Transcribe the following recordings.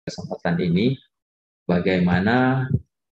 kesempatan ini bagaimana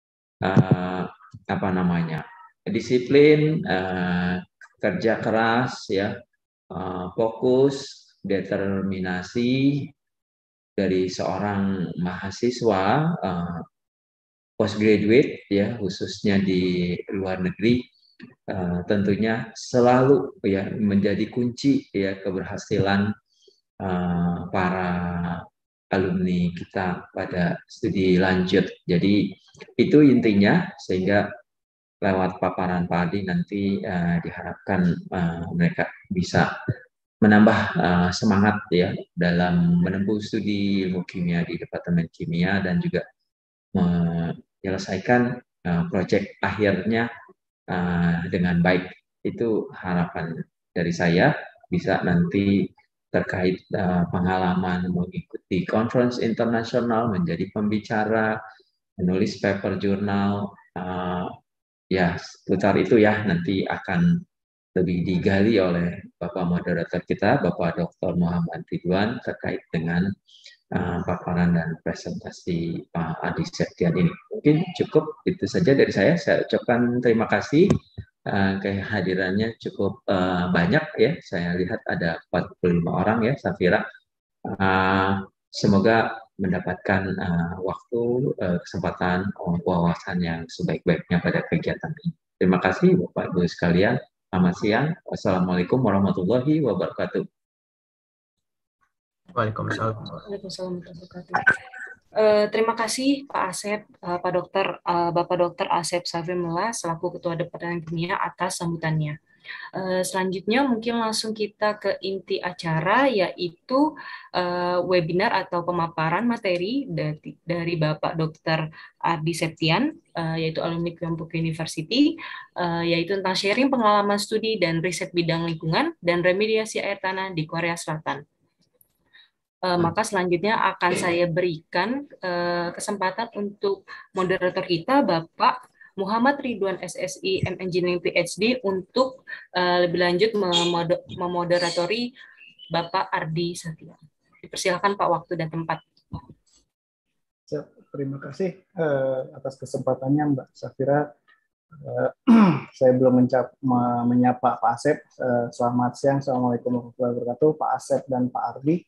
disiplin, kerja keras, ya, fokus, determinasi dari seorang mahasiswa postgraduate, ya, khususnya di luar negeri, tentunya selalu, ya, menjadi kunci, ya, keberhasilan para alumni kita pada studi lanjut. Jadi itu intinya, sehingga lewat paparan Pak Adi nanti diharapkan mereka bisa menambah semangat, ya, dalam menempuh studi ilmu kimia di Departemen Kimia dan juga menyelesaikan proyek akhirnya dengan baik. Itu harapan dari saya, bisa nanti terkait pengalaman mengikuti conference internasional, menjadi pembicara, menulis paper jurnal, ya, seputar itu, ya, nanti akan lebih digali oleh Bapak moderator kita, Bapak Dr. Muhammad Ridwan, terkait dengan paparan dan presentasi Pak Adi Septian ini. Mungkin cukup itu saja dari saya. Saya ucapkan terima kasih. Kehadirannya cukup banyak, ya. Saya lihat ada 45 orang, ya, Safira. Semoga mendapatkan waktu, kesempatan, wawasan yang sebaik-baiknya pada kegiatan ini. Terima kasih Bapak Ibu sekalian. Selamat siang. Wassalamualaikum warahmatullahi wabarakatuh. Waalaikumsalam. Waalaikumsalam warahmatullahi wabarakatuh. Terima kasih Pak Asep, Pak Dokter, Bapak Dokter Asep Safrimullah selaku Ketua Departemen Kimia atas sambutannya. Selanjutnya mungkin langsung kita ke inti acara, yaitu webinar atau pemaparan materi dari Bapak Dokter Adi Septian, yaitu alumni Kyungpook University, yaitu tentang sharing pengalaman studi dan riset bidang lingkungan dan remediasi air tanah di Korea Selatan. Maka selanjutnya akan saya berikan kesempatan untuk moderator kita, Bapak Muhammad Ridwan SSI M Engineering PhD, untuk lebih lanjut memoderatori Bapak Ardi Satya. Dipersilakan Pak, waktu dan tempat. Terima kasih atas kesempatannya Mbak Safira. Saya belum menyapa Pak Asep. Selamat siang, Assalamualaikum warahmatullahi wabarakatuh, Pak Asep dan Pak Ardi.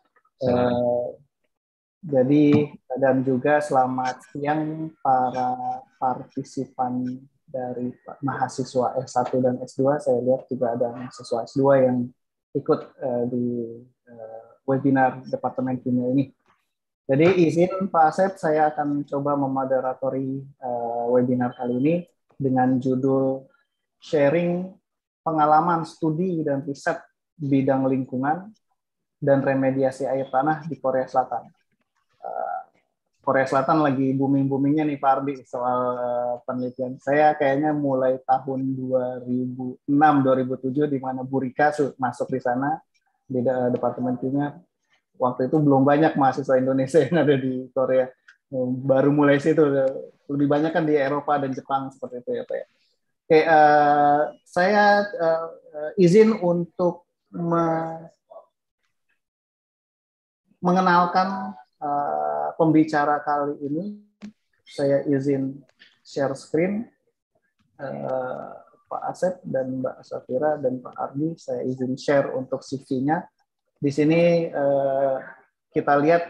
Jadi, dan juga selamat siang para partisipan dari mahasiswa S1 dan S2. Saya lihat juga ada mahasiswa S2 yang ikut di webinar Departemen Kimia ini. Jadi izin Pak Asep, saya akan coba memoderatori webinar kali ini dengan judul sharing pengalaman studi dan riset bidang lingkungan dan remediasi air tanah di Korea Selatan. Korea Selatan lagi booming-boomingnya nih Pak Ardi soal penelitian. Saya kayaknya mulai tahun 2006-2007 di mana Bu Rika masuk di sana di Departemen Kimia. Waktu itu belum banyak mahasiswa Indonesia yang ada di Korea. Baru mulai situ, lebih banyak kan di Eropa dan Jepang seperti itu ya Pak. Oke, saya izin untuk mengenalkan pembicara kali ini. Saya izin share screen. Pak Asep dan Mbak Safira dan Pak Ardi, saya izin share untuk CV-nya. Di sini kita lihat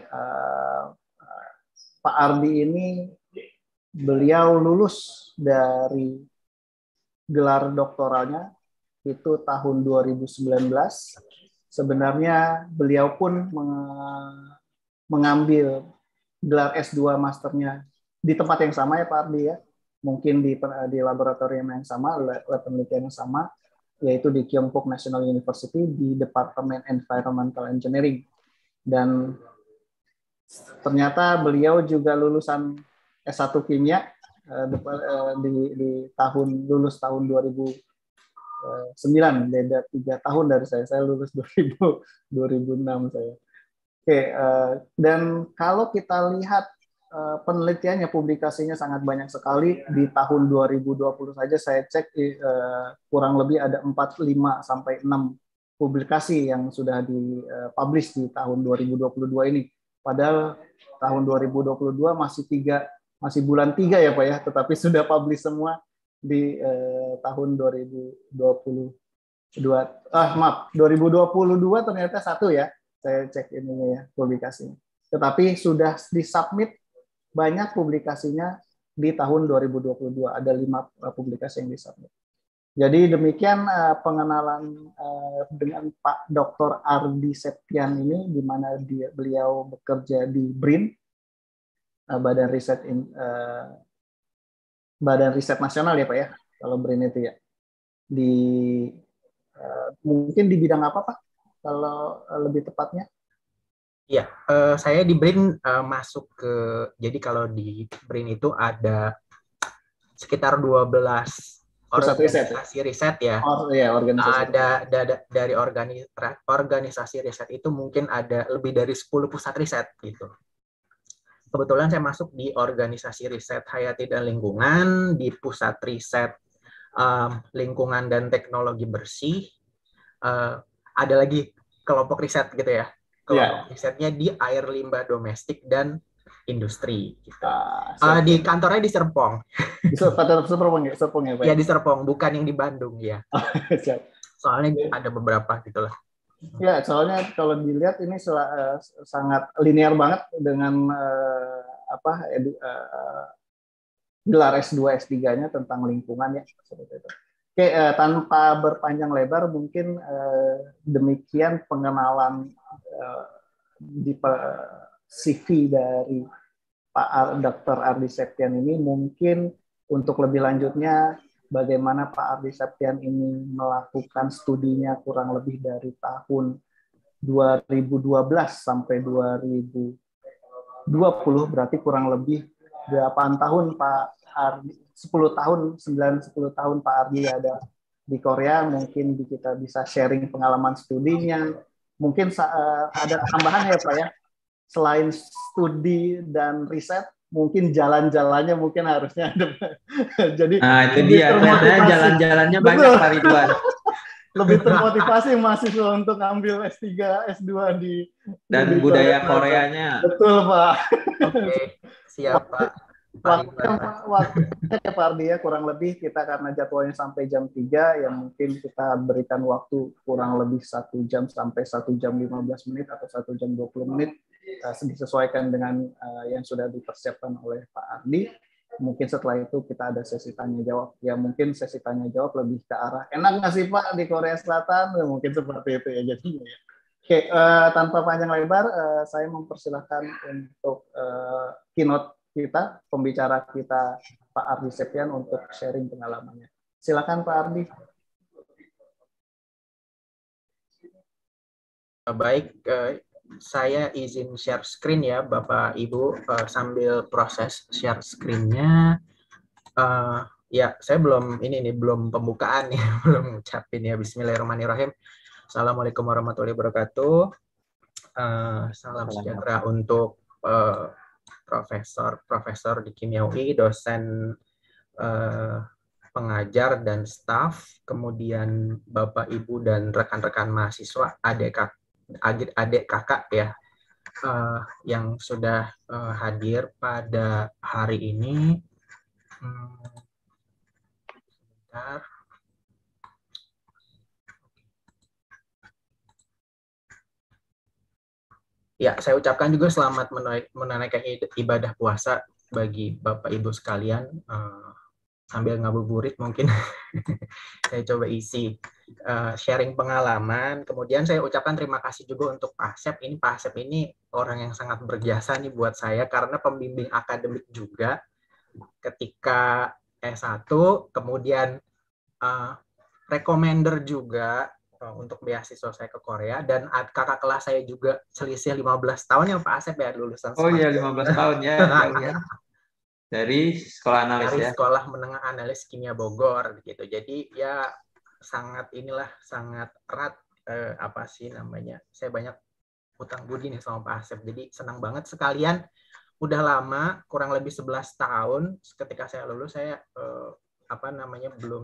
Pak Ardi ini, beliau lulus dari gelar doktoralnya itu tahun 2019. Sebenarnya beliau pun mengambil gelar S2 masternya di tempat yang sama ya Pak Ardi ya. Mungkin di laboratorium yang sama, lab penelitian yang sama, yaitu di Kyungpook National University di Departemen Environmental Engineering. Dan ternyata beliau juga lulusan S1 Kimia di lulus tahun 2009, beda 3 tahun dari saya. Saya lulus 2006 saya. Oke, dan kalau kita lihat penelitiannya, publikasinya sangat banyak sekali. Di tahun 2020 saja saya cek kurang lebih ada 4-5 sampai 6 publikasi yang sudah dipublish di tahun 2022 ini. Padahal tahun 2022 masih bulan 3 ya Pak ya, tetapi sudah publish semua di tahun 2022 ternyata satu ya, saya cek ininya ya publikasinya. Tetapi sudah disubmit banyak publikasinya di tahun 2022, ada 5 publikasi yang disubmit. Jadi demikian pengenalan dengan Pak Dr. Ardi Septian ini, di mana beliau bekerja di BRIN, Badan Riset Nasional ya Pak ya, kalau BRIN itu ya. Mungkin di bidang apa Pak, kalau lebih tepatnya? Ya, saya di BRIN masuk ke, jadi kalau di BRIN itu ada sekitar 12 organisasi riset ya. Organisasi. Dari organisasi riset itu mungkin ada lebih dari 10 pusat riset gitu. Kebetulan saya masuk di organisasi riset hayati dan lingkungan, di pusat riset lingkungan dan teknologi bersih. Ada lagi kelompok riset gitu ya. Kelompok risetnya di air limbah domestik dan industri gitu. Di kantornya di Serpong. Di Serpong ya, Pak? Ya di Serpong, bukan yang di Bandung ya. Soalnya ada beberapa gitulah. Ya, soalnya kalau dilihat ini sangat linear banget dengan gelar S2 S3-nya tentang lingkungan ya, seperti itu. Oke, tanpa berpanjang lebar, mungkin demikian pengenalan di CV dari Pak Dr. Ardi Septian ini. Mungkin untuk lebih lanjutnya, bagaimana Pak Ardi Septian ini melakukan studinya kurang lebih dari tahun 2012 sampai 2020, berarti kurang lebih 8 tahun Pak Ardi, 10 tahun Pak Ardi ada di Korea. Mungkin kita bisa sharing pengalaman studinya. Mungkin ada tambahan ya Pak ya, selain studi dan riset, mungkin jalan-jalannya mungkin harusnya ada. Jadi itu dia, kelihatannya jalan-jalannya banyak Pak Ridwan. Lebih termotivasi mahasiswa untuk ambil S3, S2 dan di budaya Koreanya. Betul Pak. Oke, siap Pak. Waktunya Pak Ardi ya, kurang lebih kita karena jadwalnya sampai jam 3, yang mungkin kita berikan waktu kurang lebih 1 jam sampai 1 jam 15 menit atau 1 jam 20 menit, disesuaikan dengan yang sudah dipersiapkan oleh Pak Ardi. Mungkin setelah itu kita ada sesi tanya jawab. Ya mungkin sesi tanya jawab lebih ke arah, enak nggak sih Pak di Korea Selatan? Mungkin seperti itu ya jadinya ya. Oke, tanpa panjang lebar, saya mempersilahkan untuk keynote kita, pembicara kita Pak Ardi Septian untuk sharing pengalamannya. Silakan Pak Ardi. Baik, saya izin share screen ya Bapak Ibu, sambil proses share screen-nya. Ya, saya belum belum pembukaan ya, belum ngucapin ya. Bismillahirrahmanirrahim. Assalamualaikum warahmatullahi wabarakatuh. Salam sejahtera untuk profesor di Kimia UI, dosen, pengajar dan staf, kemudian Bapak Ibu dan rekan-rekan mahasiswa, adik kakak ya, yang sudah hadir pada hari ini. Sebentar. Ya, saya ucapkan juga selamat menunaikan ibadah puasa bagi Bapak Ibu sekalian. Sambil ngabuburit mungkin saya coba isi sharing pengalaman. Kemudian saya ucapkan terima kasih juga untuk Pak Asep. Pak Asep ini orang yang sangat berjasa nih buat saya, karena pembimbing akademik juga ketika S1, kemudian recommender juga untuk beasiswa saya ke Korea, dan kakak kelas saya juga selisih 15 tahun yang Pak Asep ya, lulusan. Oh iya, 15 tahun ya. Dari sekolah analis dari ya. Sekolah Menengah Analis Kimia Bogor gitu. Jadi ya sangat erat saya banyak hutang budi nih sama Pak Asep. Jadi senang banget sekalian, udah lama, kurang lebih 11 tahun ketika saya lulus, saya belum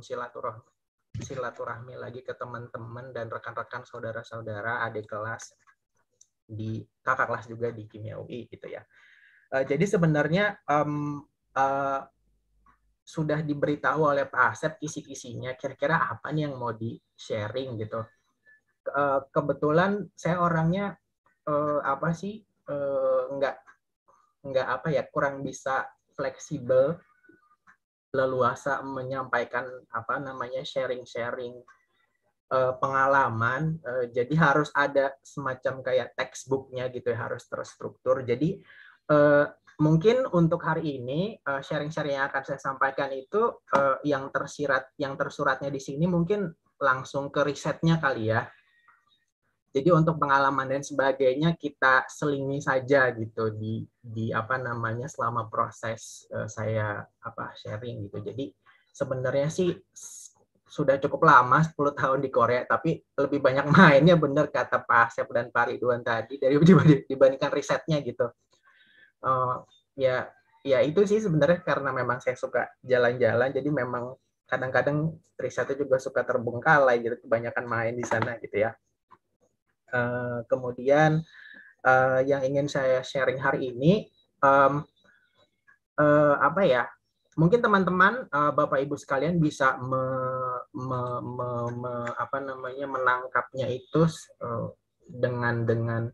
silaturahmi lagi ke teman-teman dan rekan-rekan, saudara-saudara, adik kelas di kakak kelas juga di Kimia UI gitu ya. Jadi sebenarnya sudah diberitahu oleh Pak Asep kisi-kisinya, kira-kira apa nih yang mau di-sharing gitu. Kebetulan saya orangnya nggak apa ya, kurang bisa fleksibel, leluasa menyampaikan sharing-sharing pengalaman. Jadi harus ada semacam kayak textbooknya gitu ya, harus terstruktur. Jadi mungkin untuk hari ini sharing-sharing yang akan saya sampaikan itu yang tersuratnya di sini mungkin langsung ke risetnya kali ya. Jadi untuk pengalaman dan sebagainya kita selingi saja gitu di selama proses saya sharing gitu. Jadi sebenarnya sih sudah cukup lama 10 tahun di Korea, tapi lebih banyak mainnya, bener kata Pak Asep dan Pak Ridwan tadi, dibandingkan risetnya gitu. Ya itu sih sebenarnya karena memang saya suka jalan-jalan, jadi memang kadang-kadang risetnya juga suka terbengkalai gitu, kebanyakan main di sana gitu ya. Kemudian yang ingin saya sharing hari ini mungkin teman-teman Bapak Ibu sekalian bisa menangkapnya itu dengan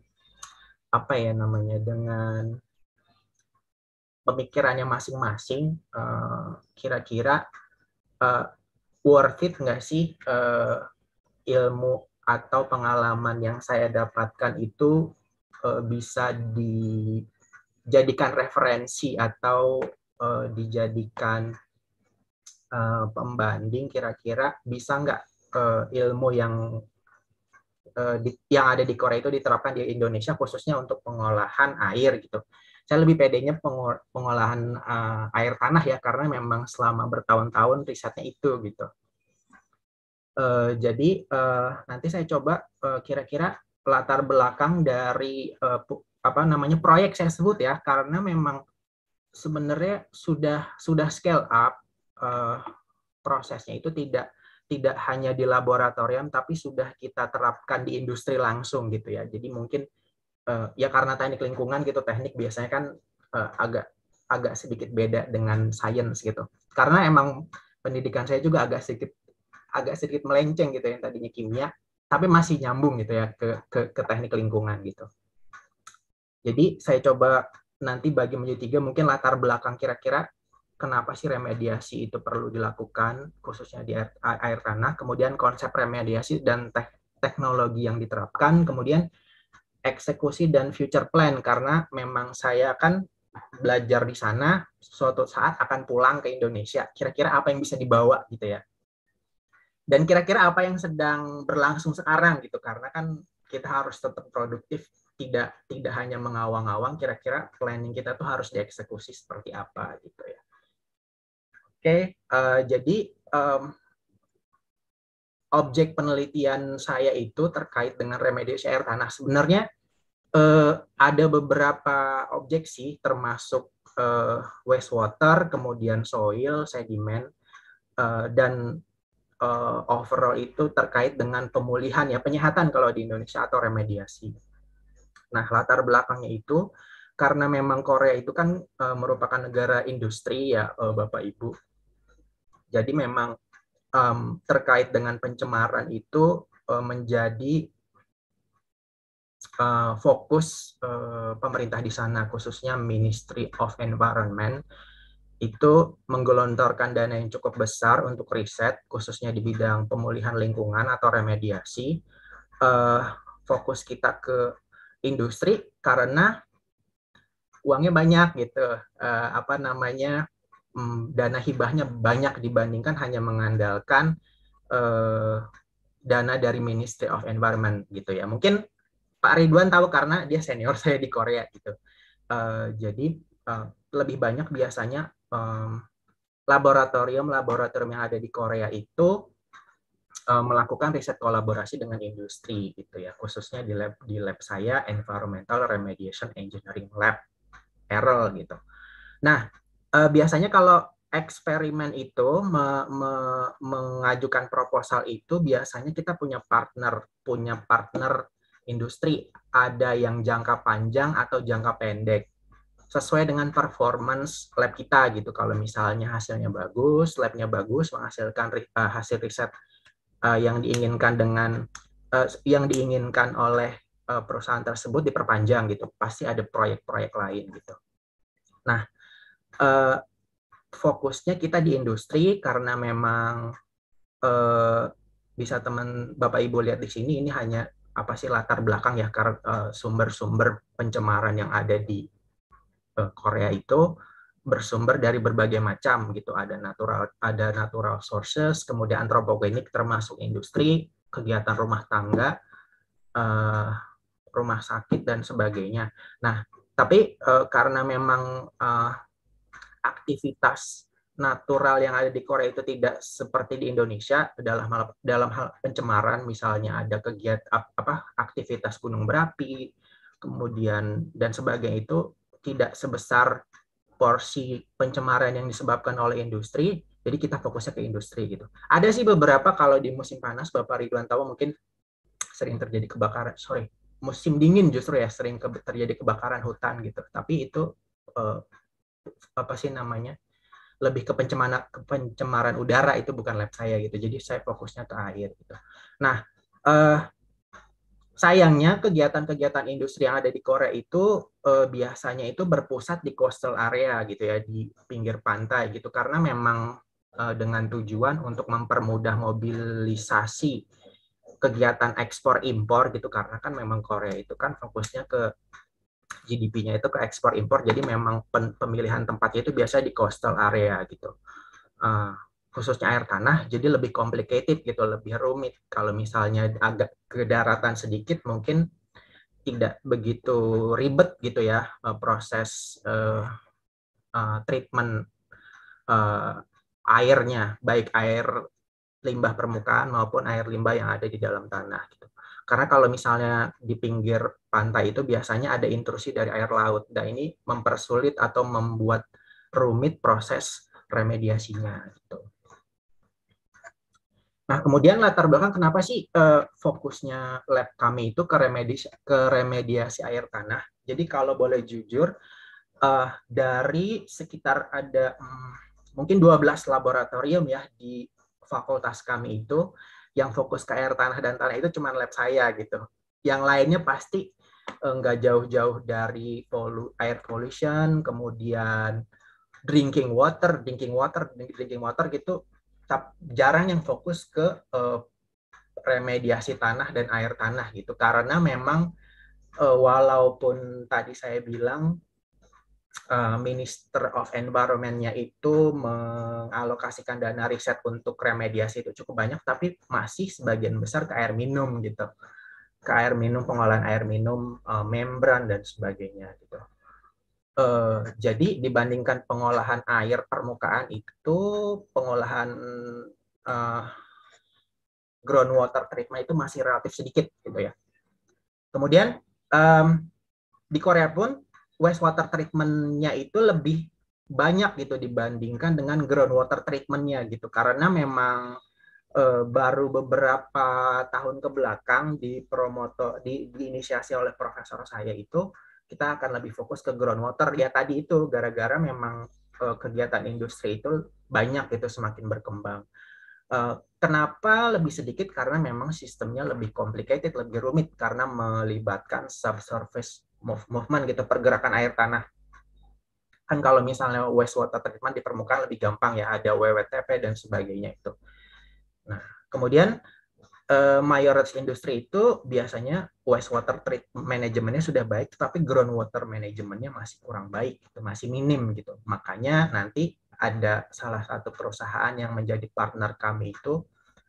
pemikirannya masing-masing. Kira-kira worth it nggak sih ilmu atau pengalaman yang saya dapatkan itu bisa dijadikan referensi atau dijadikan pembanding, kira-kira bisa nggak ilmu yang ada di Korea itu diterapkan di Indonesia, khususnya untuk pengolahan air gitu. Saya lebih pedenya pengolahan air tanah ya, karena memang selama bertahun-tahun risetnya itu gitu. Jadi nanti saya coba kira-kira latar belakang dari proyek saya sebut ya, karena memang sebenarnya sudah scale up prosesnya itu tidak hanya di laboratorium, tapi sudah kita terapkan di industri langsung gitu ya. Jadi mungkin ya karena teknik lingkungan gitu, teknik biasanya kan agak sedikit beda dengan sains gitu. Karena emang pendidikan saya juga agak sedikit melenceng gitu, yang tadinya kimia tapi masih nyambung gitu ya ke teknik lingkungan gitu. Jadi saya coba nanti bagi menjadi 3, mungkin latar belakang kira-kira kenapa sih remediasi itu perlu dilakukan khususnya di air tanah, kemudian konsep remediasi dan teknologi yang diterapkan, kemudian eksekusi dan future plan, karena memang saya kan belajar di sana, suatu saat akan pulang ke Indonesia, kira-kira apa yang bisa dibawa gitu ya. Dan kira-kira apa yang sedang berlangsung sekarang gitu, karena kan kita harus tetap produktif, tidak hanya mengawang-awang, kira-kira planning kita tuh harus dieksekusi seperti apa gitu ya. Oke, jadi objek penelitian saya itu terkait dengan remediasi air tanah. Sebenarnya ada beberapa objek sih, termasuk wastewater, kemudian soil, sedimen, dan overall itu terkait dengan pemulihan ya, penyehatan kalau di Indonesia, atau remediasi. Nah, latar belakangnya itu karena memang Korea itu kan merupakan negara industri ya, Bapak Ibu. Jadi memang terkait dengan pencemaran itu menjadi fokus pemerintah di sana, khususnya Ministry of Environment, itu menggelontorkan dana yang cukup besar untuk riset, khususnya di bidang pemulihan lingkungan atau remediasi. Fokus kita ke industri karena uangnya banyak gitu, dana hibahnya banyak dibandingkan hanya mengandalkan dana dari Ministry of Environment gitu ya. Mungkin Pak Ridwan tahu karena dia senior saya di Korea gitu. Jadi lebih banyak biasanya laboratorium yang ada di Korea itu melakukan riset kolaborasi dengan industri gitu ya, khususnya di lab saya, Environmental Remediation Engineering Lab, EREL gitu. Nah, biasanya kalau eksperimen itu mengajukan proposal itu biasanya kita punya partner industri, ada yang jangka panjang atau jangka pendek, sesuai dengan performance lab kita gitu. Kalau misalnya hasilnya bagus, labnya bagus, menghasilkan hasil riset yang diinginkan oleh perusahaan tersebut diperpanjang gitu, pasti ada proyek-proyek lain gitu. Nah, fokusnya kita di industri karena memang bisa teman Bapak Ibu lihat di sini, ini hanya apa sih latar belakang ya, karena sumber-sumber pencemaran yang ada di Korea itu bersumber dari berbagai macam gitu, ada natural sources, kemudian antropogenik termasuk industri, kegiatan rumah tangga, rumah sakit dan sebagainya. Nah, tapi karena memang aktivitas natural yang ada di Korea itu tidak seperti di Indonesia dalam hal pencemaran, misalnya ada kegiatan aktivitas gunung berapi, kemudian dan sebagainya, itu tidak sebesar porsi pencemaran yang disebabkan oleh industri. Jadi kita fokusnya ke industri gitu. Ada sih beberapa, kalau di musim panas Bapak Ridwan tahu mungkin sering terjadi kebakaran, musim dingin justru ya sering terjadi kebakaran hutan gitu. Tapi itu apa sih namanya, lebih ke pencemaran udara, itu bukan lab saya gitu. Jadi saya fokusnya ke air gitu. Nah, sayangnya kegiatan-kegiatan industri yang ada di Korea itu biasanya itu berpusat di coastal area gitu ya, di pinggir pantai gitu, karena memang dengan tujuan untuk mempermudah mobilisasi kegiatan ekspor impor gitu, karena kan memang Korea itu kan fokusnya ke GDP-nya itu ke ekspor impor, jadi memang pemilihan tempatnya itu biasa di coastal area gitu. Khususnya air tanah, jadi lebih complicated gitu, lebih rumit. Kalau misalnya agak ke daratan sedikit mungkin tidak begitu ribet gitu ya proses treatment airnya, baik air limbah permukaan maupun air limbah yang ada di dalam tanah gitu. Karena kalau misalnya di pinggir pantai itu biasanya ada intrusi dari air laut, dan ini mempersulit atau membuat rumit proses remediasinya gitu. Nah, kemudian latar belakang kenapa sih fokusnya lab kami itu ke remediasi air tanah. Jadi kalau boleh jujur, dari sekitar ada mungkin 12 laboratorium ya di fakultas kami itu, yang fokus ke air tanah dan tanah itu cuma lab saya gitu. Yang lainnya pasti nggak jauh-jauh dari air pollution, kemudian drinking water gitu. Jarang yang fokus ke remediasi tanah dan air tanah gitu, karena memang walaupun tadi saya bilang Minister of Environment-nya itu mengalokasikan dana riset untuk remediasi itu cukup banyak, tapi masih sebagian besar ke air minum gitu, ke air minum, pengolahan air minum, membran dan sebagainya gitu. Jadi dibandingkan pengolahan air permukaan itu, pengolahan groundwater treatment itu masih relatif sedikit gitu ya. Kemudian di Korea pun wastewater treatment-nya itu lebih banyak gitu dibandingkan dengan groundwater treatment-nya gitu, karena memang baru beberapa tahun ke belakang diinisiasi oleh profesor saya itu, kita akan lebih fokus ke groundwater ya tadi itu, gara-gara memang kegiatan industri itu banyak gitu, semakin berkembang. Kenapa lebih sedikit? Karena memang sistemnya lebih complicated, lebih rumit, karena melibatkan subsurface movement gitu, pergerakan air tanah. Kan kalau misalnya wastewater treatment di permukaan lebih gampang ya, ada WWTP dan sebagainya itu. Nah, kemudian mayoritas industri itu biasanya wastewater treatment manajemennya sudah baik, tapi groundwater manajemennya masih kurang baik, gitu, masih minim gitu. Makanya nanti ada salah satu perusahaan yang menjadi partner kami itu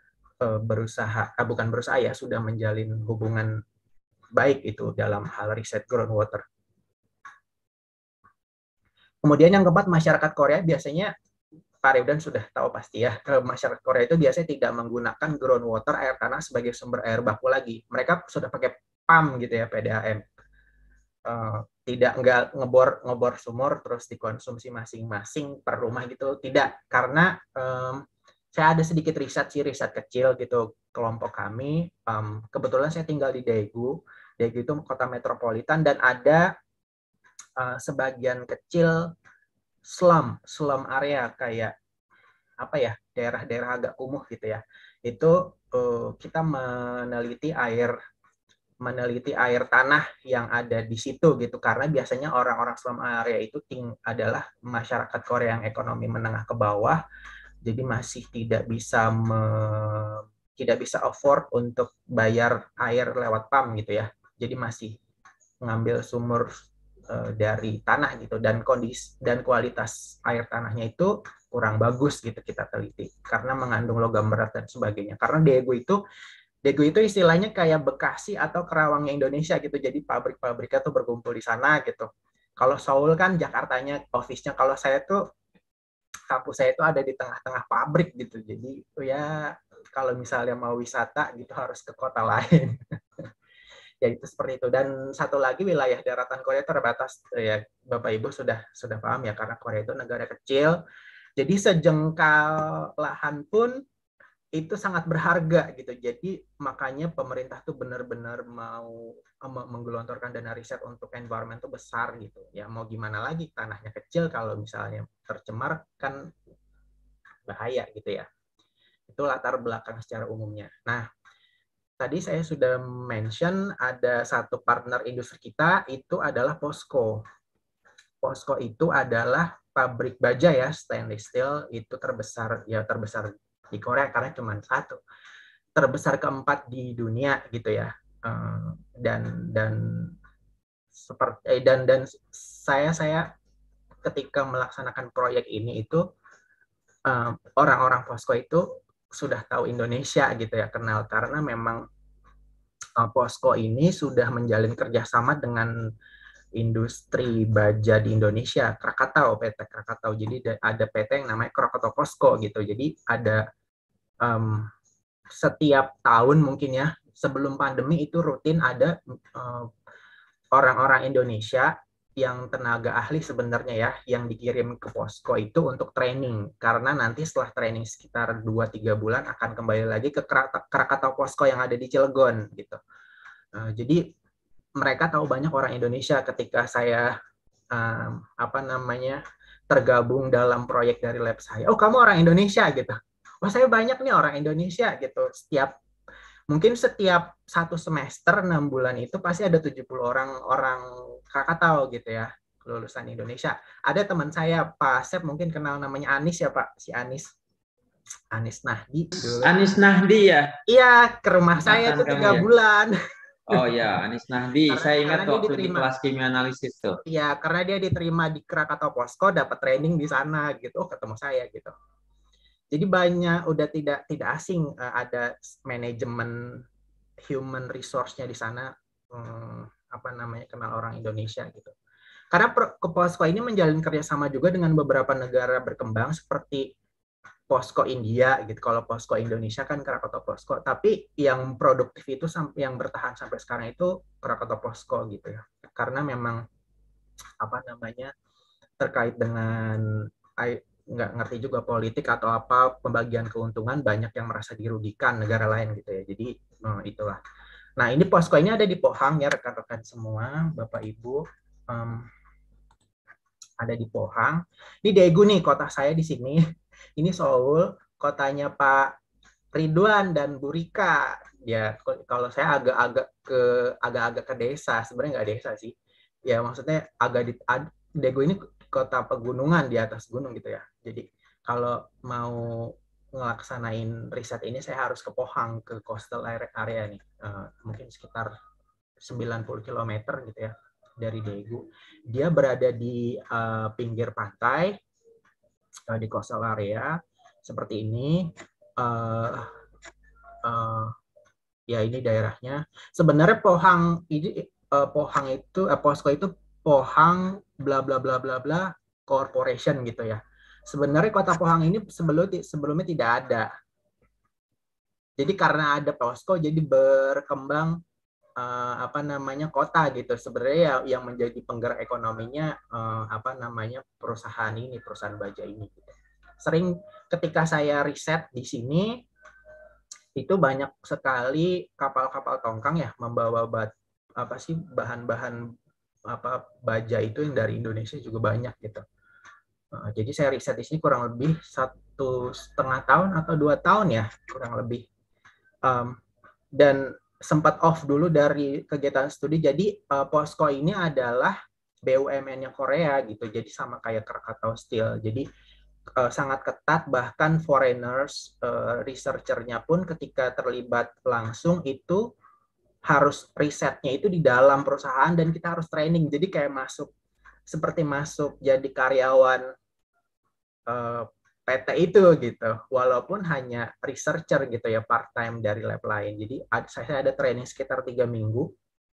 sudah menjalin hubungan baik itu dalam hal riset groundwater. Kemudian yang keempat, masyarakat Korea biasanya, Pak Reudan sudah tahu pasti ya, masyarakat Korea itu biasanya tidak menggunakan groundwater, air tanah sebagai sumber air baku lagi. Mereka sudah pakai PAM gitu ya, PDAM. Tidak ngebor sumur terus dikonsumsi masing-masing per rumah gitu, tidak. Karena saya ada sedikit riset kecil gitu, kelompok kami, kebetulan saya tinggal di Daegu. Daegu itu kota metropolitan dan ada sebagian kecil slum area kayak apa ya, daerah-daerah agak kumuh gitu ya. Itu kita meneliti air tanah yang ada di situ gitu, karena biasanya orang-orang slum area itu adalah masyarakat Korea yang ekonomi menengah ke bawah, jadi masih tidak bisa afford untuk bayar air lewat pump gitu ya, jadi masih mengambil sumur dari tanah gitu, dan kualitas air tanahnya itu kurang bagus gitu kita teliti karena mengandung logam berat dan sebagainya. Karena Daegu itu istilahnya kayak Bekasi atau Kerawangnya Indonesia gitu. Jadi pabrik-pabriknya tuh berkumpul di sana gitu. Kalau Seoul kan Jakartanya office-nya. Kalau saya tuh kampus saya itu ada di tengah-tengah pabrik gitu. Jadi ya kalau misalnya mau wisata gitu harus ke kota lain. Ya itu seperti itu. Dan satu lagi, wilayah daratan Korea terbatas. Ya Bapak Ibu sudah paham ya, karena Korea itu negara kecil. Jadi sejengkal lahan pun itu sangat berharga gitu. Jadi makanya pemerintah tuh benar-benar mau menggelontorkan dana riset untuk environment tuh besar gitu. Ya mau gimana lagi, tanahnya kecil, kalau misalnya tercemar kan bahaya gitu ya. Itu latar belakang secara umumnya. Nah, tadi saya sudah mention ada satu partner industri kita, itu adalah POSCO. POSCO itu adalah pabrik baja ya, stainless steel, itu terbesar di Korea karena cuma satu, terbesar keempat di dunia gitu ya. Dan saya ketika melaksanakan proyek ini itu orang-orang POSCO itu sudah tahu Indonesia gitu ya, kenal, karena memang POSCO ini sudah menjalin kerjasama dengan industri baja di Indonesia, Krakatau, PT Krakatau. Jadi ada PT yang namanya Krakatau POSCO gitu. Jadi ada setiap tahun mungkin ya, sebelum pandemi itu rutin ada orang-orang Indonesia yang tenaga ahli sebenarnya ya, yang dikirim ke POSCO itu untuk training. Karena nanti setelah training sekitar 2-3 bulan akan kembali lagi ke Krakatau POSCO yang ada di Cilegon gitu. Jadi mereka tahu banyak orang Indonesia ketika saya tergabung dalam proyek dari lab saya. Oh, kamu orang Indonesia gitu. Oh, saya banyak nih orang Indonesia gitu. Mungkin setiap satu semester 6 bulan itu pasti ada 70 orang Krakatau gitu ya, lulusan Indonesia. Ada teman saya, Pak Asep, mungkin kenal namanya Anis ya Pak, si Anis Nahdi dulu. Anis Nahdi ya? Iya, ke rumah saya tuh 3 bulan. Oh ya, Anis Nahdi. Saya ingat waktu di kelas kimia analisis tuh. Iya, karena dia diterima di Krakatau POSCO, dapat training di sana gitu. Oh, ketemu saya gitu. Jadi banyak, udah tidak asing ada manajemen human resource-nya di sana, kenal orang Indonesia gitu. Karena POSCO ini menjalin kerjasama juga dengan beberapa negara berkembang seperti POSCO India gitu. Kalau POSCO Indonesia kan Krakatau POSCO, tapi yang produktif itu yang bertahan sampai sekarang itu Krakatau POSCO gitu ya. Karena memang terkait dengan nggak ngerti juga politik atau apa, pembagian keuntungan, banyak yang merasa dirugikan negara lain gitu ya. Jadi itulah. Nah, ini POSCO ini ada di Pohang ya rekan-rekan semua, Bapak Ibu. Ada di Pohang. Ini Daegu nih, kota saya di sini. Ini Seoul, kotanya Pak Ridwan dan Bu Rika. Ya, kalau saya agak-agak ke desa, sebenarnya nggak desa sih. Ya, maksudnya Daegu ini kota pegunungan di atas gunung gitu ya. Jadi kalau mau ngelaksanain riset ini saya harus ke Pohang, ke coastal area nih. Mungkin sekitar 90 km gitu ya dari Daegu. Dia berada di pinggir pantai, di coastal area seperti ini. Ya ini daerahnya. Sebenarnya Pohang itu POSCO itu Pohang bla bla bla bla bla Corporation gitu ya. Sebenarnya kota Pohang ini sebelumnya tidak ada. Jadi karena ada POSCO jadi berkembang kota gitu. Sebenarnya yang menjadi penggerak ekonominya perusahaan baja ini gitu. Sering ketika saya riset di sini itu banyak sekali kapal-kapal tongkang ya membawa apa sih bahan-bahan apa baja itu yang dari Indonesia juga banyak gitu. Jadi saya riset di sini kurang lebih 1,5 tahun atau 2 tahun ya kurang lebih. Dan sempat off dulu dari kegiatan studi. Jadi Posko ini adalah BUMN-nya Korea gitu. Jadi sama kayak Krakatau Steel. Jadi sangat ketat, bahkan foreigners, researcher-nya pun ketika terlibat langsung itu harus risetnya itu di dalam perusahaan dan kita harus training. Jadi kayak seperti masuk jadi karyawan PT itu gitu, walaupun hanya researcher gitu ya, part time dari lab lain. Jadi saya ada training sekitar 3 minggu,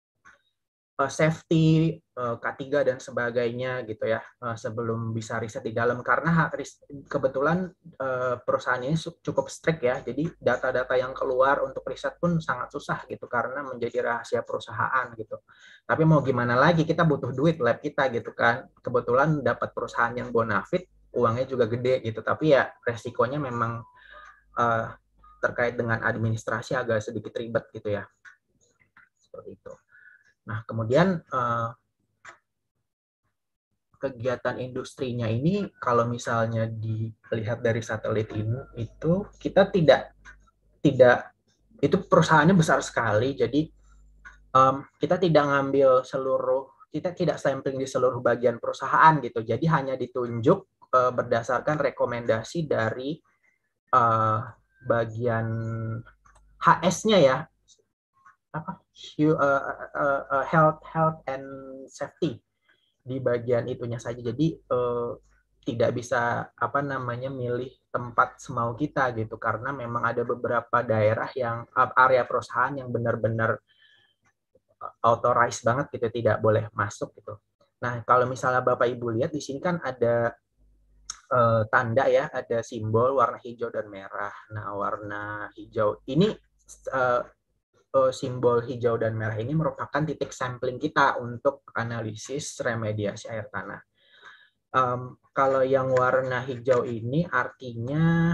safety, K3 dan sebagainya gitu ya, sebelum bisa riset di dalam. Karena kebetulan perusahaan ini cukup strict ya, jadi data-data yang keluar untuk riset pun sangat susah gitu, karena menjadi rahasia perusahaan gitu. Tapi mau gimana lagi, kita butuh duit lab kita gitu kan. Kebetulan dapat perusahaan yang bonafit, uangnya juga gede gitu, tapi ya resikonya memang terkait dengan administrasi agak sedikit ribet gitu ya. Seperti itu. Nah, kemudian kegiatan industrinya ini kalau misalnya dilihat dari satelit ini itu kita tidak itu perusahaannya besar sekali, jadi kita tidak sampling di seluruh bagian perusahaan gitu, jadi hanya ditunjuk berdasarkan rekomendasi dari bagian HS-nya ya, apa health and safety di bagian itunya saja. Jadi tidak bisa apa namanya milih tempat semau kita gitu, karena memang ada beberapa daerah yang area perusahaan yang benar-benar authorized banget gitu, tidak boleh masuk gitu. Nah, kalau misalnya Bapak Ibu lihat di sini kan ada tanda ya, ada simbol warna hijau dan merah. Nah, warna hijau ini simbol hijau dan merah ini merupakan titik sampling kita untuk analisis remediasi air tanah. Kalau yang warna hijau ini artinya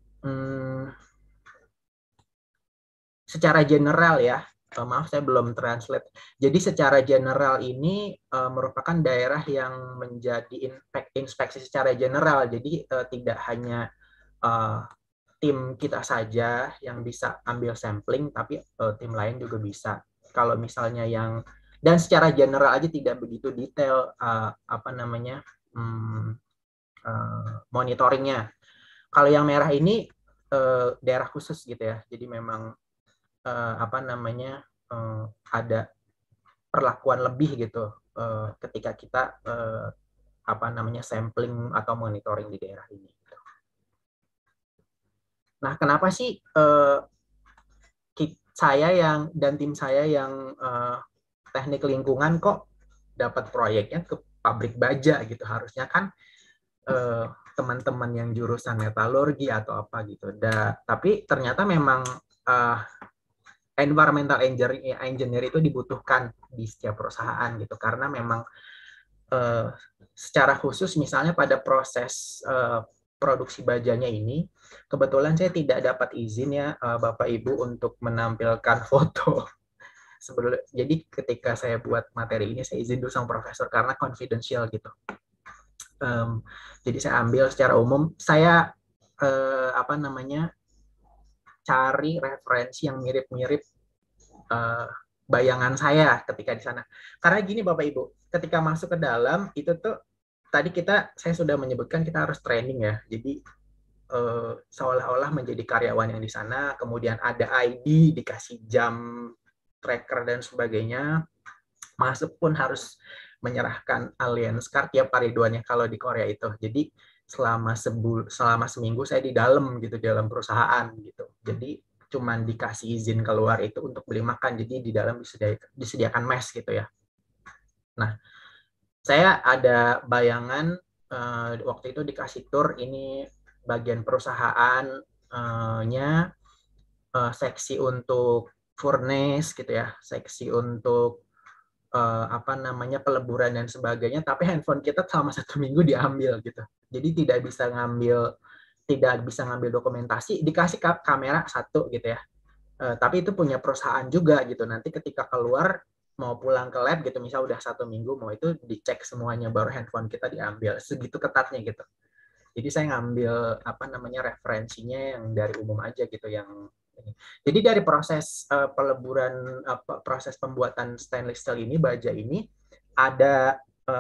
secara general ya, maaf saya belum translate. Jadi secara general ini merupakan daerah yang menjadi inspeksi secara general. Jadi tidak hanya tim kita saja yang bisa ambil sampling, tapi tim lain juga bisa. Kalau misalnya dan secara general aja tidak begitu detail apa namanya monitoringnya. Kalau yang merah ini daerah khusus gitu ya, jadi memang apa namanya ada perlakuan lebih gitu ketika kita apa namanya sampling atau monitoring di daerah ini. Nah, kenapa sih saya dan tim saya yang teknik lingkungan kok dapat proyeknya ke pabrik baja gitu? Harusnya kan teman-teman yang jurusan metalurgi atau apa gitu. Tapi ternyata memang environmental engineer itu dibutuhkan di setiap perusahaan gitu, karena memang secara khusus misalnya pada proses produksi bajanya ini, kebetulan saya tidak dapat izin ya Bapak Ibu untuk menampilkan foto. Jadi ketika saya buat materi ini saya izin dulu sama profesor karena confidential gitu. Jadi saya ambil secara umum, saya apa namanya cari referensi yang mirip-mirip bayangan saya ketika di sana. Karena gini Bapak Ibu, ketika masuk ke dalam itu tuh tadi saya sudah menyebutkan kita harus training ya. Jadi seolah-olah menjadi karyawan yang di sana, kemudian ada ID, dikasih jam, tracker dan sebagainya. Masuk pun harus menyerahkan alliance card ya pariduannya kalau di Korea itu. Jadi selama seminggu saya di dalam gitu, di dalam perusahaan gitu. Jadi cuman dikasih izin keluar itu untuk beli makan, jadi di dalam disediakan mes gitu ya. Nah, saya ada bayangan waktu itu dikasih tour, ini bagian perusahaannya, seksi untuk furnace gitu ya, seksi untuk apa namanya peleburan dan sebagainya, tapi handphone kita selama 1 minggu diambil gitu. Jadi tidak bisa ngambil dokumentasi, dikasih kamera 1 gitu ya. Tapi itu punya perusahaan juga gitu. Nanti ketika keluar mau pulang ke lab gitu, misal udah 1 minggu, mau itu dicek semuanya baru handphone kita diambil, segitu ketatnya gitu. Jadi saya ngambil referensinya yang dari umum aja gitu yang ini. Jadi dari proses peleburan proses pembuatan stainless steel ini, baja ini ada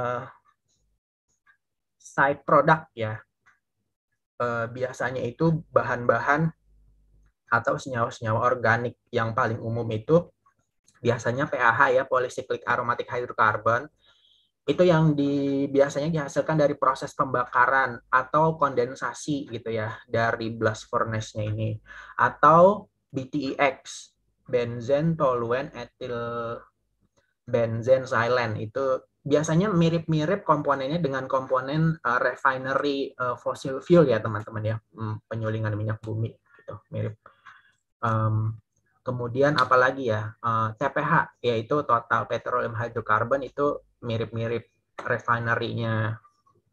side product ya. Biasanya itu bahan-bahan atau senyawa-senyawa organik yang paling umum itu biasanya PAH ya, polycyclic aromatic hydrocarbon. Itu yang biasanya dihasilkan dari proses pembakaran atau kondensasi gitu ya, dari blast furnace-nya ini. Atau BTEX, benzen toluen ethyl benzen xylen, itu biasanya mirip-mirip komponennya dengan komponen refinery fossil fuel ya teman-teman ya, penyulingan minyak bumi gitu, mirip. Kemudian apalagi ya, TPH yaitu total petroleum hydrocarbon, itu mirip-mirip refinery-nya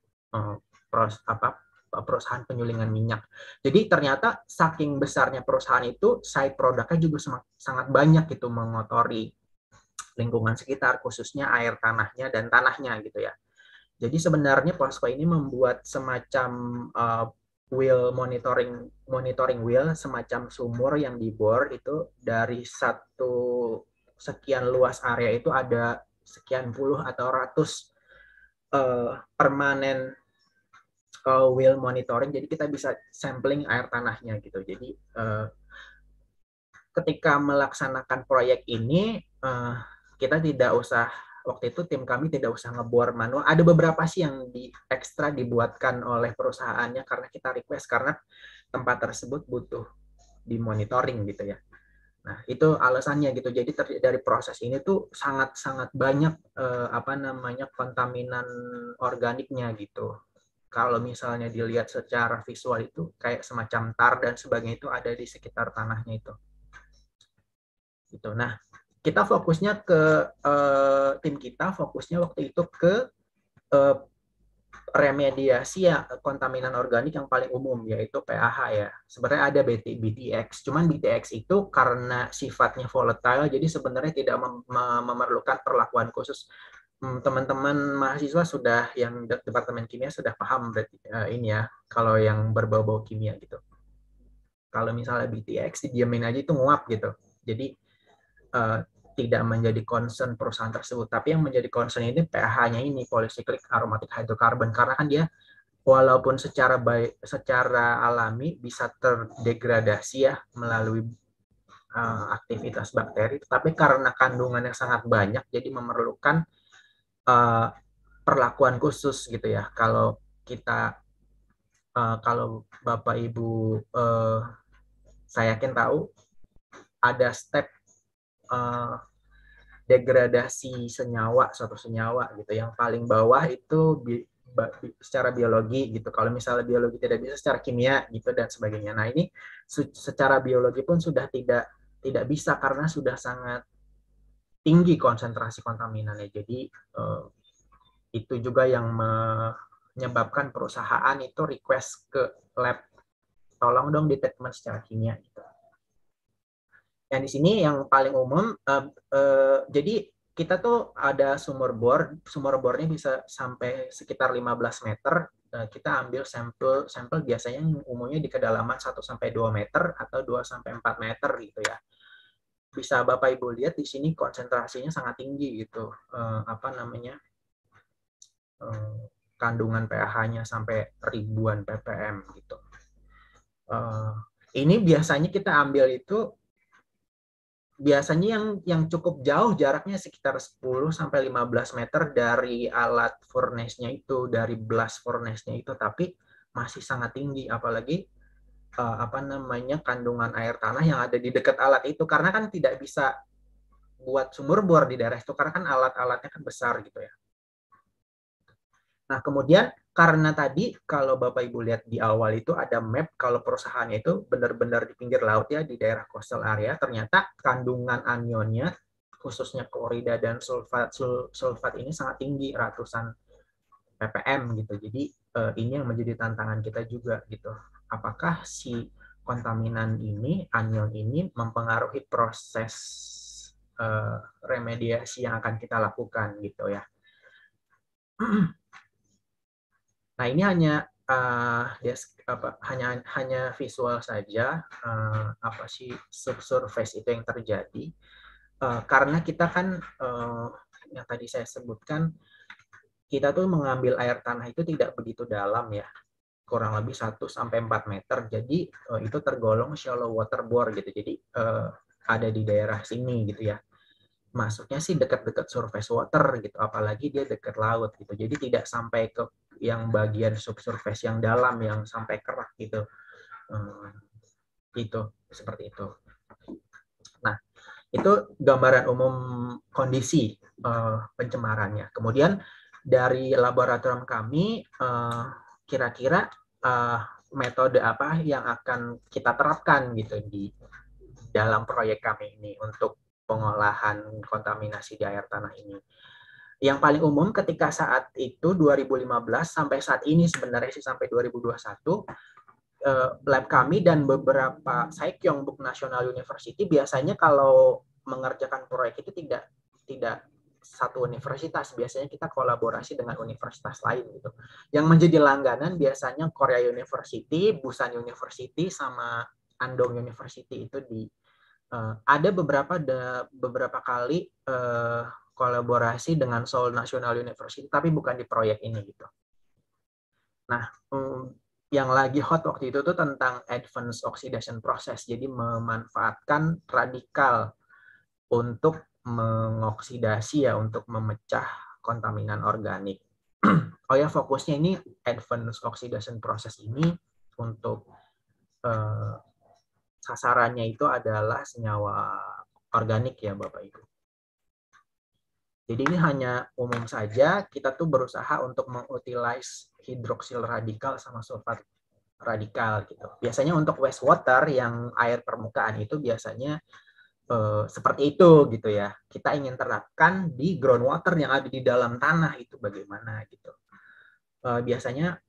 perusahaan penyulingan minyak. Jadi ternyata saking besarnya perusahaan itu, side product-nya juga sangat banyak gitu, mengotori lingkungan sekitar, khususnya air tanahnya dan tanahnya gitu ya. Jadi sebenarnya POSCO ini membuat semacam wheel monitoring wheel, semacam sumur yang dibor itu dari sekian luas area itu ada sekian puluh atau ratus permanen wheel monitoring. Jadi kita bisa sampling air tanahnya gitu. Jadi ketika melaksanakan proyek ini kita tidak usah, waktu itu tim kami tidak usah ngebor manual. Ada beberapa sih yang ekstra dibuatkan oleh perusahaannya karena kita request, karena tempat tersebut butuh dimonitoring gitu ya. Nah, itu alasannya gitu. Jadi dari proses ini tuh sangat-sangat banyak kontaminan organiknya gitu. Kalau misalnya dilihat secara visual itu kayak semacam tar dan sebagainya itu ada di sekitar tanahnya itu. Gitu. Nah, kita fokusnya ke tim kita fokusnya waktu itu ke remediasi ya kontaminan organik yang paling umum, yaitu PAH ya. Sebenarnya ada BTX, cuman BTX itu karena sifatnya volatile, jadi sebenarnya tidak memerlukan perlakuan khusus. Teman-teman mahasiswa sudah, yang departemen kimia sudah paham berarti ini ya, kalau yang berbau-bau kimia gitu. Kalau misalnya BTX didiamin aja itu nguap gitu. Jadi tidak menjadi concern perusahaan tersebut, tapi yang menjadi concern ini pH-nya ini, polycyclic aromatic hydrocarbon, karena kan dia walaupun secara alami bisa terdegradasi ya melalui aktivitas bakteri, tapi karena kandungannya sangat banyak jadi memerlukan perlakuan khusus gitu ya. Kalau kita kalau Bapak Ibu saya yakin tahu ada step degradasi suatu senyawa gitu. Yang paling bawah itu secara biologi gitu. Kalau misalnya biologi tidak bisa, secara kimia gitu dan sebagainya. Nah, ini secara biologi pun sudah tidak bisa karena sudah sangat tinggi konsentrasi kontaminannya. Jadi itu juga yang menyebabkan perusahaan itu request ke lab, tolong dong di treatment secara kimia gitu. Yang di sini yang paling umum, jadi kita tuh ada sumur bornya bisa sampai sekitar 15 meter. Kita ambil sampel biasanya umumnya di kedalaman 1-2 meter atau 2-4 meter gitu ya. Bisa Bapak Ibu lihat di sini konsentrasinya sangat tinggi gitu. Kandungan pH-nya sampai ribuan ppm gitu. Ini biasanya kita ambil itu biasanya yang cukup jauh, jaraknya sekitar 10-15 meter dari alat furnace-nya itu, dari blast furnace-nya itu, tapi masih sangat tinggi, apalagi kandungan air tanah yang ada di dekat alat itu, karena kan tidak bisa buat sumur bor di daerah itu karena kan alat-alatnya kan besar gitu ya. Nah, kemudian karena tadi kalau Bapak Ibu lihat di awal itu ada map, kalau perusahaannya itu benar-benar di pinggir laut ya, di daerah coastal area, ternyata kandungan anionnya khususnya klorida dan sulfat ini sangat tinggi, ratusan ppm gitu. Jadi ini yang menjadi tantangan kita juga gitu. Apakah si kontaminan ini, anion ini mempengaruhi proses remediasi yang akan kita lakukan gitu ya. Nah, ini hanya hanya visual saja apa sih subsurface itu yang terjadi. Karena kita kan yang tadi saya sebutkan, kita tuh mengambil air tanah itu tidak begitu dalam ya, kurang lebih 1-4 meter. Jadi itu tergolong shallow water bore gitu. Jadi ada di daerah sini gitu ya. Masuknya sih dekat-dekat surface water gitu, apalagi dia dekat laut gitu. Jadi tidak sampai ke yang bagian subsurface yang dalam yang sampai kerak gitu. Itu seperti itu. Nah, itu gambaran umum kondisi pencemarannya. Kemudian dari laboratorium kami kira-kira metode apa yang akan kita terapkan gitu di dalam proyek kami ini untuk pengolahan kontaminasi di air tanah ini. Yang paling umum ketika saat itu 2015 sampai saat ini sebenarnya sih sampai 2021, lab kami dan beberapa Saikyong National University biasanya kalau mengerjakan proyek itu tidak satu universitas, biasanya kita kolaborasi dengan universitas lain gitu. Yang menjadi langganan biasanya Korea University, Busan University, sama Andong University itu di ada beberapa kali kolaborasi dengan Seoul National University, tapi bukan di proyek ini gitu. Nah, yang lagi hot waktu itu tuh tentang advanced oxidation process, jadi memanfaatkan radikal untuk mengoksidasi ya, untuk memecah kontaminan organik. Oh ya, fokusnya ini advanced oxidation process ini untuk sasarannya itu adalah senyawa organik ya Bapak Ibu. Jadi ini hanya umum saja, kita tuh berusaha untuk mengutilize hidroksil radikal sama sulfat radikal gitu. Biasanya untuk wastewater yang air permukaan itu biasanya seperti itu gitu ya. Kita ingin terapkan di groundwater yang ada di dalam tanah itu bagaimana gitu. Biasanya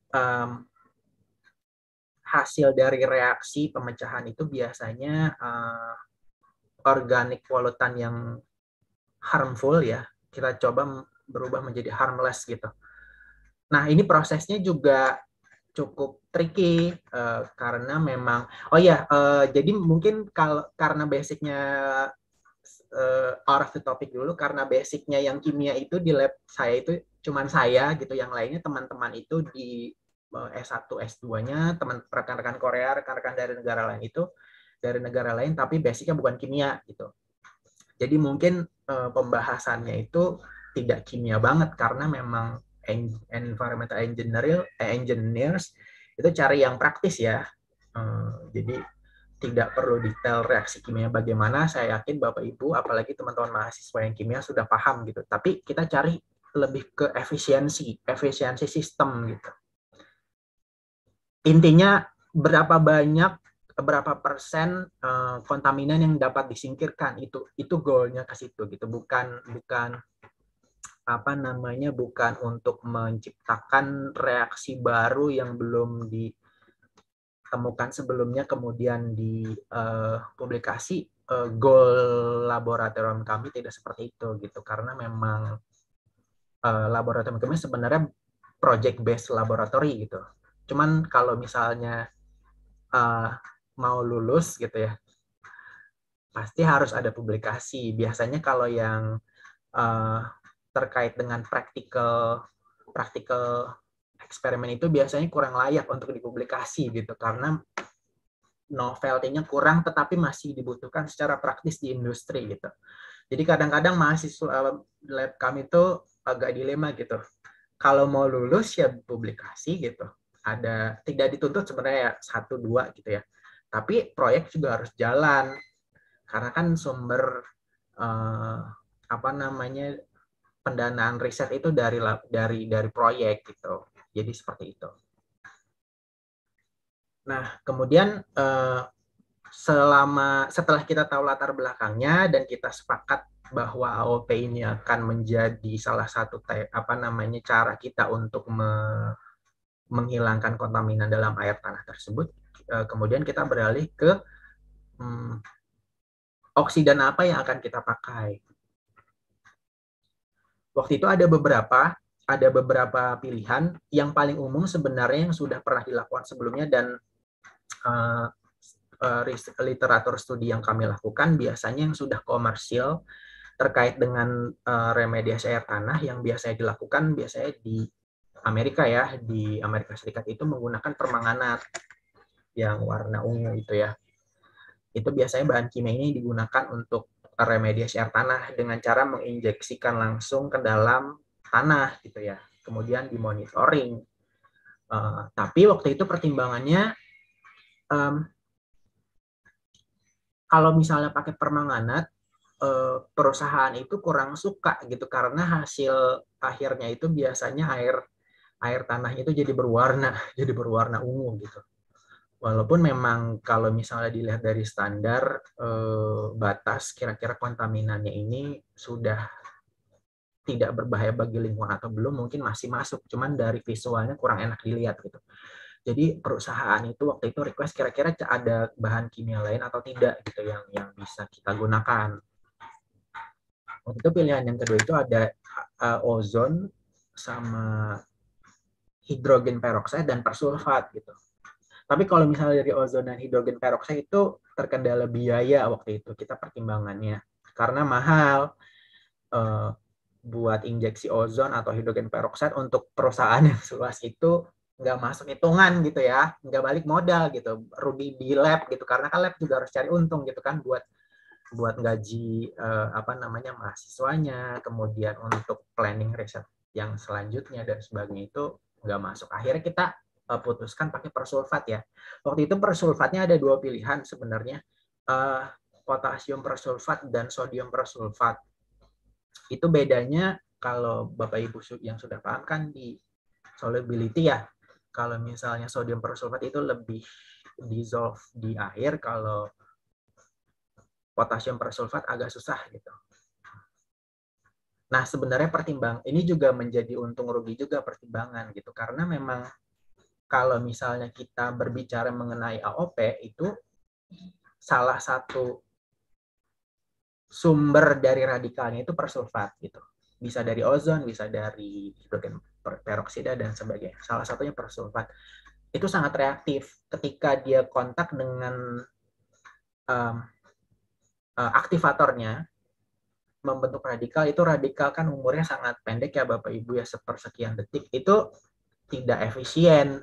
hasil dari reaksi pemecahan itu biasanya organic pollutant yang harmful ya, kita coba berubah menjadi harmless gitu. Nah, ini prosesnya juga cukup tricky karena memang jadi mungkin karena basicnya out of the topic dulu, karena basicnya yang kimia itu di lab saya itu cuman saya gitu, yang lainnya teman-teman itu di S1, S2-nya teman rekan-rekan Korea, rekan-rekan dari negara lain itu dari negara lain tapi basicnya bukan kimia gitu. Jadi mungkin pembahasannya itu tidak kimia banget karena memang environmental engineers itu cari yang praktis ya. Jadi tidak perlu detail reaksi kimia bagaimana. Saya yakin Bapak Ibu, apalagi teman-teman mahasiswa yang kimia sudah paham gitu. Tapi kita cari lebih ke efisiensi sistem gitu. Intinya berapa persen kontaminan yang dapat disingkirkan, itu goalnya ke situ gitu, bukan untuk menciptakan reaksi baru yang belum ditemukan sebelumnya kemudian dipublikasi. Goal laboratorium kami tidak seperti itu gitu, karena memang laboratorium kami sebenarnya project based laboratory gitu. Cuman kalau misalnya mau lulus gitu ya, pasti harus ada publikasi. Biasanya kalau yang terkait dengan praktikal eksperimen itu biasanya kurang layak untuk dipublikasi gitu, karena novelty-nya kurang tetapi masih dibutuhkan secara praktis di industri gitu. Jadi kadang-kadang mahasiswa lab kami itu agak dilema gitu. Kalau mau lulus ya publikasi gitu. Tidak dituntut sebenarnya 1-2 gitu ya. Tapi proyek juga harus jalan. Karena kan sumber pendanaan riset itu dari proyek gitu. Jadi seperti itu. Nah, kemudian setelah kita tahu latar belakangnya dan kita sepakat bahwa AOP ini akan menjadi salah satu cara kita untuk menghilangkan kontaminan dalam air tanah tersebut, kemudian kita beralih ke oksidan apa yang akan kita pakai. Waktu itu ada beberapa pilihan. Yang paling umum sebenarnya yang sudah pernah dilakukan sebelumnya dan literatur studi yang kami lakukan biasanya yang sudah komersil terkait dengan remediasi air tanah yang biasanya dilakukan di Amerika ya, di Amerika Serikat itu menggunakan permanganat yang warna ungu itu ya. Itu biasanya bahan kimia ini digunakan untuk remediasi air tanah dengan cara menginjeksikan langsung ke dalam tanah gitu ya. Kemudian dimonitoring. Tapi waktu itu pertimbangannya kalau misalnya pakai permanganat, perusahaan itu kurang suka gitu karena hasil akhirnya itu biasanya air tanahnya itu jadi berwarna ungu gitu. Walaupun memang kalau misalnya dilihat dari standar batas kira-kira kontaminannya ini sudah tidak berbahaya bagi lingkungan atau belum, mungkin masih masuk, cuman dari visualnya kurang enak dilihat gitu. Jadi perusahaan itu waktu itu request kira-kira ada bahan kimia lain atau tidak gitu yang bisa kita gunakan. Waktu itu pilihan yang kedua itu ada ozon sama hidrogen peroksida dan persulfat gitu. Tapi kalau misalnya dari ozon dan hidrogen peroksida itu terkendala biaya waktu itu kita pertimbangannya karena mahal buat injeksi ozon atau hidrogen peroksida untuk perusahaan yang seluas itu nggak masuk hitungan gitu ya, nggak balik modal gitu, rugi di lab gitu karena kan lab juga harus cari untung gitu kan buat gaji mahasiswanya, kemudian untuk planning riset yang selanjutnya dan sebagainya itu nggak masuk. Akhirnya kita putuskan pakai persulfat ya. Waktu itu persulfatnya ada dua pilihan sebenarnya, potasium persulfat dan sodium persulfat. Itu bedanya kalau Bapak Ibu yang sudah paham kan di solubility ya. Kalau misalnya sodium persulfat itu lebih dissolve di air, kalau potasium persulfat agak susah gitu. Nah, sebenarnya ini juga menjadi untung rugi juga pertimbangan gitu karena memang kalau misalnya kita berbicara mengenai AOP itu salah satu sumber dari radikalnya itu persulfat gitu. Bisa dari ozon, bisa dari hidrogen peroksida dan sebagainya. Salah satunya persulfat. Itu sangat reaktif ketika dia kontak dengan aktivatornya membentuk radikal. Itu radikal kan umurnya sangat pendek ya Bapak Ibu ya, sepersekian detik. Itu tidak efisien.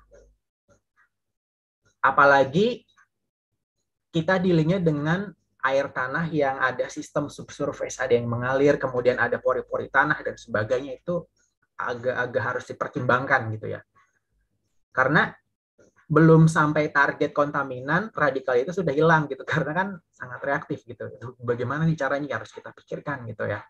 Apalagi kita dealingnya dengan air tanah yang ada sistem subsurface, ada yang mengalir, kemudian ada pori-pori tanah dan sebagainya, itu agak harus dipertimbangkan gitu ya. Karena belum sampai target kontaminan, radikal itu sudah hilang gitu, karena kan sangat reaktif gitu. Bagaimana nih caranya harus kita pikirkan gitu ya.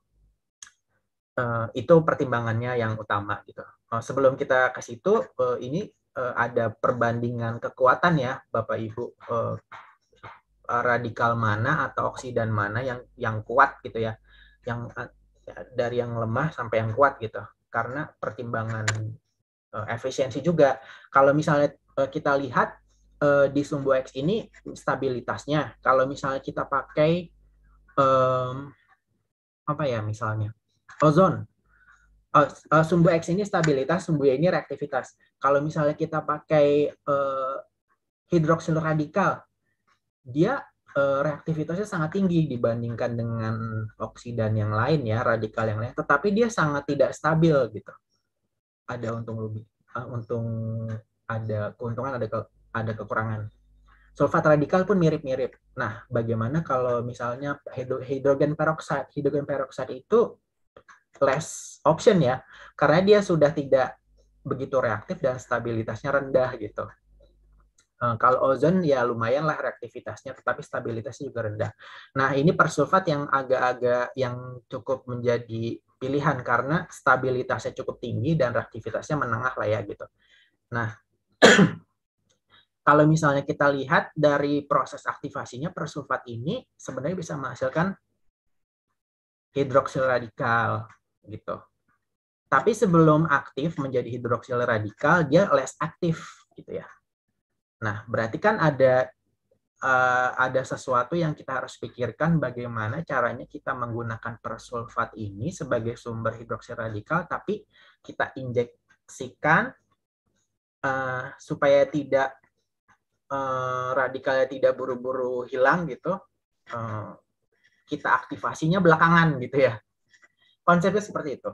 Itu pertimbangannya yang utama gitu. Sebelum kita ke situ, ini ada perbandingan kekuatan ya Bapak Ibu. Radikal mana atau oksidan mana yang kuat gitu ya, yang dari yang lemah sampai yang kuat gitu, karena pertimbangan efisiensi juga. Kalau misalnya kita lihat di Sumbu X ini stabilitasnya, kalau misalnya kita pakai misalnya ozon, Sumbu X ini stabilitas, Sumbu Y ini reaktivitas. Kalau misalnya kita pakai hidroksil radikal, dia reaktivitasnya sangat tinggi dibandingkan dengan oksidan yang lain ya, radikal yang lain, tetapi dia sangat tidak stabil gitu. Ada ada keuntungan, ada kekurangan. Sulfat radikal pun mirip-mirip. Nah, bagaimana kalau misalnya hidrogen peroksida? Hidrogen peroksida itu less option ya, karena dia sudah tidak begitu reaktif dan stabilitasnya rendah gitu. Kalau ozon ya lumayan lah reaktivitasnya, tetapi stabilitasnya juga rendah. Nah, ini persulfat yang agak-agak yang cukup menjadi pilihan karena stabilitasnya cukup tinggi dan reaktivitasnya menengah lah ya gitu. Nah, kalau misalnya kita lihat dari proses aktivasinya, persulfat ini sebenarnya bisa menghasilkan hidroksil radikal gitu. Tapi sebelum aktif menjadi hidroksil radikal, dia less aktif gitu ya. Nah, berarti kan ada ada sesuatu yang kita harus pikirkan bagaimana caranya kita menggunakan persulfat ini sebagai sumber hidroksi radikal, tapi kita injeksikan supaya tidak radikalnya tidak buru-buru hilang gitu, kita aktivasinya belakangan gitu ya. Konsepnya seperti itu.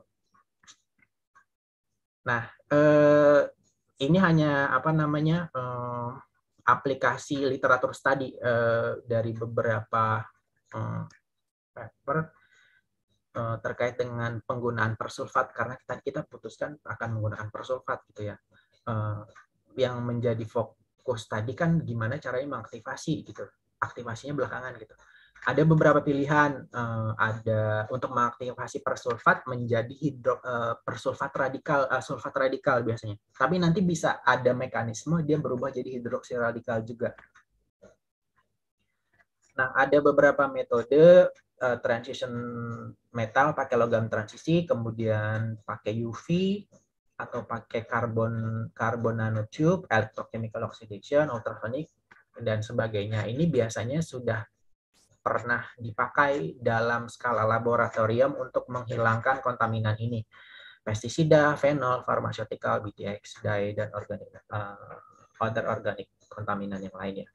Nah, ini hanya aplikasi literatur study dari beberapa paper terkait dengan penggunaan persulfat, karena kita putuskan akan menggunakan persulfat gitu ya. Yang menjadi fokus tadi kan gimana caranya mengaktifasi gitu, aktivasinya belakangan gitu. Ada beberapa pilihan, ada untuk mengaktifasi persulfat menjadi persulfat radikal, sulfat radikal biasanya. Tapi nanti bisa ada mekanisme dia berubah jadi hidroksi radikal juga. Nah, ada beberapa metode transition metal pakai logam transisi, kemudian pakai UV atau pakai carbon nanotube, electrochemical oxidation, ultrasonic dan sebagainya. Ini biasanya sudah pernah dipakai dalam skala laboratorium untuk menghilangkan kontaminan ini. Pestisida, fenol, pharmaceutical, BTX, dye, dan other organic kontaminan yang lainnya.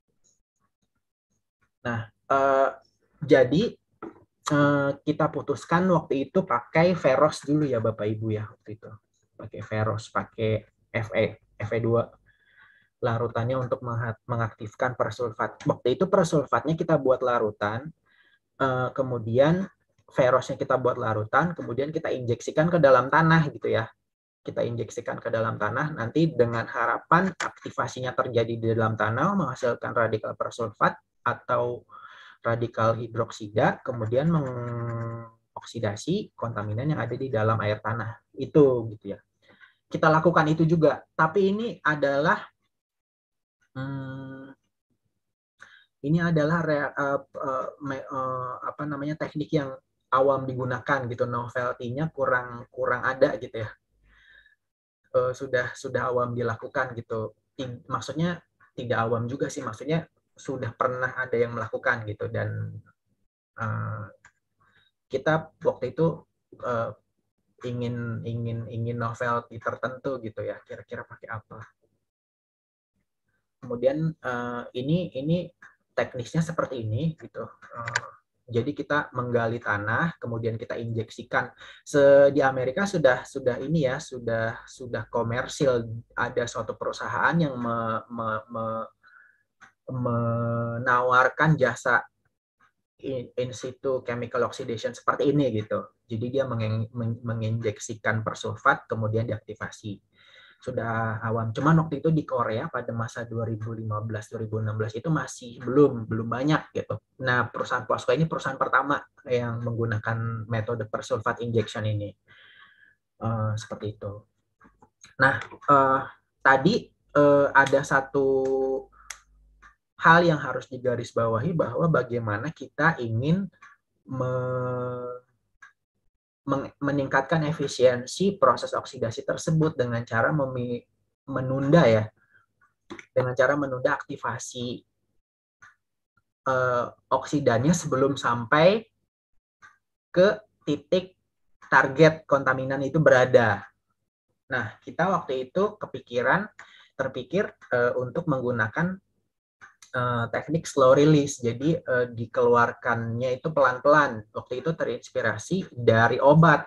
Nah, jadi kita putuskan waktu itu pakai Ferros dulu ya Bapak Ibu ya waktu itu. Pakai Ferros, pakai Fe2. Larutannya untuk mengaktifkan persulfat. Waktu itu persulfatnya kita buat larutan, kemudian ferrosnya kita buat larutan, kemudian kita injeksikan ke dalam tanah gitu ya. Kita injeksikan ke dalam tanah, nanti dengan harapan aktivasinya terjadi di dalam tanah, menghasilkan radikal persulfat atau radikal hidroksida, kemudian mengoksidasi kontaminan yang ada di dalam air tanah. Itu gitu ya. Kita lakukan itu juga, tapi ini adalah teknik yang awam digunakan gitu, novelty-nya kurang ada gitu ya. Sudah awam dilakukan gitu. Maksudnya tidak awam juga sih, maksudnya sudah pernah ada yang melakukan gitu, dan kita waktu itu ingin novelty tertentu gitu ya, kira-kira pakai apa. Kemudian ini teknisnya seperti ini gitu. Jadi kita menggali tanah, kemudian kita injeksikan. Di Amerika sudah ini ya, sudah komersil. Ada suatu perusahaan yang menawarkan jasa in situ chemical oxidation seperti ini gitu. Jadi dia menginjeksikan persulfat kemudian diaktifasi. Sudah awam. Cuman waktu itu di Korea pada masa 2015-2016 itu masih belum banyak gitu. Nah, perusahaan POSCO ini perusahaan pertama yang menggunakan metode persulfat injection ini. Seperti itu. Nah, tadi ada satu hal yang harus digarisbawahi, bahwa bagaimana kita ingin meningkatkan efisiensi proses oksidasi tersebut dengan cara menunda aktivasi oksidannya sebelum sampai ke titik target kontaminan itu berada. Nah, kita waktu itu terpikir untuk menggunakan teknik slow release. Jadi dikeluarkannya itu pelan-pelan. Waktu itu terinspirasi dari obat.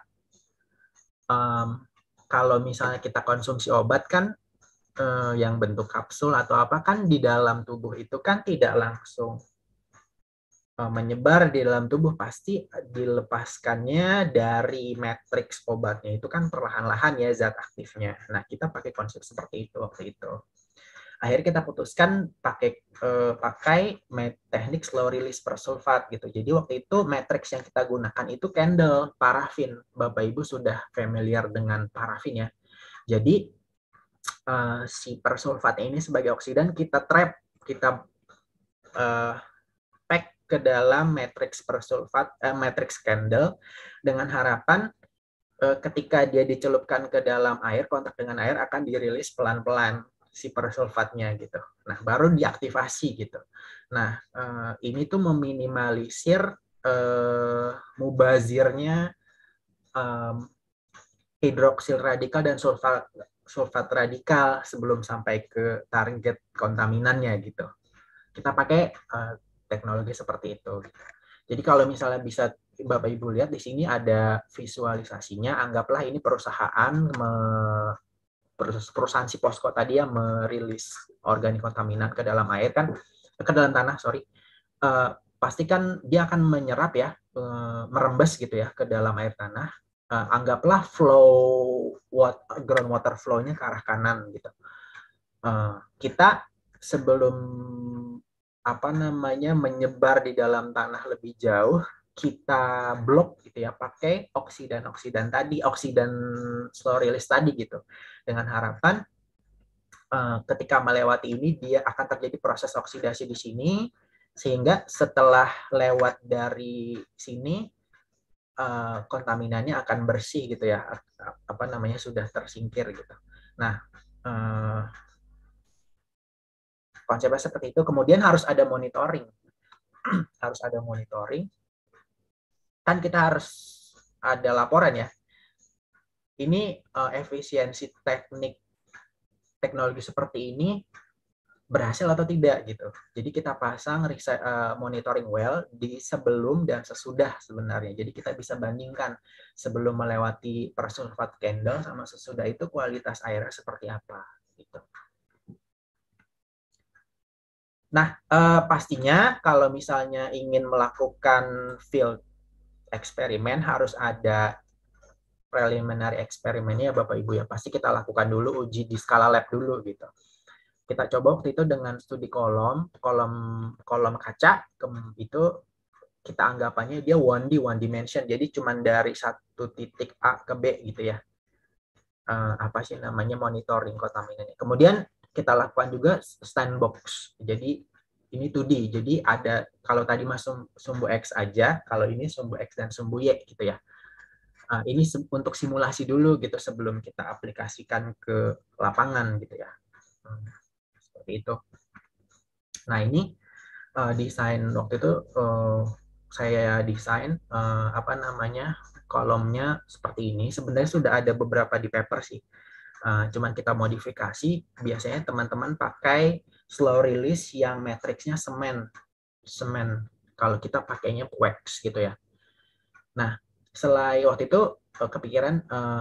Kalau misalnya kita konsumsi obat kan yang bentuk kapsul atau apa kan di dalam tubuh itu kan tidak langsung menyebar di dalam tubuh, pasti dilepaskannya dari matriks obatnya itu kan perlahan-lahan ya zat aktifnya. Nah, kita pakai konsep seperti itu waktu itu. Akhirnya kita putuskan pakai teknik slow release persulfat gitu. Jadi waktu itu matriks yang kita gunakan itu candle, parafin. Bapak Ibu sudah familiar dengan parafin ya. Jadi si persulfat ini sebagai oksidan kita trap, kita pack ke dalam matriks persulfat, matriks candle, dengan harapan ketika dia dicelupkan ke dalam air, kontak dengan air akan dirilis pelan-pelan si persulfatnya gitu. Nah, baru diaktifasi gitu. Nah, ini tuh meminimalisir mubazirnya hidroksil radikal dan sulfat radikal sebelum sampai ke target kontaminannya gitu. Kita pakai teknologi seperti itu. Jadi kalau misalnya bisa Bapak Ibu lihat di sini ada visualisasinya, anggaplah ini perusahaan si Posko tadi yang merilis organik kontaminan ke dalam air kan, ke dalam tanah, sorry. Pasti kan dia akan menyerap ya, merembes gitu ya ke dalam air tanah. Anggaplah groundwater flow-nya ke arah kanan gitu. Kita sebelum menyebar di dalam tanah lebih jauh, kita blok gitu ya pakai oksidan tadi, oksidan slow release tadi gitu, dengan harapan ketika melewati ini dia akan terjadi proses oksidasi di sini, sehingga setelah lewat dari sini kontaminannya akan bersih gitu ya, sudah tersingkir gitu. Nah, konsepnya seperti itu. Kemudian harus ada monitoring. Harus ada monitoring. Kan kita harus ada laporan ya. Ini efisiensi teknologi seperti ini berhasil atau tidak gitu. Jadi kita pasang monitoring well di sebelum dan sesudah sebenarnya. Jadi kita bisa bandingkan sebelum melewati persulfat candle sama sesudah itu kualitas airnya seperti apa gitu. Nah, pastinya kalau misalnya ingin melakukan field eksperimen harus ada preliminary eksperimennya Bapak Ibu ya. Pasti kita lakukan dulu uji di skala lab dulu gitu. Kita coba waktu itu dengan studi kolom kaca itu kita anggapannya dia 1D, one dimension. Jadi cuma dari satu titik A ke B gitu ya. Monitoring kontaminannya. Kemudian kita lakukan juga sandbox. Jadi ini 2D. Jadi ada, kalau tadi masuk sumbu X aja, kalau ini sumbu X dan sumbu Y gitu ya. Ini untuk simulasi dulu gitu sebelum kita aplikasikan ke lapangan gitu ya. Seperti itu. Nah, ini desain waktu itu saya desain kolomnya seperti ini. Sebenarnya sudah ada beberapa di paper sih. Cuman kita modifikasi, biasanya teman-teman pakai slow release yang matriksnya semen. Kalau kita pakainya wax gitu ya. Nah, selain waktu itu kepikiran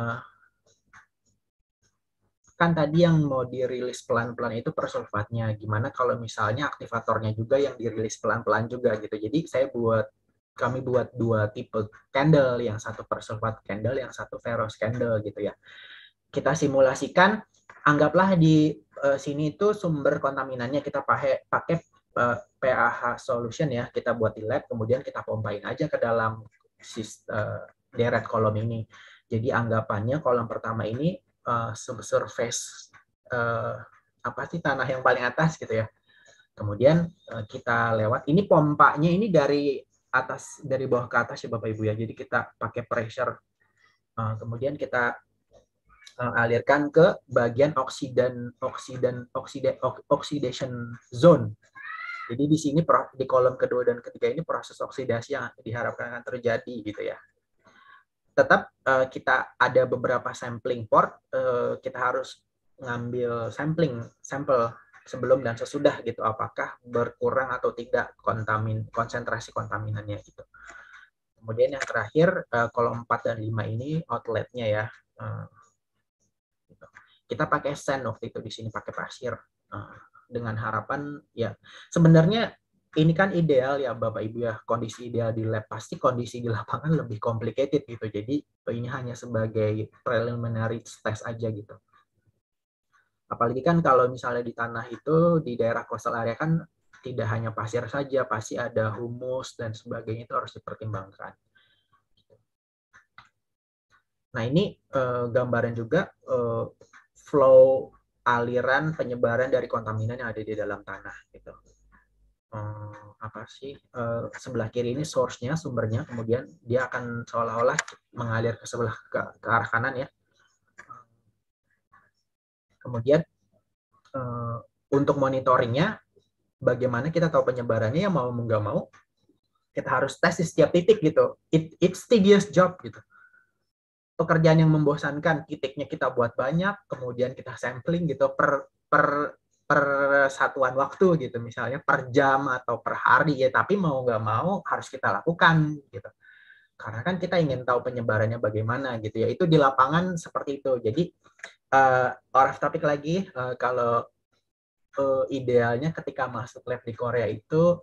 kan tadi yang mau dirilis pelan-pelan itu persulfatnya. Gimana kalau misalnya aktivatornya juga yang dirilis pelan-pelan juga gitu. Jadi kami buat dua tipe candle, yang satu persulfat candle, yang satu ferrous candle gitu ya. Kita simulasikan, anggaplah di sini itu sumber kontaminannya kita pakai PAH solution ya, kita buat di lab, kemudian kita pompain aja ke dalam deret kolom ini. Jadi anggapannya kolom pertama ini surface tanah yang paling atas gitu ya. Kemudian kita lewat, ini pompanya ini dari bawah ke atas ya Bapak Ibu ya. Jadi kita pakai pressure, kemudian kita alirkan ke bagian oxidation zone. Jadi di sini di kolom kedua dan ketiga ini proses oksidasi yang diharapkan akan terjadi gitu ya. Tetap kita ada beberapa sampling port, kita harus ngambil sampel sebelum dan sesudah gitu, apakah berkurang atau tidak konsentrasi kontaminannya gitu. Kemudian yang terakhir kolom 4 dan 5 ini outletnya ya. Kita pakai sand waktu itu, di sini pakai pasir dengan harapan ya sebenarnya ini kan ideal ya Bapak Ibu ya, kondisi ideal di lab, pasti kondisi di lapangan lebih complicated gitu. Jadi ini hanya sebagai preliminary test aja gitu. Apalagi kan kalau misalnya di tanah itu di daerah coastal area kan tidak hanya pasir saja, pasti ada humus dan sebagainya, itu harus dipertimbangkan. Nah, ini gambaran juga flow aliran penyebaran dari kontaminan yang ada di dalam tanah gitu. Sebelah kiri ini source-nya, sumbernya, kemudian dia akan seolah-olah mengalir ke arah kanan ya. Kemudian untuk monitoringnya, bagaimana kita tahu penyebarannya, ya mau nggak mau kita harus tes di setiap titik gitu. It's tedious job gitu. Pekerjaan yang membosankan, titiknya kita buat banyak, kemudian kita sampling gitu per satuan waktu gitu, misalnya per jam atau per hari ya, tapi mau nggak mau harus kita lakukan gitu. Karena kan kita ingin tahu penyebarannya bagaimana gitu ya. Itu di lapangan seperti itu. Jadi off topic lagi, kalau idealnya ketika masuk lab di Korea itu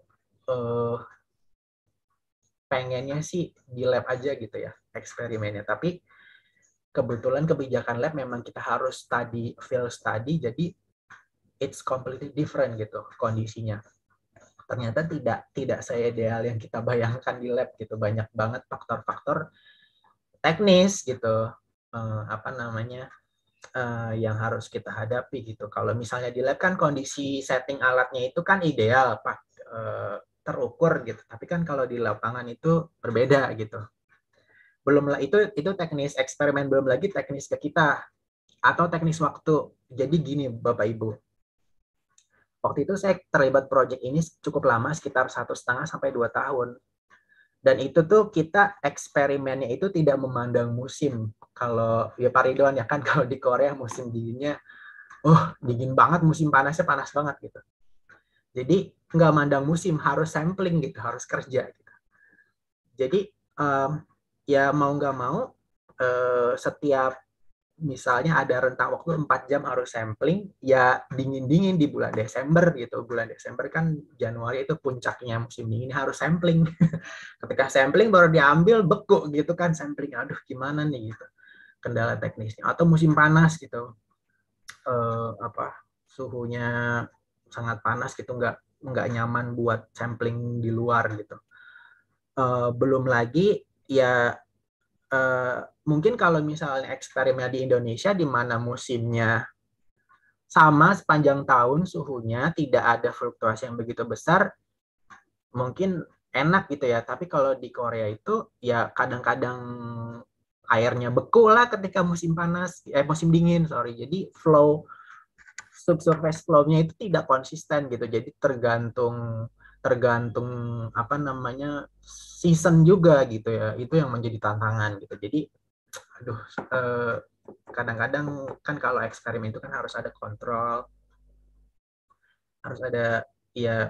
pengennya sih di lab aja gitu ya eksperimennya. Tapi kebetulan kebijakan lab memang kita harus study, field study, jadi it's completely different gitu kondisinya. Ternyata tidak seideal yang kita bayangkan di lab gitu. Banyak banget faktor-faktor teknis gitu, yang harus kita hadapi gitu. Kalau misalnya di lab kan kondisi setting alatnya itu kan ideal, Pak, terukur gitu. Tapi kan kalau di lapangan itu berbeda gitu. Belum lah itu teknis eksperimen, belum lagi teknis ke kita atau teknis waktu. Jadi gini Bapak Ibu, waktu itu saya terlibat proyek ini cukup lama, sekitar 1,5 sampai 2 tahun. Dan itu tuh kita eksperimennya itu tidak memandang musim. Kalau ya Pak Ridwan ya kan, kalau di Korea musim dinginnya, dingin banget, musim panasnya panas banget gitu. Jadi nggak mandang musim, harus sampling gitu, harus kerja gitu. Jadi ya mau nggak mau setiap misalnya ada rentang waktu 4 jam harus sampling, ya dingin-dingin di bulan Desember gitu. Bulan Desember kan, Januari itu puncaknya musim dingin, harus sampling. Ketika sampling baru diambil, beku gitu kan sampling. Aduh gimana nih gitu. Kendala teknisnya. Atau musim panas gitu. Suhunya sangat panas gitu, nggak nyaman buat sampling di luar gitu. Belum lagi ya mungkin kalau misalnya eksperimen di Indonesia di mana musimnya sama sepanjang tahun, suhunya tidak ada fluktuasi yang begitu besar, mungkin enak gitu ya. Tapi kalau di Korea itu ya kadang-kadang airnya beku lah ketika musim panas, musim dingin, sorry. Jadi subsurface flow-nya itu tidak konsisten gitu. Jadi tergantung season juga gitu ya. Itu yang menjadi tantangan gitu. Jadi aduh, kadang-kadang kan kalau eksperimen itu kan harus ada kontrol, harus ada ya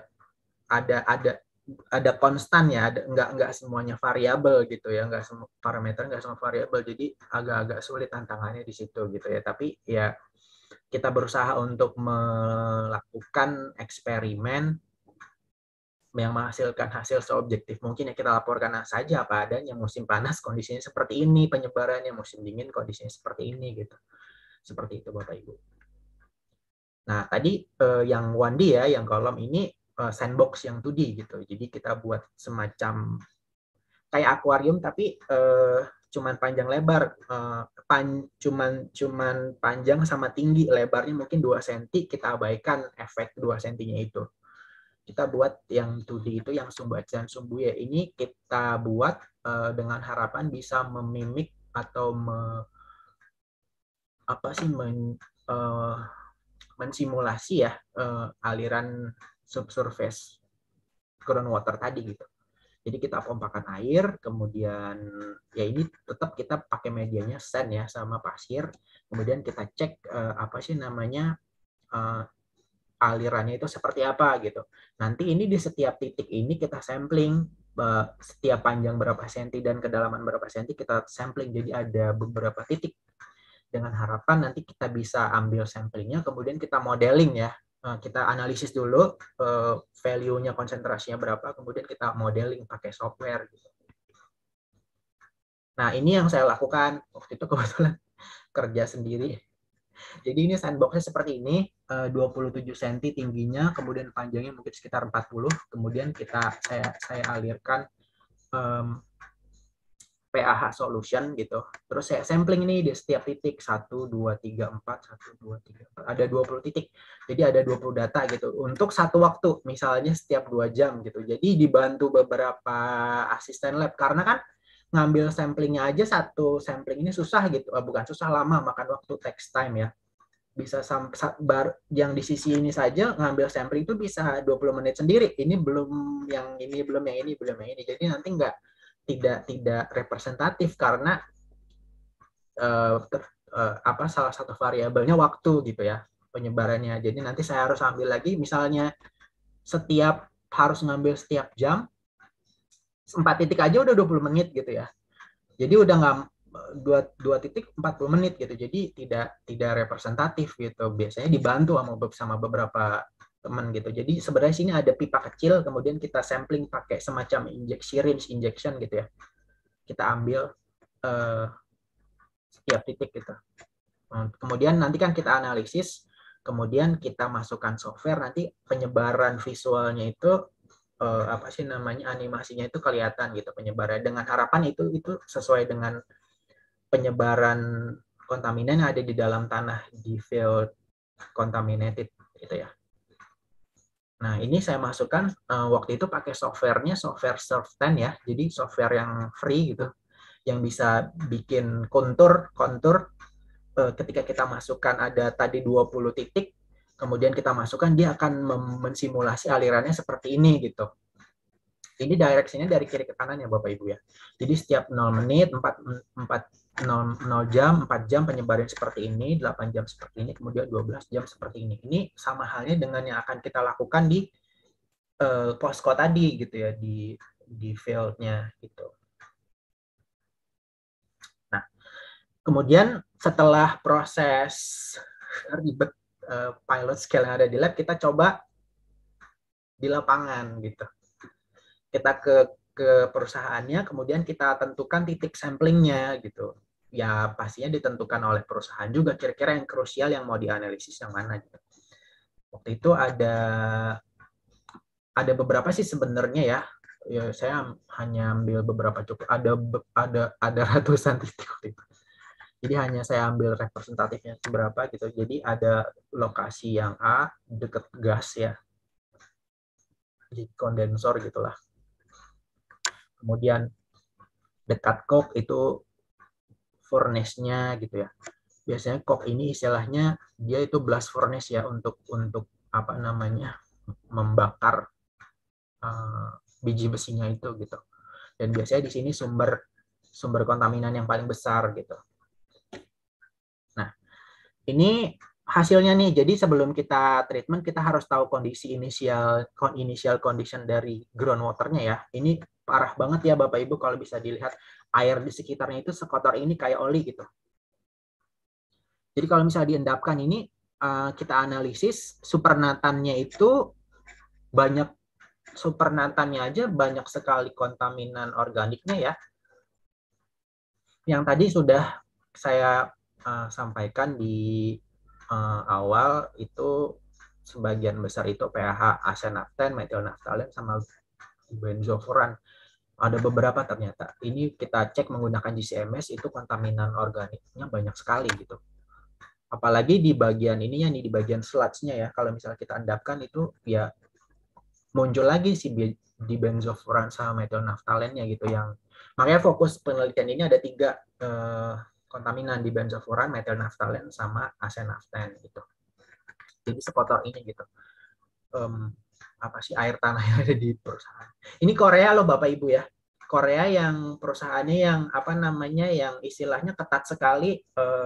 ada konstan ya, nggak semuanya variabel gitu ya, nggak semua parameter, nggak semua variabel, jadi agak-agak sulit tantangannya di situ gitu ya. Tapi ya kita berusaha untuk melakukan eksperimen yang menghasilkan hasil seobjektif mungkin, ya kita laporkan saja apa adanya. Musim panas kondisinya seperti ini penyebarannya, musim dingin kondisinya seperti ini gitu. Seperti itu Bapak Ibu. Nah tadi yang 1D ya, yang kolom ini sandbox yang 2D gitu. Jadi kita buat semacam kayak akuarium tapi cuman panjang lebar, cuman panjang sama tinggi, lebarnya mungkin 2 cm, kita abaikan efek 2 cm-nya itu. Kita buat yang 2D itu, yang Sumbacan Sumbuya ini kita buat dengan harapan bisa memimik atau mensimulasi ya aliran subsurface groundwater tadi gitu. Jadi kita pompakan air, kemudian ya ini tetap kita pakai medianya sand ya sama pasir, kemudian kita cek alirannya itu seperti apa gitu. Nanti ini di setiap titik ini kita sampling, setiap panjang berapa senti dan kedalaman berapa senti kita sampling, jadi ada beberapa titik. Dengan harapan nanti kita bisa ambil samplingnya, kemudian kita modeling ya, kita analisis dulu value-nya, konsentrasinya berapa, kemudian kita modeling pakai software gitu. Nah ini yang saya lakukan waktu itu, kebetulan kerja sendiri. Jadi ini sandbox-nya seperti ini, 27 cm tingginya, kemudian panjangnya mungkin sekitar 40, kemudian saya alirkan PAH solution gitu. Terus saya sampling ini di setiap titik 1 2 3 4 1 2 3 4. Ada 20 titik. Jadi ada 20 data gitu untuk satu waktu, misalnya setiap 2 jam gitu. Jadi dibantu beberapa asisten lab karena kan ngambil samplingnya aja, satu sampling ini susah gitu. Bukan susah, lama, makan waktu, takes time ya. yang di sisi ini saja ngambil sampling itu bisa 20 menit sendiri. Ini belum yang ini, belum yang ini, belum yang ini. Jadi nanti tidak representatif karena salah satu variabelnya waktu gitu ya penyebarannya. Jadi nanti saya harus ambil lagi misalnya harus ngambil setiap jam 4 titik aja udah 20 menit gitu ya. Jadi udah nggak 2 titik 40 menit gitu. Jadi tidak representatif gitu. Biasanya dibantu sama beberapa teman gitu. Jadi sebenarnya sini ada pipa kecil, kemudian kita sampling pakai semacam syringe injection gitu ya. Kita ambil setiap titik gitu. Kemudian nanti kan kita analisis, kemudian kita masukkan software, nanti penyebaran visualnya itu animasinya itu kelihatan gitu penyebaran, dengan harapan itu sesuai dengan penyebaran kontaminan yang ada di dalam tanah di field contaminated gitu ya. Nah, ini saya masukkan waktu itu pakai softwarenya software Surf10 ya. Jadi software yang free gitu, yang bisa bikin kontur ketika kita masukkan ada tadi 20 titik, kemudian kita masukkan, dia akan mensimulasi alirannya seperti ini gitu. Ini direksinya dari kiri ke kanan ya Bapak Ibu ya. Jadi setiap 0 menit, 0 jam, 4 jam penyebaran seperti ini, 8 jam seperti ini, kemudian 12 jam seperti ini. Ini sama halnya dengan yang akan kita lakukan di posko tadi gitu ya, di field-nya gitu. Nah, kemudian setelah proses ribet pilot scale yang ada di lab, kita coba di lapangan gitu. Kita ke perusahaannya, kemudian kita tentukan titik samplingnya gitu. Ya pastinya ditentukan oleh perusahaan juga, kira-kira yang krusial yang mau dianalisis yang mana gitu. Waktu itu ada beberapa sih sebenarnya ya. Ya saya hanya ambil beberapa cukup, ada ratusan titik waktu itu. Jadi hanya saya ambil representatifnya berapa gitu. Jadi ada lokasi yang A dekat gas ya, di kondensor gitulah. Kemudian dekat coke itu furnace-nya gitu ya. Biasanya coke ini istilahnya dia itu blast furnace ya, untuk apa namanya, membakar biji besinya itu gitu. Dan biasanya di sini sumber kontaminan yang paling besar gitu. Nah, ini hasilnya nih. Jadi sebelum kita treatment, kita harus tahu kondisi initial condition dari groundwater-nya ya. Ini parah banget ya Bapak Ibu, kalau bisa dilihat air di sekitarnya itu sekotor ini kayak oli gitu. Jadi kalau misalnya diendapkan ini, kita analisis supernatannya itu supernatannya aja banyak sekali kontaminan organiknya ya. Yang tadi sudah saya sampaikan di awal, itu sebagian besar itu pH asenapten, metilnaftalen, sama benzofuran. Ada beberapa ternyata. Ini kita cek menggunakan GCMS, itu kontaminan organiknya banyak sekali gitu. Apalagi di bagian ininya nih, di bagian sludge-nya ya. Kalau misalnya kita endapkan itu ya muncul lagi si di benzofuran sama metilnaftalennya gitu. Yang makanya fokus penelitian ini ada 3 kontaminan di benzofuran, metilnaftalen, sama asenapten gitu. Jadi sekotor ini gitu. Apa sih air tanah yang ada di perusahaan. Ini Korea loh Bapak Ibu ya. Korea yang perusahaannya yang apa namanya, yang istilahnya ketat sekali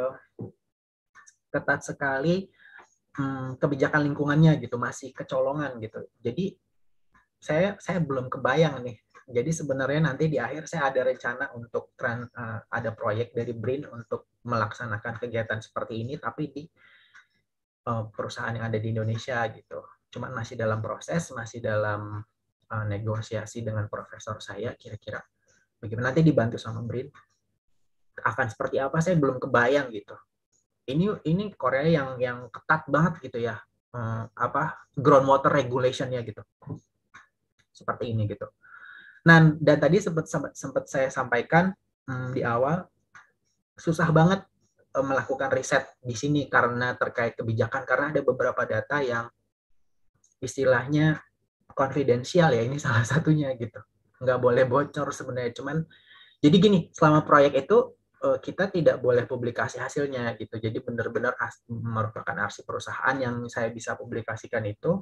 kebijakan lingkungannya gitu, masih kecolongan gitu. Jadi saya belum kebayang nih. Jadi sebenarnya nanti di akhir saya ada rencana untuk ada proyek dari BRIN untuk melaksanakan kegiatan seperti ini, tapi di perusahaan yang ada di Indonesia gitu. Cuman masih dalam proses, masih dalam negosiasi dengan profesor saya, kira-kira bagaimana, nanti dibantu sama BRIN. Akan seperti apa saya belum kebayang gitu. Ini Korea yang ketat banget gitu ya, groundwater regulation-nya gitu. Seperti ini gitu. Nah, dan tadi sempat saya sampaikan di awal, susah banget melakukan riset di sini karena terkait kebijakan, karena ada beberapa data yang istilahnya konfidensial ya, ini salah satunya gitu. Nggak boleh bocor sebenarnya. Cuman, jadi gini, selama proyek itu kita tidak boleh publikasi hasilnya gitu. Jadi benar-benar merupakan arsip perusahaan. Yang saya bisa publikasikan itu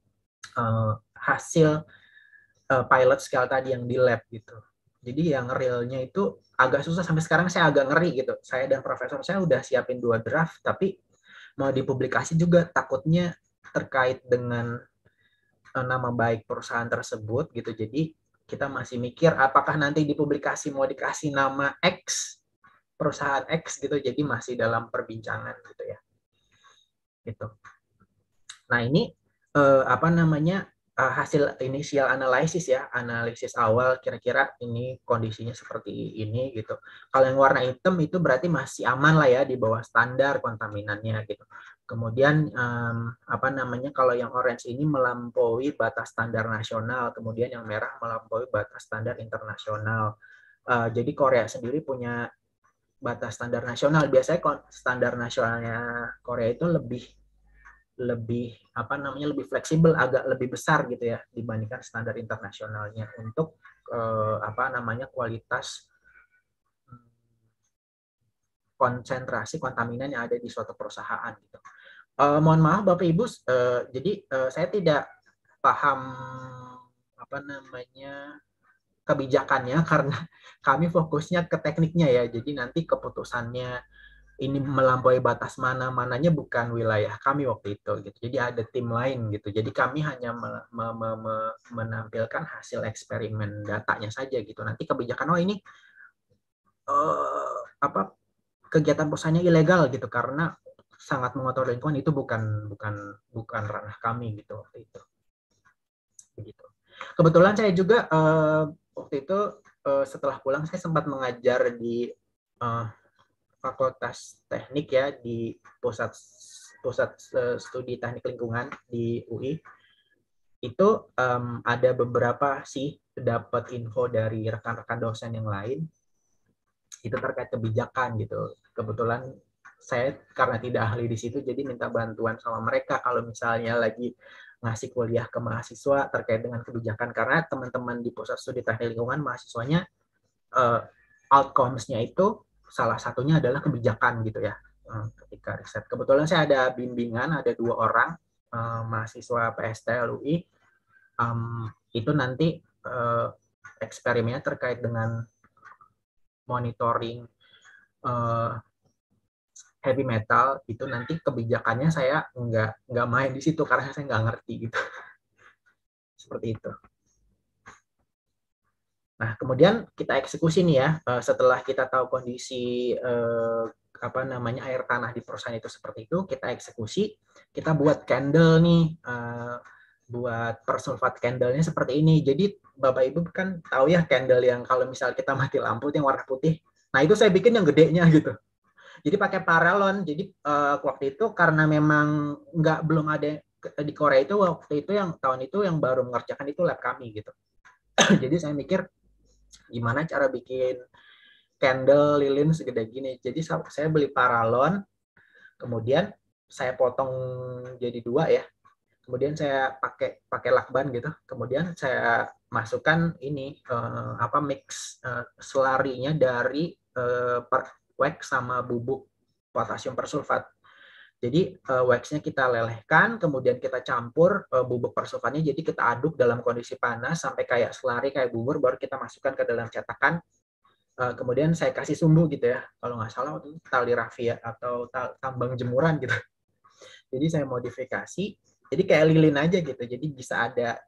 hasil pilot scale tadi yang di lab gitu. Jadi yang realnya itu agak susah, sampai sekarang saya agak ngeri gitu. Saya dan profesor saya udah siapin 2 draft, tapi mau dipublikasi juga takutnya terkait dengan nama baik perusahaan tersebut gitu. Jadi kita masih mikir apakah nanti dipublikasi mau dikasih nama X, perusahaan X gitu. Jadi masih dalam perbincangan gitu ya. Gitu. Nah, ini apa namanya? Hasil inisial analisis ya, analisis awal kira-kira ini kondisinya seperti ini gitu. Kalau yang warna hitam itu berarti masih aman lah ya, di bawah standar kontaminannya gitu. Kemudian apa namanya, kalau yang orange ini melampaui batas standar nasional, kemudian yang merah melampaui batas standar internasional. Jadi Korea sendiri punya batas standar nasional. Biasanya standar nasionalnya Korea itu lebih apa namanya, lebih fleksibel, agak lebih besar gitu ya dibandingkan standar internasionalnya untuk apa namanya, kualitas konsentrasi kontaminan yang ada di suatu perusahaan gitu. Mohon maaf Bapak Ibu, jadi saya tidak paham apa namanya kebijakannya karena kami fokusnya ke tekniknya ya. Jadi nanti keputusannya ini melampaui batas mananya bukan wilayah kami waktu itu gitu. Jadi ada tim lain gitu. Jadi kami hanya menampilkan hasil eksperimen datanya saja gitu. Nanti kebijakan ini apa, kegiatan perusahaannya ilegal gitu karena sangat mengotori lingkungan, itu bukan ranah kami gitu waktu itu. Begitu. Kebetulan saya juga waktu itu setelah pulang saya sempat mengajar di Fakultas Teknik ya, di pusat studi teknik lingkungan di UI. Itu ada beberapa sih dapat info dari rekan-rekan dosen yang lain itu terkait kebijakan gitu. Kebetulan saya karena tidak ahli di situ jadi minta bantuan sama mereka kalau misalnya lagi ngasih kuliah ke mahasiswa terkait dengan kebijakan, karena teman-teman di pusat studi teknik lingkungan mahasiswanya outcomes-nya itu salah satunya adalah kebijakan gitu ya ketika riset. Kebetulan saya ada bimbingan, ada 2 orang mahasiswa PST LUI, itu nanti eksperimennya terkait dengan monitoring heavy metal, itu nanti kebijakannya saya nggak main di situ karena saya nggak ngerti gitu. Seperti itu. Nah, kemudian kita eksekusi nih ya, setelah kita tahu kondisi apa namanya air tanah di perusahaan itu seperti itu, kita eksekusi, kita buat candle nih, buat persulfat candle-nya seperti ini. Jadi Bapak Ibu kan tahu ya candle yang kalau misal kita mati lampu yang warna putih. Nah, itu saya bikin yang gedenya gitu. Jadi pakai paralon. Jadi waktu itu karena memang belum ada di Korea itu, waktu itu yang tahun itu yang baru mengerjakan itu lab kami gitu. Jadi saya mikir gimana cara bikin candle lilin segede gini. Jadi saya beli paralon, kemudian saya potong jadi 2 ya. Kemudian saya pakai lakban gitu. Kemudian saya masukkan ini mix selarinya dari wax sama bubuk potasium persulfat. Jadi wax-nya kita lelehkan, kemudian kita campur bubuk persulfatnya, jadi kita aduk dalam kondisi panas sampai kayak selari, kayak bubur, baru kita masukkan ke dalam cetakan. Kemudian saya kasih sumbu gitu ya, kalau nggak salah itu tali rafia atau tambang jemuran gitu. Jadi saya modifikasi, jadi kayak lilin aja gitu. Jadi bisa ada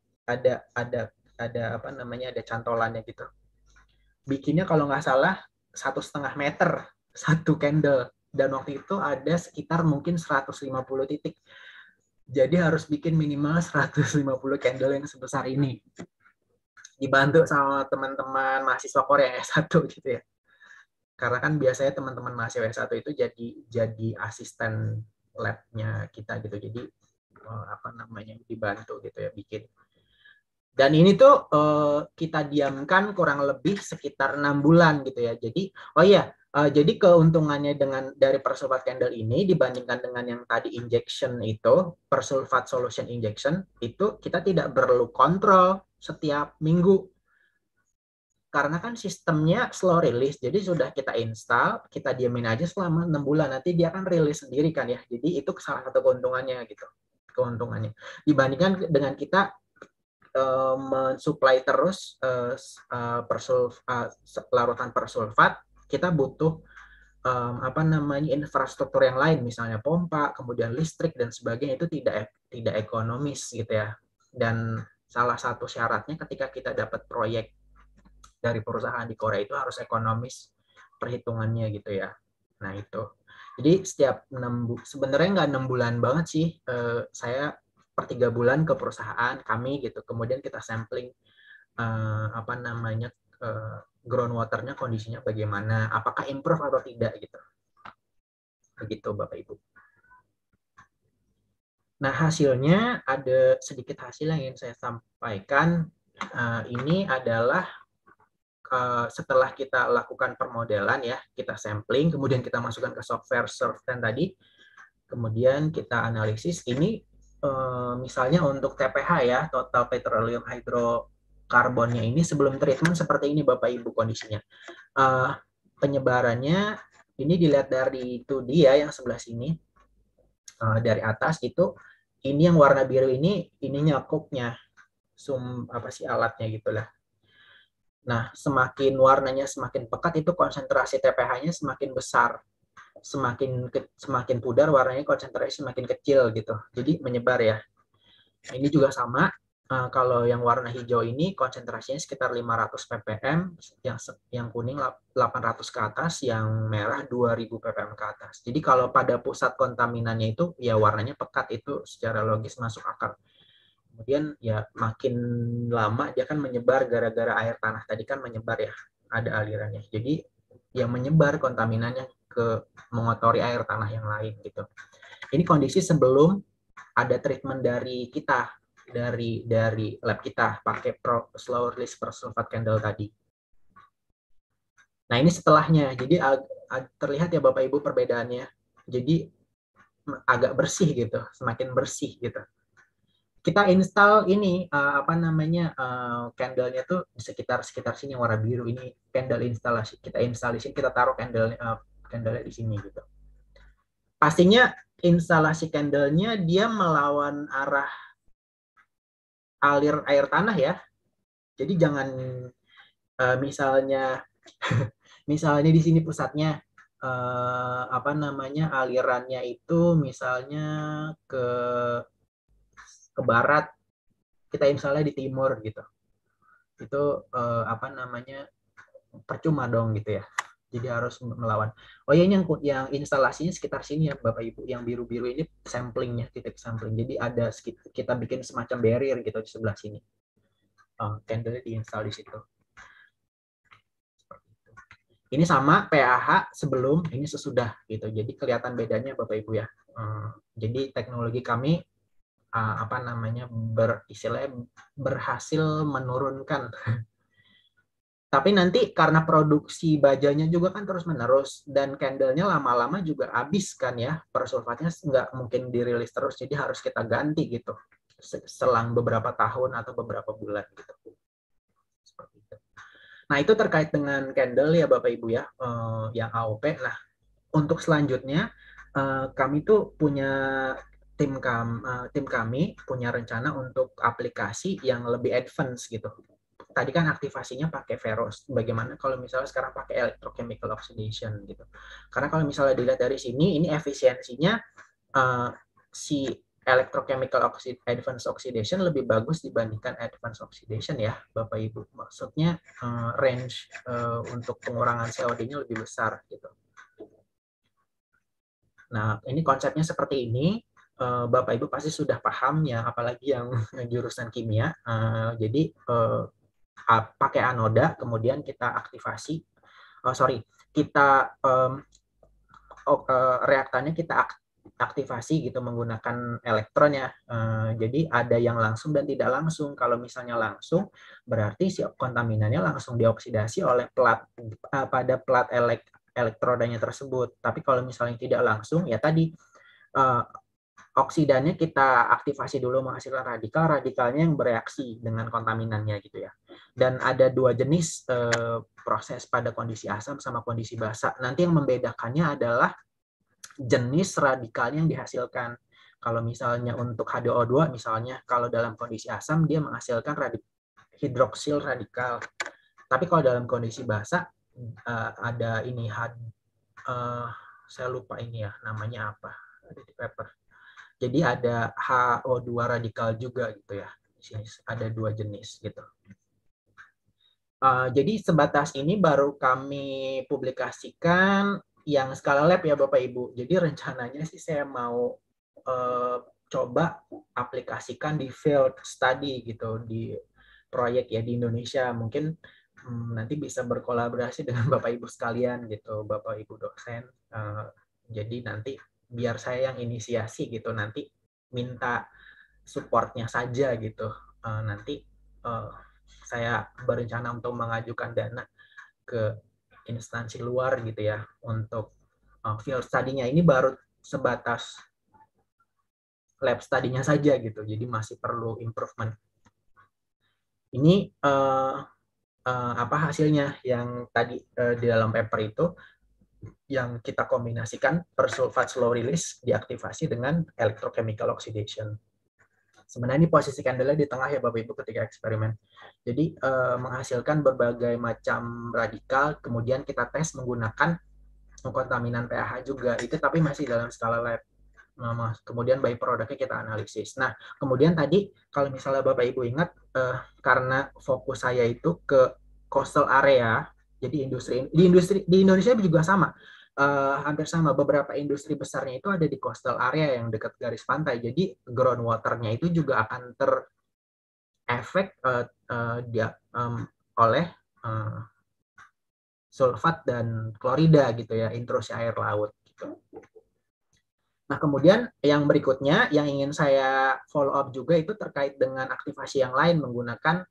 apa namanya, ada cantolannya gitu. Bikinnya kalau nggak salah 1,5 meter satu candle. Dan waktu itu ada sekitar mungkin 150 titik. Jadi harus bikin minimal 150 candle yang sebesar ini. Dibantu sama teman-teman mahasiswa Korea S1 gitu ya. Karena kan biasanya teman-teman mahasiswa S1 itu jadi asisten lab-nya kita gitu. Jadi apa namanya, dibantu gitu ya bikin. Dan ini tuh kita diamkan kurang lebih sekitar 6 bulan gitu ya. Jadi jadi keuntungannya dari persulfat candle ini dibandingkan dengan yang tadi injection itu, persulfat solution injection, itu kita tidak perlu kontrol setiap minggu. karena kan sistemnya slow release, jadi sudah kita install, kita diamin aja selama 6 bulan, nanti dia akan rilis sendiri kan ya. Jadi itu salah satu keuntungannya gitu. Keuntungannya. Dibandingkan dengan kita mensuplai terus larutan persulfat, kita butuh infrastruktur yang lain, misalnya pompa, kemudian listrik dan sebagainya, itu tidak ekonomis gitu ya. Dan salah satu syaratnya ketika kita dapat proyek dari perusahaan di Korea itu harus ekonomis perhitungannya gitu ya. Nah itu. Jadi setiap sebenarnya nggak 6 bulan banget sih. Saya per 3 bulan ke perusahaan kami gitu. Kemudian kita sampling groundwaternya kondisinya bagaimana, apakah improve atau tidak gitu. Begitu Bapak Ibu. Nah hasilnya ada sedikit hasil yang ingin saya sampaikan. Ini adalah setelah kita lakukan permodelan ya, kita sampling, kemudian kita masukkan ke software Surften tadi, kemudian kita analisis. Ini misalnya untuk TPH ya, total petroleum hydrocarbonnya ini sebelum treatment seperti ini Bapak Ibu kondisinya. Penyebarannya ini dilihat dari 2D ya, yang sebelah sini dari atas itu, ini yang warna biru ini nyakupnya alatnya gitulah. Nah, semakin warnanya semakin pekat itu konsentrasi TPH-nya semakin besar. Semakin pudar warnanya konsentrasi semakin kecil gitu. Jadi menyebar ya. Ini juga sama. Kalau yang warna hijau ini konsentrasinya sekitar 500 ppm, yang kuning 800 ke atas, yang merah 2000 ppm ke atas. Jadi kalau pada pusat kontaminannya itu ya warnanya pekat, itu secara logis masuk akal. Kemudian ya makin lama dia kan menyebar gara-gara air tanah tadi kan menyebar ya, ada alirannya. Jadi yang menyebar kontaminannya ke mengotori air tanah yang lain gitu. Ini kondisi sebelum ada treatment dari kita, dari lab kita pakai slow release persulfat candle tadi. Nah ini setelahnya, jadi terlihat ya Bapak Ibu perbedaannya. Jadi agak bersih gitu, semakin bersih gitu. Kita install ini candle-nya tuh di sekitar sini warna biru ini, candle instalasi. Kita install di sini, kita taruh candle-nya di sini gitu. Pastinya instalasi candle-nya dia melawan arah alir air tanah ya. Jadi jangan misalnya misalnya di sini pusatnya alirannya itu misalnya ke barat, kita misalnya di timur gitu, itu percuma dong gitu ya. Jadi harus melawan. Oh ya, ini yang instalasinya sekitar sini ya Bapak Ibu, yang biru-biru ini samplingnya, titik sampling. Jadi ada kita bikin semacam barrier gitu di sebelah sini. Candle-nya diinstal di situ. Ini sama PAH sebelum, ini sesudah gitu. Jadi kelihatan bedanya Bapak Ibu ya. Jadi teknologi kami berhasil menurunkan. Tapi nanti karena produksi bajanya juga kan terus menerus, dan candle-nya lama-lama juga habis kan ya, persulfatnya nggak mungkin dirilis terus, jadi harus kita ganti gitu selang beberapa tahun atau beberapa bulan gitu. Seperti itu. Nah itu terkait dengan candle ya Bapak Ibu ya, yang AOP. Nah untuk selanjutnya kami tuh punya tim kami punya rencana untuk aplikasi yang lebih advance gitu. Tadi kan aktivasinya pakai ferrous. Bagaimana kalau misalnya sekarang pakai electrochemical oxidation gitu. Karena kalau misalnya dilihat dari sini, ini efisiensinya si electrochemical advanced oxidation lebih bagus dibandingkan advanced oxidation ya Bapak Ibu. Maksudnya range untuk pengurangan COD-nya lebih besar gitu. Nah, ini konsepnya seperti ini. Bapak Ibu pasti sudah paham ya, apalagi yang jurusan kimia. Jadi pakai anoda, kemudian kita aktivasi. Reaktannya kita aktivasi gitu menggunakan elektron ya. Jadi ada yang langsung dan tidak langsung. Kalau misalnya langsung, berarti si kontaminannya langsung dioksidasi oleh pada plat elektrodanya tersebut. Tapi kalau misalnya tidak langsung, ya tadi oksidannya kita aktivasi dulu menghasilkan radikal, radikalnya yang bereaksi dengan kontaminannya gitu ya. Dan ada dua jenis proses pada kondisi asam sama kondisi basa. Nanti yang membedakannya adalah jenis radikalnya yang dihasilkan. Kalau misalnya untuk H2O2 misalnya, kalau dalam kondisi asam dia menghasilkan hidroksil radikal. Tapi kalau dalam kondisi basa ada ini saya lupa ini ya namanya apa, ada di paper. Jadi ada HO2 radikal juga gitu ya. Di sini ada dua jenis gitu. Jadi sebatas ini baru kami publikasikan yang skala lab ya Bapak Ibu. Jadi rencananya sih saya mau coba aplikasikan di field study gitu, di proyek ya di Indonesia. Mungkin nanti bisa berkolaborasi dengan Bapak Ibu sekalian gitu, Bapak Ibu dosen. Jadi nanti biar saya yang inisiasi gitu, nanti minta supportnya saja gitu. Nanti saya berencana untuk mengajukan dana ke instansi luar gitu ya untuk field study-nya. Ini baru sebatas lab study-nya saja gitu, jadi masih perlu improvement. Ini apa hasilnya yang tadi di dalam paper itu yang kita kombinasikan persulfat slow release diaktifasi dengan electrochemical oxidation. Sebenarnya ini posisi candle di tengah ya Bapak Ibu ketika eksperimen. Jadi menghasilkan berbagai macam radikal, kemudian kita tes menggunakan kontaminan pH juga. Itu tapi masih dalam skala lab. Kemudian byproduct-nya kita analisis. Nah, kemudian tadi kalau misalnya Bapak Ibu ingat, karena fokus saya itu ke coastal area, jadi di Indonesia juga sama. Hampir sama, beberapa industri besarnya itu ada di coastal area yang dekat garis pantai. Jadi groundwater-nya itu juga akan terefek oleh sulfat dan klorida gitu ya, intrusi air laut gitu. Nah, kemudian yang berikutnya yang ingin saya follow up juga itu terkait dengan aktivasi yang lain menggunakan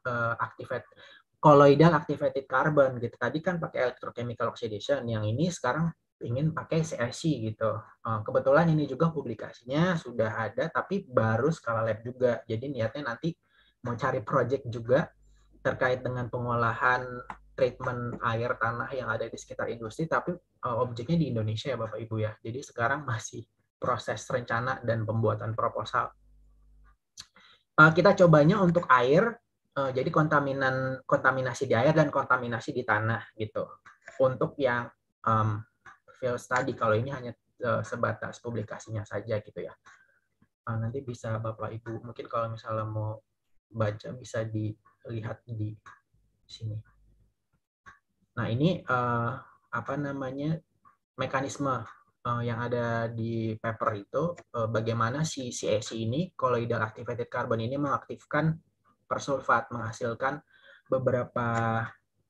colloidal activated carbon gitu. Tadi kan pakai electrochemical oxidation, yang ini sekarang ingin pakai CSC gitu. Kebetulan ini juga publikasinya sudah ada tapi baru skala lab juga. Jadi niatnya nanti mau cari project juga terkait dengan pengolahan treatment air tanah yang ada di sekitar industri, tapi objeknya di Indonesia ya Bapak Ibu ya. Jadi sekarang masih proses rencana dan pembuatan proposal. Kita cobanya untuk air, jadi kontaminasi di air dan kontaminasi di tanah gitu. Untuk yang field study, kalau ini hanya sebatas publikasinya saja gitu ya. Nanti bisa Bapak Ibu, mungkin kalau misalnya mau baca bisa dilihat di sini. Nah, ini apa namanya mekanisme yang ada di paper itu, bagaimana si CAC ini, colloidal activated carbon ini mengaktifkan persulfat, menghasilkan beberapa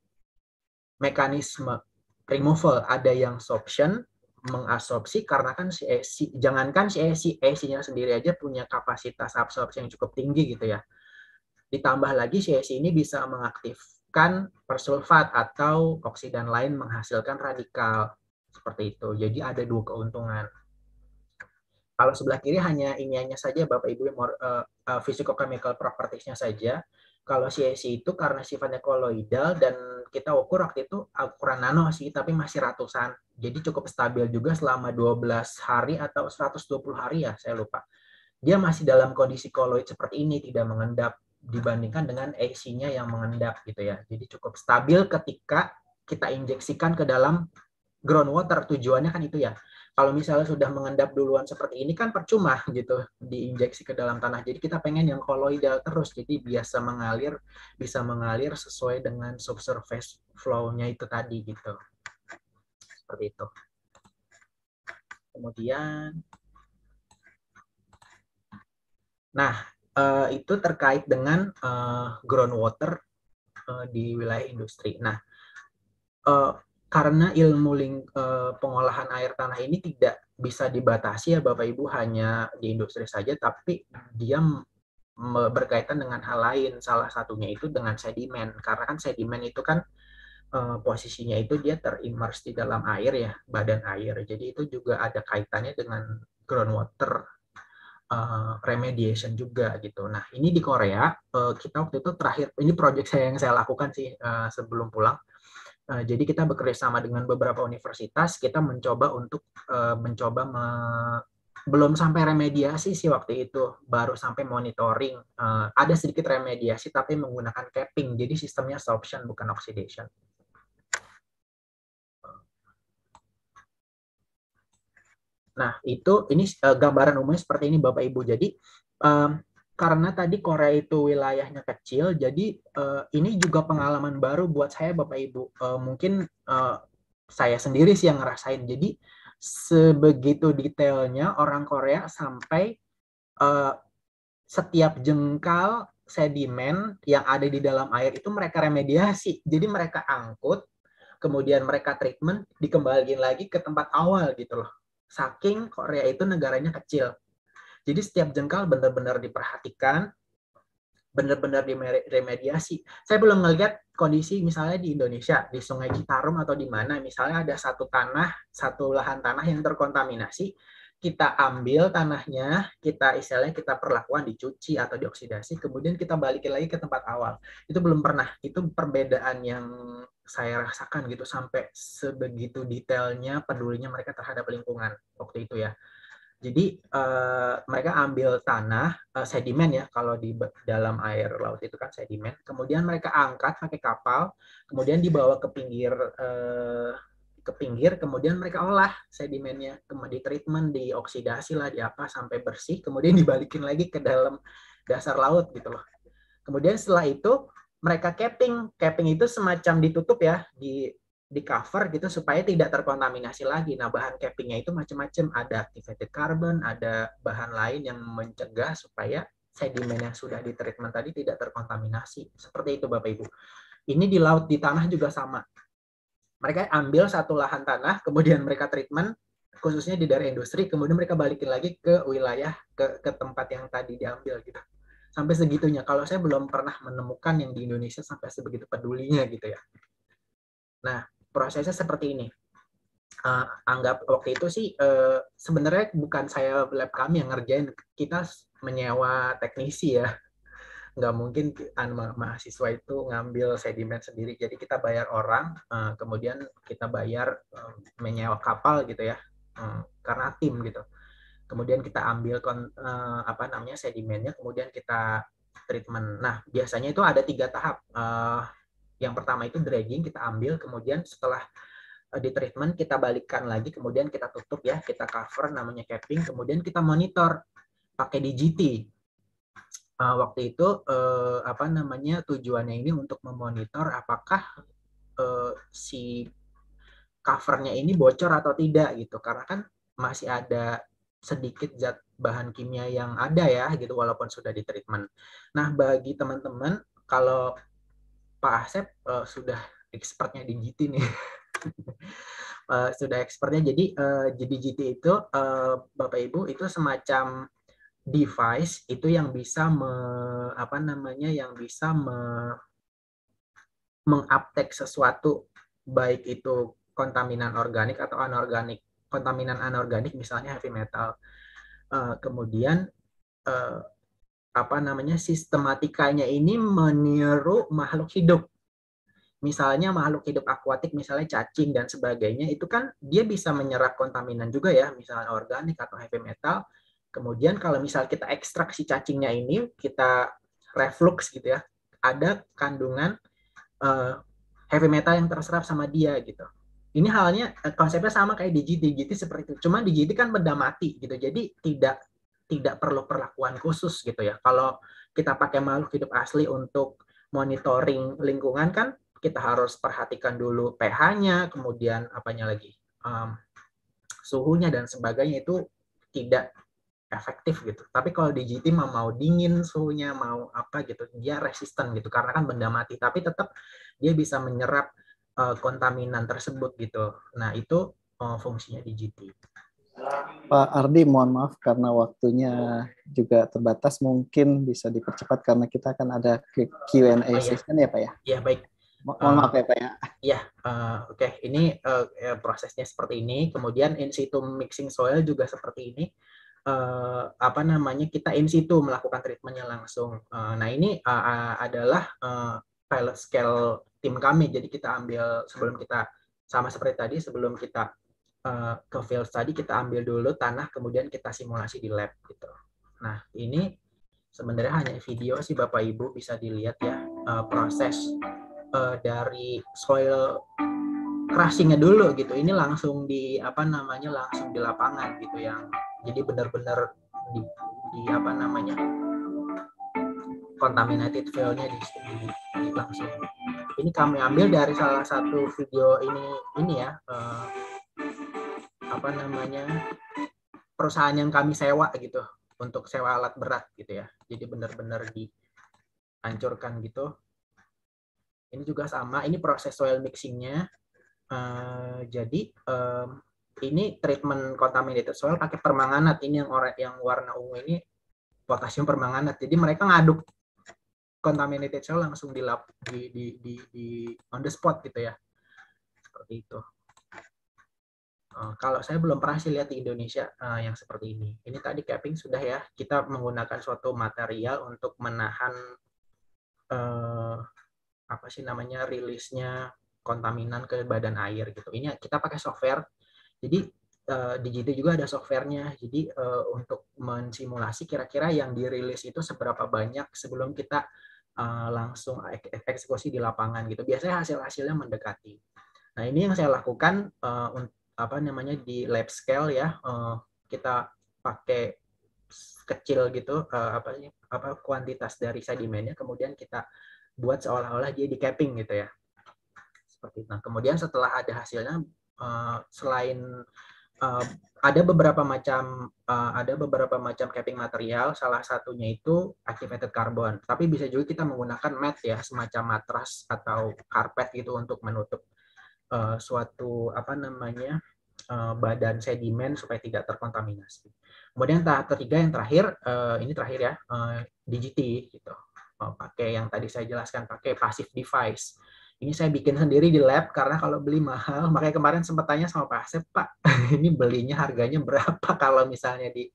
mekanisme removal. Ada yang sorption, mengadsorpsi, karena kan CAC, jangankan CAC-nya sendiri aja punya kapasitas absorpsi yang cukup tinggi gitu ya. Ditambah lagi CAC ini bisa mengaktifkan persulfat atau oksidan lain menghasilkan radikal seperti itu. Jadi ada dua keuntungan. Kalau sebelah kiri hanya iniannya saja Bapak Ibu, physicochemical properties-nya saja. Kalau CAC itu karena sifatnya koloidal dan kita ukur waktu itu ukuran nano sih, tapi masih ratusan. Jadi cukup stabil juga selama 12 hari atau 120 hari ya, saya lupa. Dia masih dalam kondisi koloid seperti ini, tidak mengendap dibandingkan dengan AC-nya yang mengendap gitu ya. Jadi cukup stabil ketika kita injeksikan ke dalam groundwater. Tujuannya kan itu ya. Kalau misalnya sudah mengendap duluan seperti ini kan percuma gitu diinjeksi ke dalam tanah. Jadi kita pengen yang koloidal terus. Jadi bisa mengalir sesuai dengan subsurface flow-nya itu tadi gitu. Seperti itu. Kemudian itu terkait dengan groundwater di wilayah industri. Nah, karena ilmu pengolahan air tanah ini tidak bisa dibatasi ya Bapak Ibu hanya di industri saja, tapi dia berkaitan dengan hal lain. Salah satunya itu dengan sedimen. Karena kan sedimen itu kan posisinya itu dia terimers di dalam air ya, badan air. Jadi itu juga ada kaitannya dengan groundwater remediation juga gitu. Nah, ini di Korea kita waktu itu terakhir, ini project saya yang saya lakukan sih sebelum pulang. Jadi kita bekerja sama dengan beberapa universitas, kita mencoba untuk belum sampai remediasi sih waktu itu, baru sampai monitoring. Ada sedikit remediasi tapi menggunakan capping, jadi sistemnya sorption bukan oxidation. Nah, ini gambaran umumnya seperti ini Bapak Ibu. Jadi karena tadi Korea itu wilayahnya kecil, jadi ini juga pengalaman baru buat saya Bapak Ibu. Mungkin saya sendiri sih yang ngerasain. Jadi sebegitu detailnya orang Korea sampai setiap jengkal sedimen yang ada di dalam air itu mereka remediasi. Jadi mereka angkut, kemudian mereka treatment, dikembalikan lagi ke tempat awal gitu loh. Saking Korea itu negaranya kecil. Jadi setiap jengkal benar-benar diperhatikan, benar-benar diremediasi. Saya belum ngelihat kondisi misalnya di Indonesia, di Sungai Citarum atau di mana, misalnya ada satu lahan tanah yang terkontaminasi, kita ambil tanahnya, istilahnya kita perlakuan dicuci atau dioksidasi, kemudian kita balikin lagi ke tempat awal. Itu belum pernah. Itu perbedaan yang saya rasakan gitu, sampai sebegitu detailnya pedulinya mereka terhadap lingkungan waktu itu ya. Jadi mereka ambil tanah, sedimen ya, kalau di dalam air laut itu kan sedimen, kemudian mereka angkat pakai kapal, kemudian dibawa ke pinggir, kemudian mereka olah sedimennya, di treatment, dioksidasi lah, di apa sampai bersih, kemudian dibalikin lagi ke dalam dasar laut gitu loh. Kemudian setelah itu mereka capping itu semacam ditutup ya, di cover gitu supaya tidak terkontaminasi lagi. Nah, bahan cappingnya itu macam-macam, ada activated carbon, ada bahan lain yang mencegah supaya sedimen yang sudah di treatment tadi tidak terkontaminasi. Seperti itu Bapak Ibu. Ini di laut, di tanah juga sama. Mereka ambil satu lahan tanah, kemudian mereka treatment, khususnya di daerah industri, kemudian mereka balikin lagi ke wilayah, ke tempat yang tadi diambil gitu. Sampai segitunya. Kalau saya belum pernah menemukan yang di Indonesia sampai sebegitu pedulinya gitu ya. Nah, prosesnya seperti ini. Anggap waktu itu sih sebenarnya bukan saya lab kami yang ngerjain, kita menyewa teknisi ya. Nggak mungkin mahasiswa itu ngambil sedimen sendiri. Jadi kita bayar orang, kemudian kita bayar menyewa kapal gitu ya, karena tim gitu. Kemudian kita ambil sedimennya, kemudian kita treatment. Nah, biasanya itu ada 3 tahap. Yang pertama itu dredging, kita ambil, kemudian setelah di treatment kita balikkan lagi, kemudian kita tutup ya, kita cover namanya capping, kemudian kita monitor pakai DGT. Waktu itu tujuannya ini untuk memonitor apakah si covernya ini bocor atau tidak gitu, karena kan masih ada sedikit zat bahan kimia yang ada ya gitu, walaupun sudah di treatment. Nah, bagi teman-teman, kalau Pak Asep sudah expertnya di GT nih. Sudah expertnya. Jadi GT itu Bapak Ibu itu semacam device itu yang bisa menguptake sesuatu, baik itu kontaminan organik atau anorganik. Kontaminan anorganik misalnya heavy metal. Kemudian sistematikanya ini meniru makhluk hidup. Misalnya makhluk hidup akuatik, misalnya cacing dan sebagainya, itu kan dia bisa menyerap kontaminan juga ya, misalnya organik atau heavy metal. Kemudian kalau misal kita ekstrak si cacingnya ini, kita reflux gitu ya, ada kandungan heavy metal yang terserap sama dia gitu. Ini halnya konsepnya sama kayak DGT seperti itu. Cuma DGT kan benda mati gitu, jadi tidak perlu perlakuan khusus gitu ya. Kalau kita pakai makhluk hidup asli untuk monitoring lingkungan kan kita harus perhatikan dulu pH-nya, kemudian suhunya dan sebagainya, itu tidak efektif gitu. Tapi kalau DGT mau dingin suhunya, mau apa gitu, dia resisten gitu, karena kan benda mati, tapi tetap dia bisa menyerap kontaminan tersebut gitu. Nah, itu fungsinya DGT. Pak Ardi, mohon maaf karena waktunya juga terbatas, mungkin bisa dipercepat karena kita akan ada Q&A session ya Pak ya? Iya, baik. Mohon maaf ya Pak ya. Iya, oke. Ini prosesnya seperti ini. Kemudian in situ mixing soil juga seperti ini. apa namanya, kita in situ melakukan treatmentnya langsung. Nah ini adalah pilot scale tim kami. Jadi kita ambil sebelum kita sama seperti tadi, sebelum kita ke field study, kita ambil dulu tanah, kemudian kita simulasi di lab gitu. Nah ini sebenarnya hanya video sih Bapak Ibu, bisa dilihat ya proses dari soil crushing-nya dulu gitu. Ini langsung di apa namanya, langsung di lapangan gitu, yang jadi benar-benar di apa namanya, contaminated field-nya di langsung. Ini kami ambil dari salah satu video ini ya, apa namanya, perusahaan yang kami sewa gitu, untuk sewa alat berat gitu ya. Jadi benar-benar dihancurkan gitu. Ini juga sama, ini proses soil mixing-nya. Jadi ini treatment contaminated soil pakai permanganat. Ini yang warna ungu ini potasium permanganat. Jadi mereka ngaduk contaminated soil langsung di on the spot gitu ya. Seperti itu. Kalau saya belum pernah sih lihat di Indonesia yang seperti ini. Ini tadi capping sudah ya. Kita menggunakan suatu material untuk menahan apa sih namanya, rilisnya kontaminan ke badan air gitu. Ini kita pakai software. Jadi di GT juga ada softwarenya. Jadi untuk mensimulasi kira-kira yang dirilis itu seberapa banyak sebelum kita langsung eksekusi di lapangan gitu. Biasanya hasil-hasilnya mendekati. Nah ini yang saya lakukan apa namanya di lab scale ya. Kita pakai kecil gitu apa kuantitas dari sedimennya, kemudian kita buat seolah-olah dia di capping gitu ya. Seperti itu. Nah, kemudian setelah ada hasilnya, selain ada beberapa macam capping material, salah satunya itu activated carbon. Tapi bisa juga kita menggunakan mat ya, semacam matras atau karpet gitu untuk menutup suatu apa namanya badan sedimen supaya tidak terkontaminasi. Kemudian tahap ketiga yang terakhir, ini terakhir ya, DGT gitu. Pakai yang tadi saya jelaskan, pakai passive device. Ini saya bikin sendiri di lab karena kalau beli mahal. Makanya kemarin sempat tanya sama Pak Asep, Pak, ini belinya harganya berapa kalau misalnya di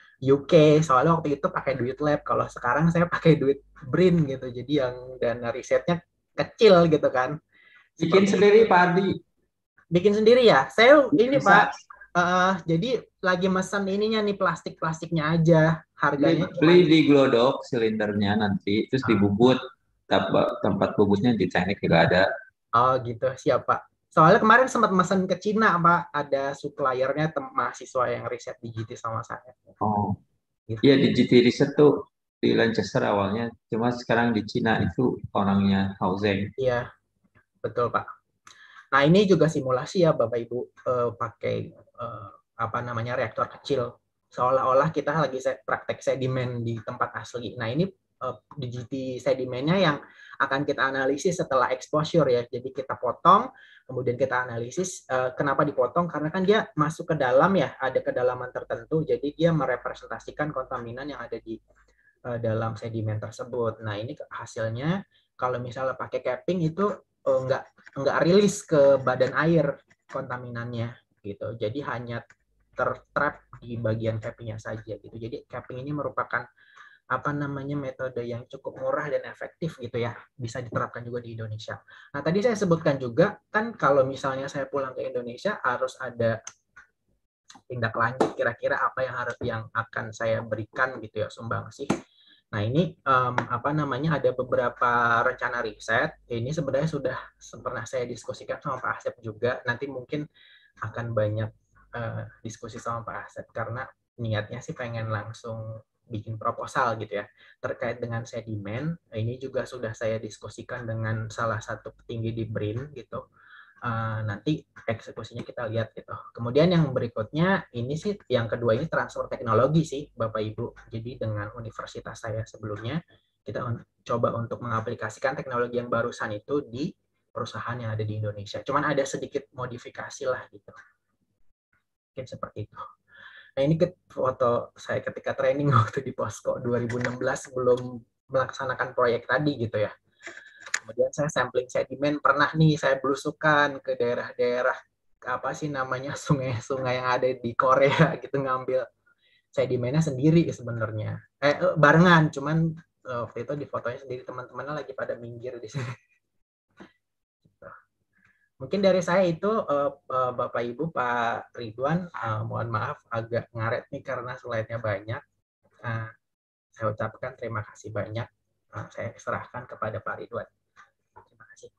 UK? Soalnya waktu itu pakai duit lab. Kalau sekarang saya pakai duit BRIN gitu. Jadi yang dana risetnya kecil gitu kan. Bikin sendiri Pak Ardi. Bikin sendiri ya? Saya ini Bisa. Pak. Jadi lagi mesen ininya nih, plastiknya aja. Harganya beli di Glodok silindernya nanti, terus dibubut. Tempat bubutnya di teknik juga ada. Oh gitu, siap Pak. Soalnya kemarin sempat mesen ke Cina Pak, ada suppliernya mahasiswa yang riset di GT sama saya. Oh, gitu. Iya di GT Research tuh di Lancaster awalnya, cuma sekarang di Cina itu orangnya Haozeng. Iya, betul Pak. Nah ini juga simulasi ya Bapak Ibu, pakai apa namanya reaktor kecil, seolah-olah kita lagi praktek sedimen di tempat asli. Nah ini DGT sedimennya yang akan kita analisis setelah exposure ya. Jadi kita potong, kemudian kita analisis. Kenapa dipotong? Karena kan dia masuk ke dalam ya, ada kedalaman tertentu. Jadi dia merepresentasikan kontaminan yang ada di dalam sedimen tersebut. Nah ini hasilnya kalau misalnya pakai capping itu nggak rilis ke badan air kontaminannya gitu. Jadi hanya tertrap di bagian cappingnya saja gitu. Jadi capping ini merupakan apa namanya metode yang cukup murah dan efektif gitu ya, bisa diterapkan juga di Indonesia. Nah tadi saya sebutkan juga kan kalau misalnya saya pulang ke Indonesia harus ada tindak lanjut, kira-kira apa yang akan saya berikan gitu ya, sumbangsi. Nah ini apa namanya ada beberapa rencana riset. Ini sebenarnya sudah pernah saya diskusikan sama Pak Asep juga. Nanti mungkin akan banyak diskusi sama Pak Asep karena niatnya sih pengen langsung bikin proposal gitu ya terkait dengan sedimen. Ini juga sudah saya diskusikan dengan salah satu petinggi di BRIN gitu. Nanti eksekusinya kita lihat gitu. Kemudian yang berikutnya ini sih yang kedua ini transfer teknologi sih Bapak Ibu. Jadi dengan universitas saya sebelumnya kita coba untuk mengaplikasikan teknologi yang barusan itu di perusahaan yang ada di Indonesia. Cuman ada sedikit modifikasi lah gitu. Mungkin seperti itu. Nah ini foto saya ketika training waktu di Posko 2016 sebelum melaksanakan proyek tadi gitu ya. Kemudian saya sampling sedimen, pernah nih saya belusukan ke daerah-daerah apa sih namanya sungai-sungai yang ada di Korea gitu, ngambil sedimennya sendiri sebenarnya. Barengan, cuman waktu itu di fotonya sendiri, teman-temannya lagi pada minggir di sini. Mungkin dari saya itu, Bapak Ibu, Pak Ridwan, mohon maaf agak ngaret nih karena slide-nya banyak. Saya ucapkan terima kasih banyak. Saya serahkan kepada Pak Ridwan. Terima kasih.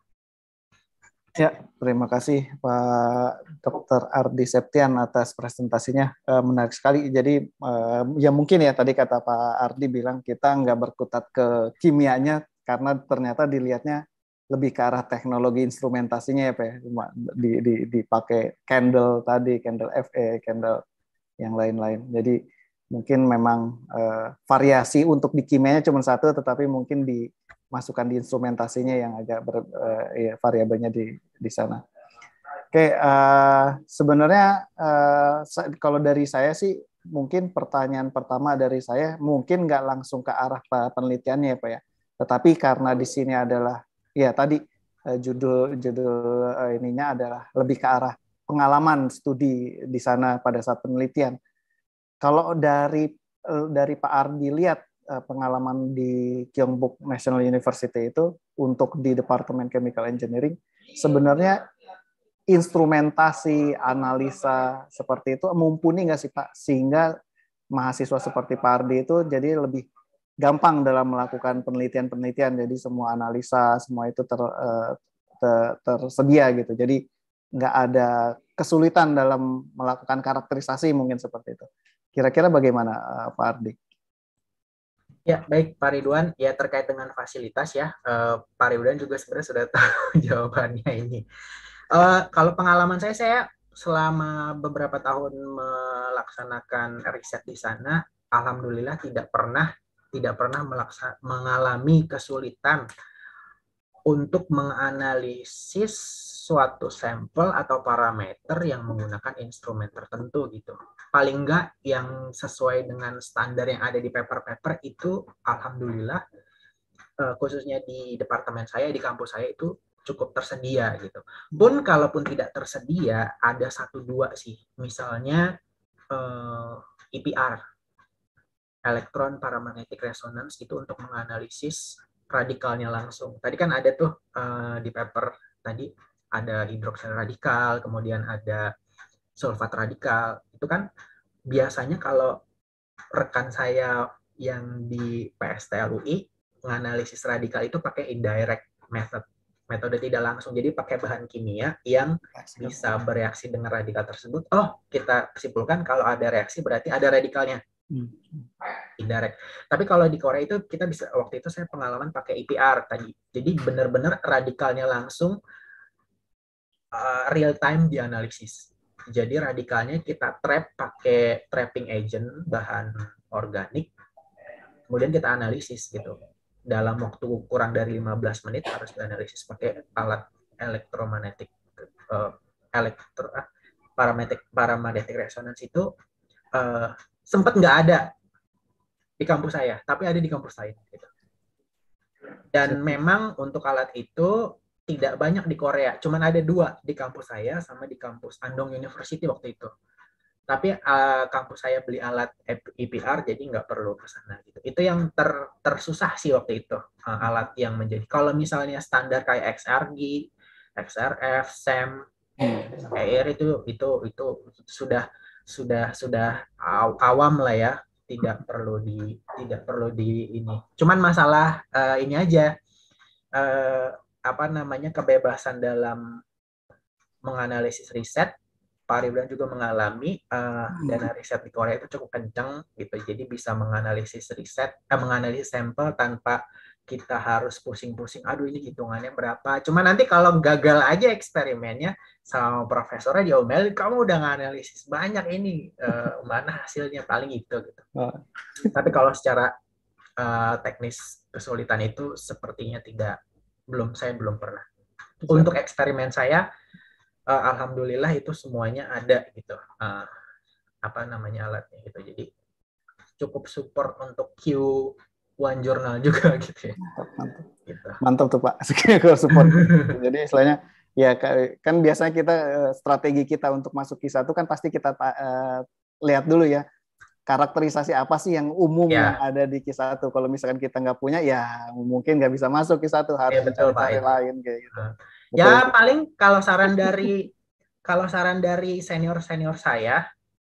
Ya, terima kasih Pak Dr. Ardi Septian atas presentasinya. Menarik sekali. Jadi ya mungkin ya tadi kata Pak Ardi bilang kita nggak berkutat ke kimianya karena ternyata dilihatnya lebih ke arah teknologi instrumentasinya ya Pak. Dipakai candle tadi, candle FE, candle yang lain-lain. Jadi mungkin memang variasi untuk di kimianya cuma satu, tetapi mungkin dimasukkan di instrumentasinya yang agak variabelnya di sana. Oke, sebenarnya kalau dari saya sih mungkin pertanyaan pertama dari saya mungkin nggak langsung ke arah penelitiannya ya Pak ya, tetapi karena di sini adalah ya tadi judul ininya adalah lebih ke arah pengalaman studi di sana pada saat penelitian. Kalau dari Pak Ardi lihat pengalaman di Kyongbuk National University itu untuk di Departemen Chemical Engineering, sebenarnya instrumentasi analisa seperti itu mumpuni nggak sih Pak, sehingga mahasiswa seperti Pak Ardi itu jadi lebih gampang dalam melakukan penelitian, jadi semua analisa semua itu tersedia gitu, jadi nggak ada kesulitan dalam melakukan karakterisasi mungkin seperti itu. Kira-kira bagaimana Pak Ardi? Ya, baik Pak Ridwan. Ya, terkait dengan fasilitas ya, Pak Ridwan juga sebenarnya sudah tahu jawabannya ini. Kalau pengalaman saya selama beberapa tahun melaksanakan riset di sana, alhamdulillah tidak pernah mengalami kesulitan untuk menganalisis suatu sampel atau parameter yang menggunakan instrumen tertentu gitu. Paling enggak yang sesuai dengan standar yang ada di paper-paper itu alhamdulillah khususnya di departemen saya, di kampus saya itu cukup tersedia gitu. Pun kalaupun tidak tersedia, ada 1-2 sih. Misalnya EPR, elektron paramagnetic resonance, itu untuk menganalisis radikalnya langsung. Tadi kan ada tuh di paper tadi ada hidroksel radikal, kemudian ada sulfat radikal. Itu kan biasanya kalau rekan saya yang di PSTLUI menganalisis radikal itu pakai indirect method, metode tidak langsung. Jadi pakai bahan kimia yang bisa bereaksi dengan radikal tersebut. Oh, kita simpulkan kalau ada reaksi berarti ada radikalnya. Indirect. Tapi kalau di Korea itu kita bisa, waktu itu saya pengalaman pakai EPR tadi. Jadi benar-benar radikalnya langsung real time dianalisis. Jadi radikalnya kita trap pakai trapping agent bahan organik, kemudian kita analisis gitu. Dalam waktu kurang dari 15 menit harus dianalisis pakai alat elektromagnetik paramagnetic resonance itu sempat nggak ada di kampus saya, tapi ada di kampus lain. Gitu. Dan memang untuk alat itu tidak banyak di Korea, cuman ada 2 di kampus saya sama di kampus Andong University waktu itu. Tapi kampus saya beli alat EPR, jadi nggak perlu ke sana. Gitu. Itu yang tersusah sih waktu itu, alat yang menjadi. Kalau misalnya standar kayak XRG, XRF, SEM, EIR itu sudah awam lah ya. Tidak perlu di ini. Cuman masalah ini aja kebebasan dalam menganalisis riset. Pak Ridwan juga mengalami dana riset di Korea itu cukup kencang gitu. Jadi bisa menganalisis sampel tanpa kita harus pusing-pusing, aduh ini hitungannya berapa. Cuma nanti kalau gagal aja eksperimennya sama profesornya diomelin, kamu udah nganalisis banyak ini, mana hasilnya, paling itu gitu. Tapi kalau secara teknis kesulitan itu sepertinya saya belum pernah. Untuk eksperimen saya alhamdulillah itu semuanya ada gitu, alatnya gitu. Jadi cukup support untuk Q1 jurnal juga gitu ya. Mantap tuh Pak, kalau support. Jadi istilahnya ya kan biasanya kita strategi kita untuk masuk Q1 kan pasti kita lihat dulu ya karakterisasi apa sih yang umum yang Ya, ada di Q1. Kalau misalkan kita nggak punya, ya mungkin nggak bisa masuk Q1, harus ya betul Pak cari-cari itu. lain kayak gitu. Betul. Ya paling kalau saran dari senior saya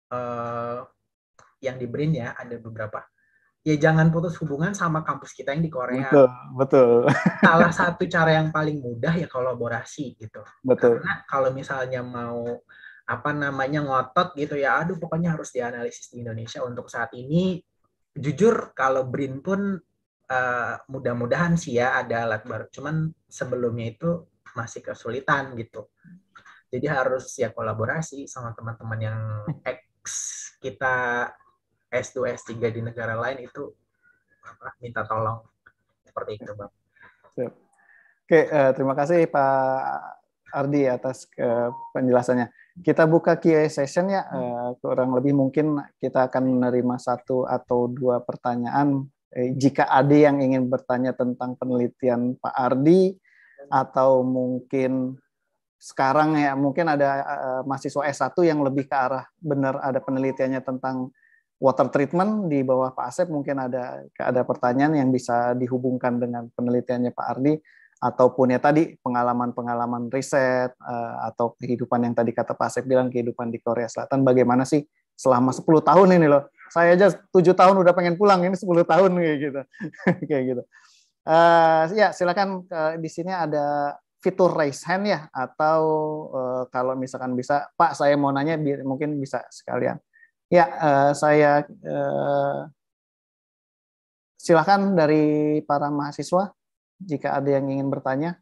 yang di BRIN ya ada beberapa. Ya jangan putus hubungan sama kampus kita yang di Korea. Betul, betul, Salah satu cara yang paling mudah ya kolaborasi gitu. betul. Karena kalau misalnya mau apa namanya ngotot gitu ya, aduh pokoknya harus dianalisis di Indonesia untuk saat ini. Jujur kalau BRIN pun mudah-mudahan sih ya ada alat baru. Cuman sebelumnya itu masih kesulitan gitu. Jadi harus ya kolaborasi sama teman-teman yang ex kita S2, S3 di negara lain itu minta tolong seperti itu, Bang. Siap. Oke, terima kasih Pak Ardi atas penjelasannya. Kita buka Q&A session ya, kurang lebih mungkin kita akan menerima 1 atau 2 pertanyaan. Jika ada yang ingin bertanya tentang penelitian Pak Ardi, atau mungkin sekarang ya mungkin ada mahasiswa S1 yang lebih ke arah benar ada penelitiannya tentang water treatment di bawah Pak Asep, mungkin ada pertanyaan yang bisa dihubungkan dengan penelitiannya Pak Ardi, ataupun ya tadi pengalaman-pengalaman riset atau kehidupan yang tadi kata Pak Asep bilang, kehidupan di Korea Selatan bagaimana sih selama 10 tahun ini loh. Saya aja 7 tahun udah pengen pulang, ini 10 tahun kayak gitu. Kayak gitu. Ya, silakan di sini ada fitur raise hand ya, atau kalau misalkan bisa, Pak saya mau nanya, mungkin bisa sekalian. Ya, saya silakan dari para mahasiswa jika ada yang ingin bertanya.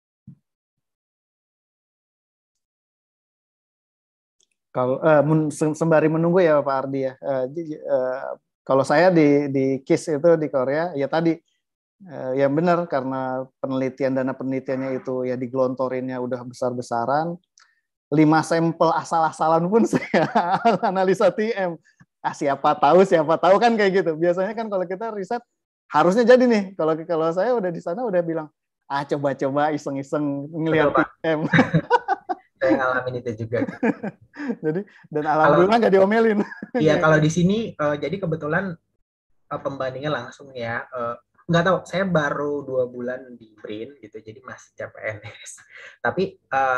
Kalau sembari menunggu ya Pak Ardi ya. Kalau saya di KIS itu di Korea ya tadi ya benar, karena dana penelitiannya itu ya digelontorinnya udah besar-besaran. 5 sampel asal-asalan pun saya analisa TM. Siapa tahu kan kayak gitu. Biasanya kan kalau kita riset harusnya jadi nih. Kalau saya udah di sana udah bilang, coba-coba iseng-iseng ngelihat TM. Saya ngalamin itu juga. Jadi dan alhamdulillah nggak diomelin. Iya, kalau di sini jadi kebetulan pembandingnya langsung ya. Nggak tahu, saya baru 2 bulan di BRIN gitu, jadi masih CPNS. Tapi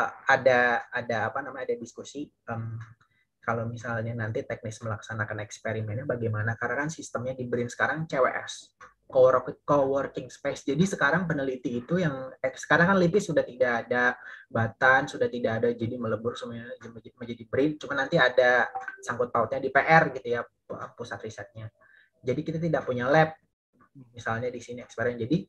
ada diskusi kalau misalnya nanti teknis melaksanakan eksperimennya bagaimana, karena kan sistemnya di BRIN sekarang CWS, co-working space. Jadi sekarang peneliti itu yang sekarang kan LIPI sudah tidak ada, Batan sudah tidak ada, jadi melebur semuanya menjadi BRIN. Cuma nanti ada sangkut pautnya di PR gitu ya, pusat risetnya. Jadi kita tidak punya lab misalnya di sini eksperimen. Jadi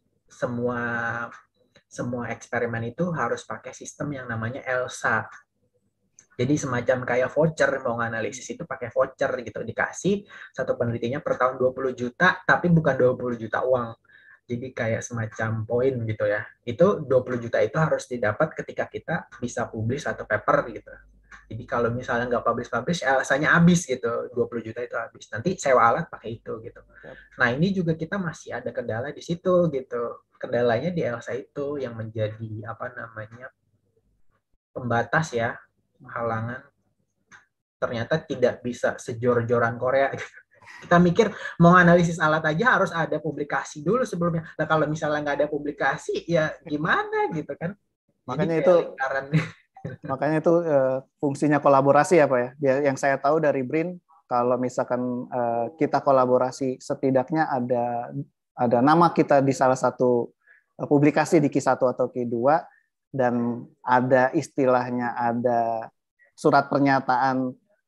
semua eksperimen itu harus pakai sistem yang namanya ELSA. Jadi semacam kayak voucher, mau nganalisis itu pakai voucher gitu, dikasih satu penelitinya per tahun 20 juta, tapi bukan 20 juta uang. Jadi kayak semacam poin gitu ya. Itu 20 juta itu harus didapat ketika kita bisa publish satu paper gitu. Jadi kalau misalnya nggak publish, alasannya habis gitu, 20 juta itu habis. Nanti sewa alat pakai itu gitu. Nah ini juga kita masih ada kendala di situ gitu. Kendalanya di ELSA itu yang menjadi pembatas ya, halangan. Ternyata tidak bisa sejor-joran Korea. Kita mikir mau analisis alat aja harus ada publikasi dulu sebelumnya. Nah kalau misalnya nggak ada publikasi ya gimana gitu kan. Makanya itu fungsinya kolaborasi ya Pak ya. Yang saya tahu dari BRIN, kalau misalkan kita kolaborasi, setidaknya ada nama kita di salah satu publikasi di Q1 atau Q2, dan ada istilahnya, ada surat pernyataan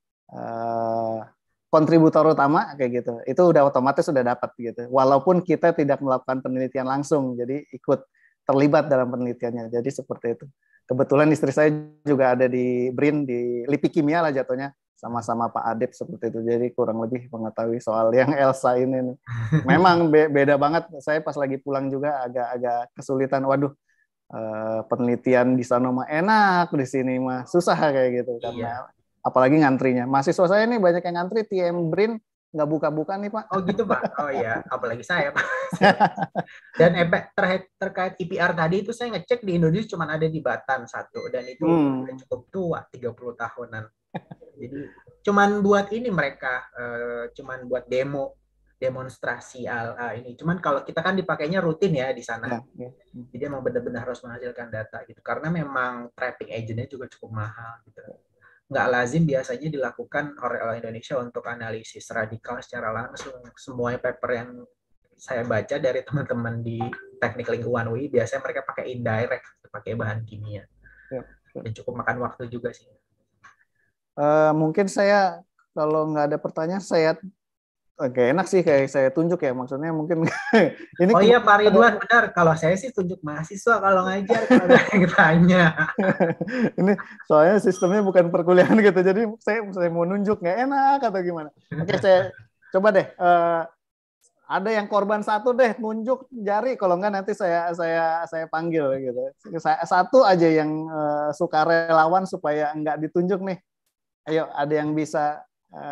kontributor utama kayak gitu. Itu udah otomatis sudah dapat gitu. Walaupun kita tidak melakukan penelitian langsung, jadi ikut terlibat dalam penelitiannya. Jadi seperti itu. Kebetulan istri saya juga ada di BRIN, di LIPI Kimia lah jatuhnya, sama-sama Pak Adip seperti itu. Jadi kurang lebih mengetahui soal yang ELSA ini. Memang beda banget. Saya pas lagi pulang juga agak kesulitan. Waduh, penelitian di sana mah enak, di sini mah susah kayak gitu. Karena apalagi ngantrinya. Mahasiswa saya ini banyak yang ngantri, TM BRIN nggak buka-buka nih Pak. Oh gitu Pak. Oh ya, apalagi saya Pak. Dan terkait IPR tadi itu saya ngecek di Indonesia cuma ada di Batan satu, dan itu cukup tua, 30 tahunan. Jadi cuman buat ini mereka, cuman buat demonstrasi ini. Cuman kalau kita kan dipakainya rutin ya di sana. Ya, ya. Jadi emang benar-benar harus menghasilkan data gitu. Karena memang trapping agentnya juga cukup mahal gitu. Nggak lazim biasanya dilakukan oleh Indonesia untuk analisis radikal secara langsung. Semua paper yang saya baca dari teman-teman di teknik lingkungan UI biasanya mereka pakai indirect, pakai bahan kimia. Ya. Dan cukup makan waktu juga sih. Mungkin saya kalau nggak ada pertanyaan saya agak enak sih kayak saya tunjuk ya, maksudnya mungkin ini Oh iya Pak Ridwan, benar. Kalau saya sih tunjuk mahasiswa kalau ngajar, kalau ada yang tanya. Ini soalnya sistemnya bukan perkuliahan gitu, jadi saya mau nunjuk nggak enak atau gimana. Oke, saya coba deh. Ada yang korban satu deh, nunjuk jari. Kalau nggak nanti saya panggil gitu. Satu aja yang sukarelawan supaya nggak ditunjuk nih. Ayo, ada yang bisa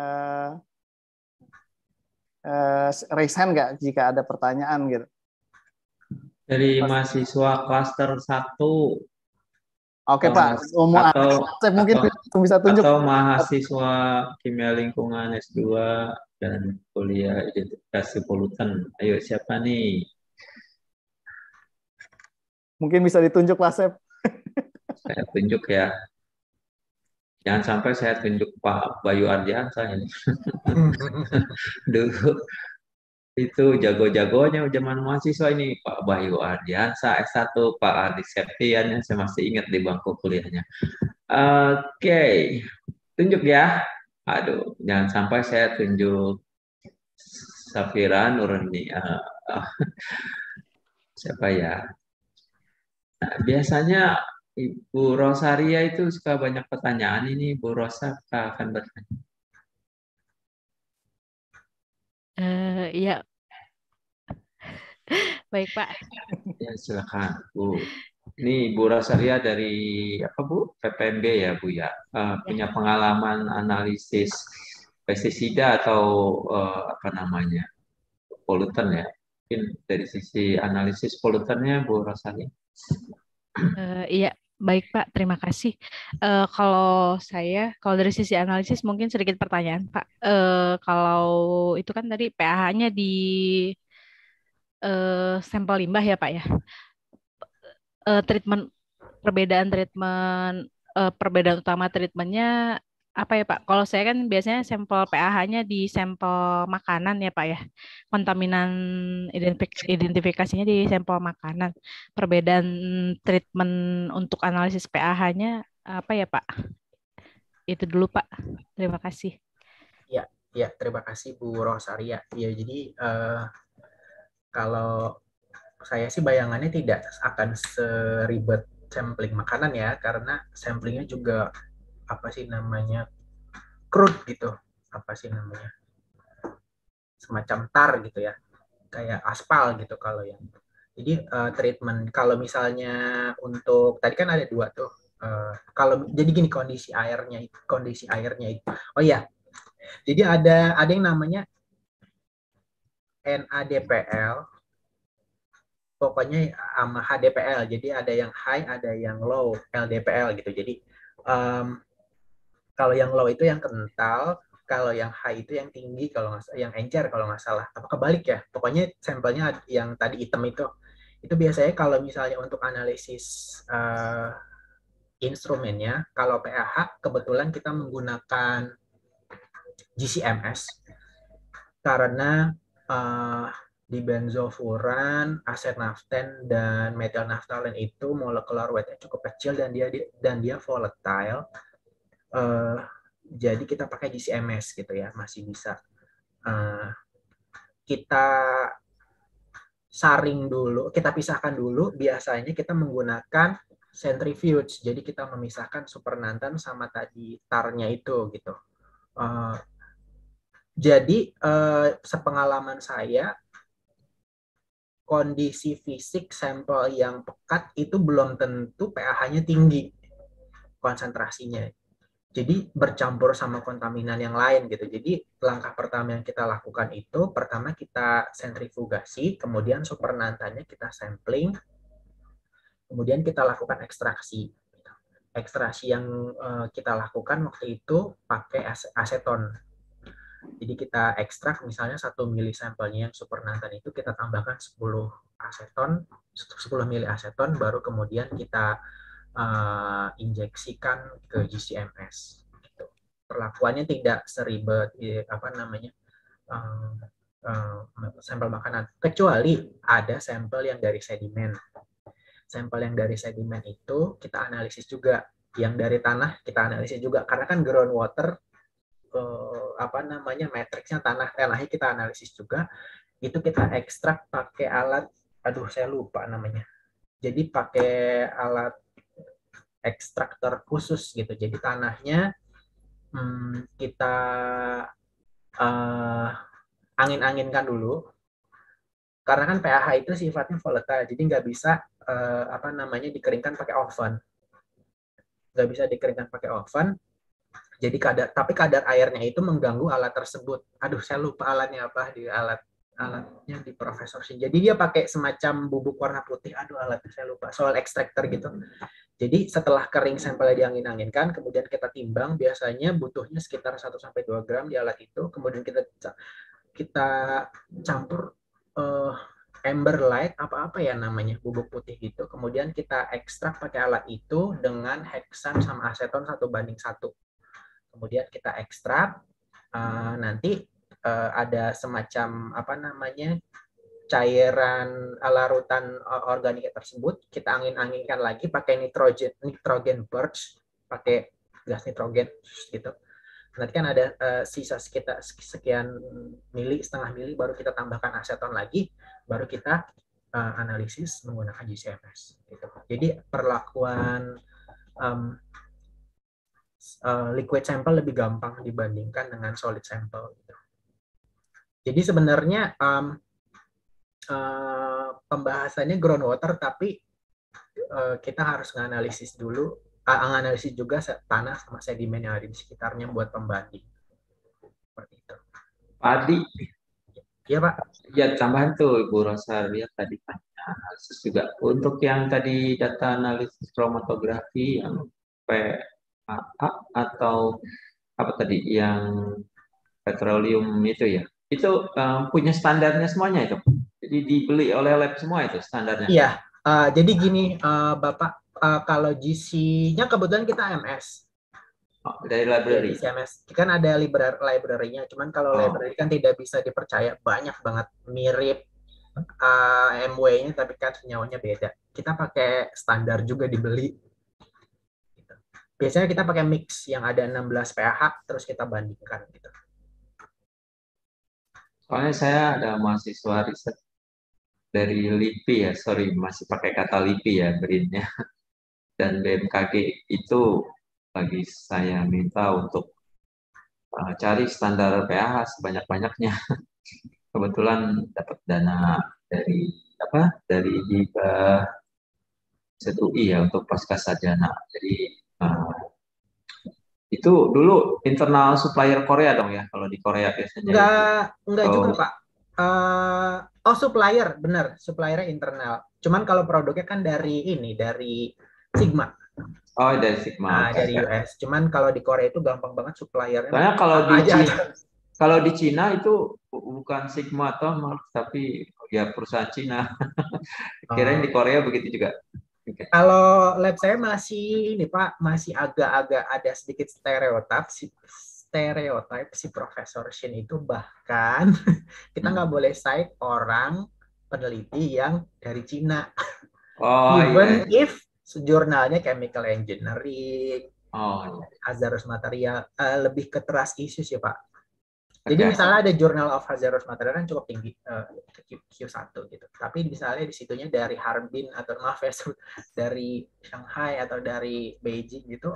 raise hand nggak jika ada pertanyaan gitu. Dari mahasiswa klaster 1 Oke Pak, mungkin bisa tunjuk. Atau mahasiswa kimia lingkungan S2 dan kuliah identifikasi polutan. Ayo siapa nih? Mungkin bisa ditunjuk Pak Sep. Saya tunjuk ya. Jangan sampai saya tunjuk Pak Bayu Ardiansa ini. Dulu itu jago-jagonya zaman mahasiswa ini Pak Bayu Ardiansa S1, Pak Ardi Septian, saya masih ingat di bangku kuliahnya. Oke, tunjuk ya. Aduh, jangan sampai saya tunjuk Safira Nurni. Siapa ya? Nah, biasanya Ibu Rosaria itu suka banyak pertanyaan ini. Bu Rosa akan bertanya. Iya, baik Pak. Ya, silakan Bu. Ini Bu Rosaria dari apa Bu? PPMB ya Bu ya. Punya pengalaman analisis pestisida atau apa namanya polutan ya. Mungkin dari sisi analisis polutannya Bu Rosaria. Iya, baik Pak. Terima kasih. Kalau dari sisi analisis mungkin sedikit pertanyaan Pak. Kalau itu kan tadi pH-nya di sampel limbah ya Pak ya. Treatment perbedaan utama treatmentnya apa ya Pak? Kalau saya kan biasanya sampel pH-nya di sampel makanan ya Pak ya. Kontaminan identifikasinya di sampel makanan. Perbedaan treatment untuk analisis pH-nya apa ya Pak? Itu dulu Pak. Terima kasih. Ya, terima kasih Bu Rosaria. Ya, jadi kalau saya sih bayangannya tidak akan seribet sampling makanan ya, karena samplingnya juga apa sih namanya crude gitu, apa sih namanya semacam tar gitu ya, kayak aspal gitu kalau yang. Jadi treatment kalau misalnya untuk tadi kan ada dua tuh. Kalau jadi gini kondisi airnya itu. Oh iya, jadi ada yang namanya NADPL, pokoknya sama HDPL. Jadi ada yang high, ada yang low, LDPL gitu. Jadi kalau yang low itu yang kental, kalau yang high itu yang tinggi, kalau nggak, yang encer kalau nggak salah. Apa kebalik ya? Pokoknya sampelnya yang tadi hitam itu biasanya kalau misalnya untuk analisis instrumennya, kalau pH kebetulan kita menggunakan GCMS karena di benzofuran, asetnaften, dan metil naftalen itu molekular weight-nya cukup kecil dan dia volatile. Jadi kita pakai GCMS gitu ya, masih bisa. Kita saring dulu, kita pisahkan dulu. Biasanya kita menggunakan centrifuge, jadi kita memisahkan supernantan sama tadi tarnya itu gitu. Jadi sepengalaman saya, kondisi fisik sampel yang pekat itu belum tentu pH-nya tinggi konsentrasinya. Jadi bercampur sama kontaminan yang lain gitu. Jadi langkah pertama yang kita lakukan itu, pertama kita sentrifugasi, kemudian supernantannya kita sampling, kemudian kita lakukan ekstraksi. ekstraksi yang kita lakukan waktu itu pakai aseton. Jadi kita ekstrak misalnya 1 mili sampelnya yang supernatan itu kita tambahkan 10 aseton, 10 mili aseton, baru kemudian kita injeksikan ke GCMS. Gitu. Perlakuannya tidak seribet sampel makanan, kecuali ada sampel yang dari sedimen. Sampel yang dari sedimen itu kita analisis juga, yang dari tanah kita analisis juga, karena kan groundwater matriksnya tanahnya kita analisis juga. Itu kita ekstrak pakai alat, saya lupa namanya, jadi pakai alat ekstraktor khusus gitu. Jadi tanahnya kita angin-anginkan dulu, karena kan pH itu sifatnya volatile, jadi nggak bisa dikeringkan pakai oven, jadi kadar airnya itu mengganggu alat tersebut. Saya lupa alatnya apa, alatnya di Profesor Shin. Jadi dia pakai semacam bubuk warna putih. Alatnya saya lupa. Soil extractor gitu. Jadi setelah kering sampelnya diangin-anginkan, kemudian kita timbang. Biasanya butuhnya sekitar 1-2 gram di alat itu. Kemudian kita campur amber light, apa ya namanya, bubuk putih gitu. Kemudian kita ekstrak pakai alat itu dengan heksan sama aseton 1:1. Kemudian kita ekstrak, nanti ada semacam cairan larutan organik tersebut, kita angin-anginkan lagi pakai nitrogen purge, pakai gas nitrogen gitu. Nanti kan ada sisa sekitar sekian setengah mili, baru kita tambahkan aseton lagi, baru kita analisis menggunakan GCMS gitu. Jadi perlakuan liquid sample lebih gampang dibandingkan dengan solid sample. Jadi sebenarnya pembahasannya groundwater, tapi kita harus menganalisis dulu, menganalisis juga tanah sama sedimen yang ada di sekitarnya buat pembanding. Seperti itu. Pak Adi. Iya Pak. Ya, tambahan tuh Ibu Rosalia tadi analisis juga. Untuk yang tadi data analisis kromatografi yang PAA atau apa tadi yang petroleum itu ya, itu punya standarnya semuanya itu. Jadi dibeli oleh lab semua itu standarnya. Iya. Jadi gini Bapak, kalau GC-nya kebetulan kita MS. Dari library. Ya, CMS kan ada library-nya, cuman kalau library kan tidak bisa dipercaya, banyak banget mirip MW-nya tapi kan senyawanya beda. Kita pakai standar juga dibeli. Gitu. Biasanya kita pakai mix yang ada 16 pH terus kita bandingkan gitu. Soalnya saya ada mahasiswa riset dari LIPI ya, masih pakai kata LIPI ya berinnya. Dan BMKG itu lagi saya minta untuk cari standar pH sebanyak-banyaknya. Kebetulan dapat dana dari hibah ZUI ya untuk pasca sarjana. Jadi itu dulu internal supplier Korea dong ya, kalau di Korea biasanya. Enggak juga Pak. Supplier, benar, suppliernya internal. Cuman kalau produknya kan dari Sigma. Oh, dari Sigma. Dari US. Cuman kalau di Korea itu gampang banget suppliernya. Soalnya kalau di Cina itu bukan Sigma tapi ya perusahaan Cina. Kirain di Korea begitu juga. Okay. Kalau lab saya masih Pak, masih agak-agak ada sedikit stereotip si Profesor Shin itu, bahkan kita nggak boleh cite orang peneliti yang dari Cina. Even if jurnalnya chemical engineering, hazardous material, lebih ke trust issues ya Pak. Jadi misalnya ada Journal of Hazardous Material kan cukup tinggi, Q1 gitu. Tapi misalnya di situnya dari Harbin atau dari Shanghai atau dari Beijing gitu,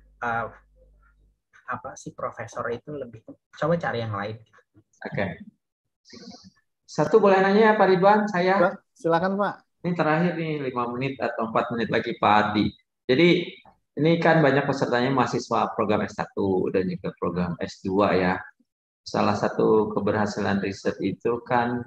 si profesor itu lebih coba cari yang lain. Gitu. Oke. Satu boleh nanya ya Pak Ridwan, saya. Silakan Pak. Ini terakhir nih 5 menit atau 4 menit lagi Pak Adi. Jadi ini kan banyak pesertanya mahasiswa program S1 dan juga program S2 ya. Salah satu keberhasilan riset itu kan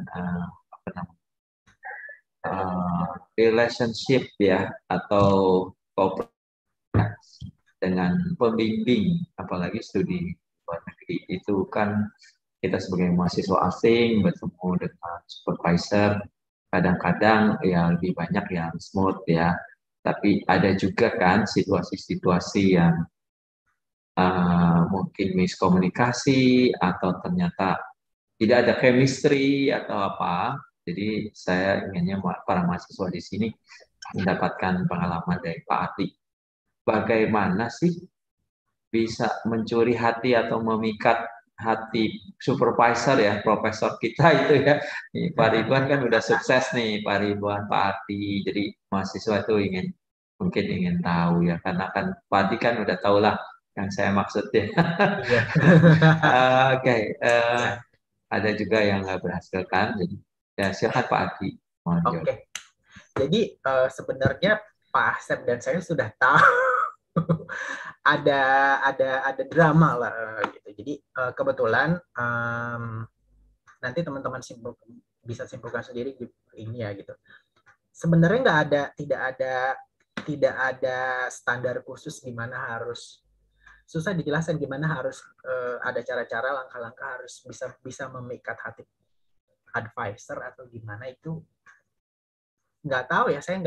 relationship ya, atau dengan pembimbing, apalagi studi luar negeri itu kan kita sebagai mahasiswa asing bertemu dengan supervisor, kadang-kadang ya lebih banyak yang smooth ya, tapi ada juga kan situasi-situasi yang mungkin miskomunikasi atau ternyata tidak ada chemistry atau apa. Jadi saya inginnya para mahasiswa di sini mendapatkan pengalaman dari Pak Adi. Bagaimana sih bisa mencuri hati atau memikat hati supervisor ya, profesor kita itu ya. Nih, Pak Ridwan kan udah sukses nih, Pak Ridwan, Pak Adi. Jadi mahasiswa itu mungkin ingin tahu ya, karena kan Pak Adi kan udah tahu lah yang saya maksud ya. Iya. Oke, ada juga yang nggak berhasil kan. Jadi ya silakan Pak Adi. Oke. Jadi sebenarnya Pak Asep dan saya sudah tahu ada drama lah gitu. Jadi kebetulan nanti teman-teman bisa simpulkan sendiri ini ya gitu. Sebenarnya tidak ada standar khusus gimana harus, susah dijelaskan gimana harus ada cara-cara langkah-langkah harus bisa memikat hati advisor atau gimana, itu nggak tahu ya, saya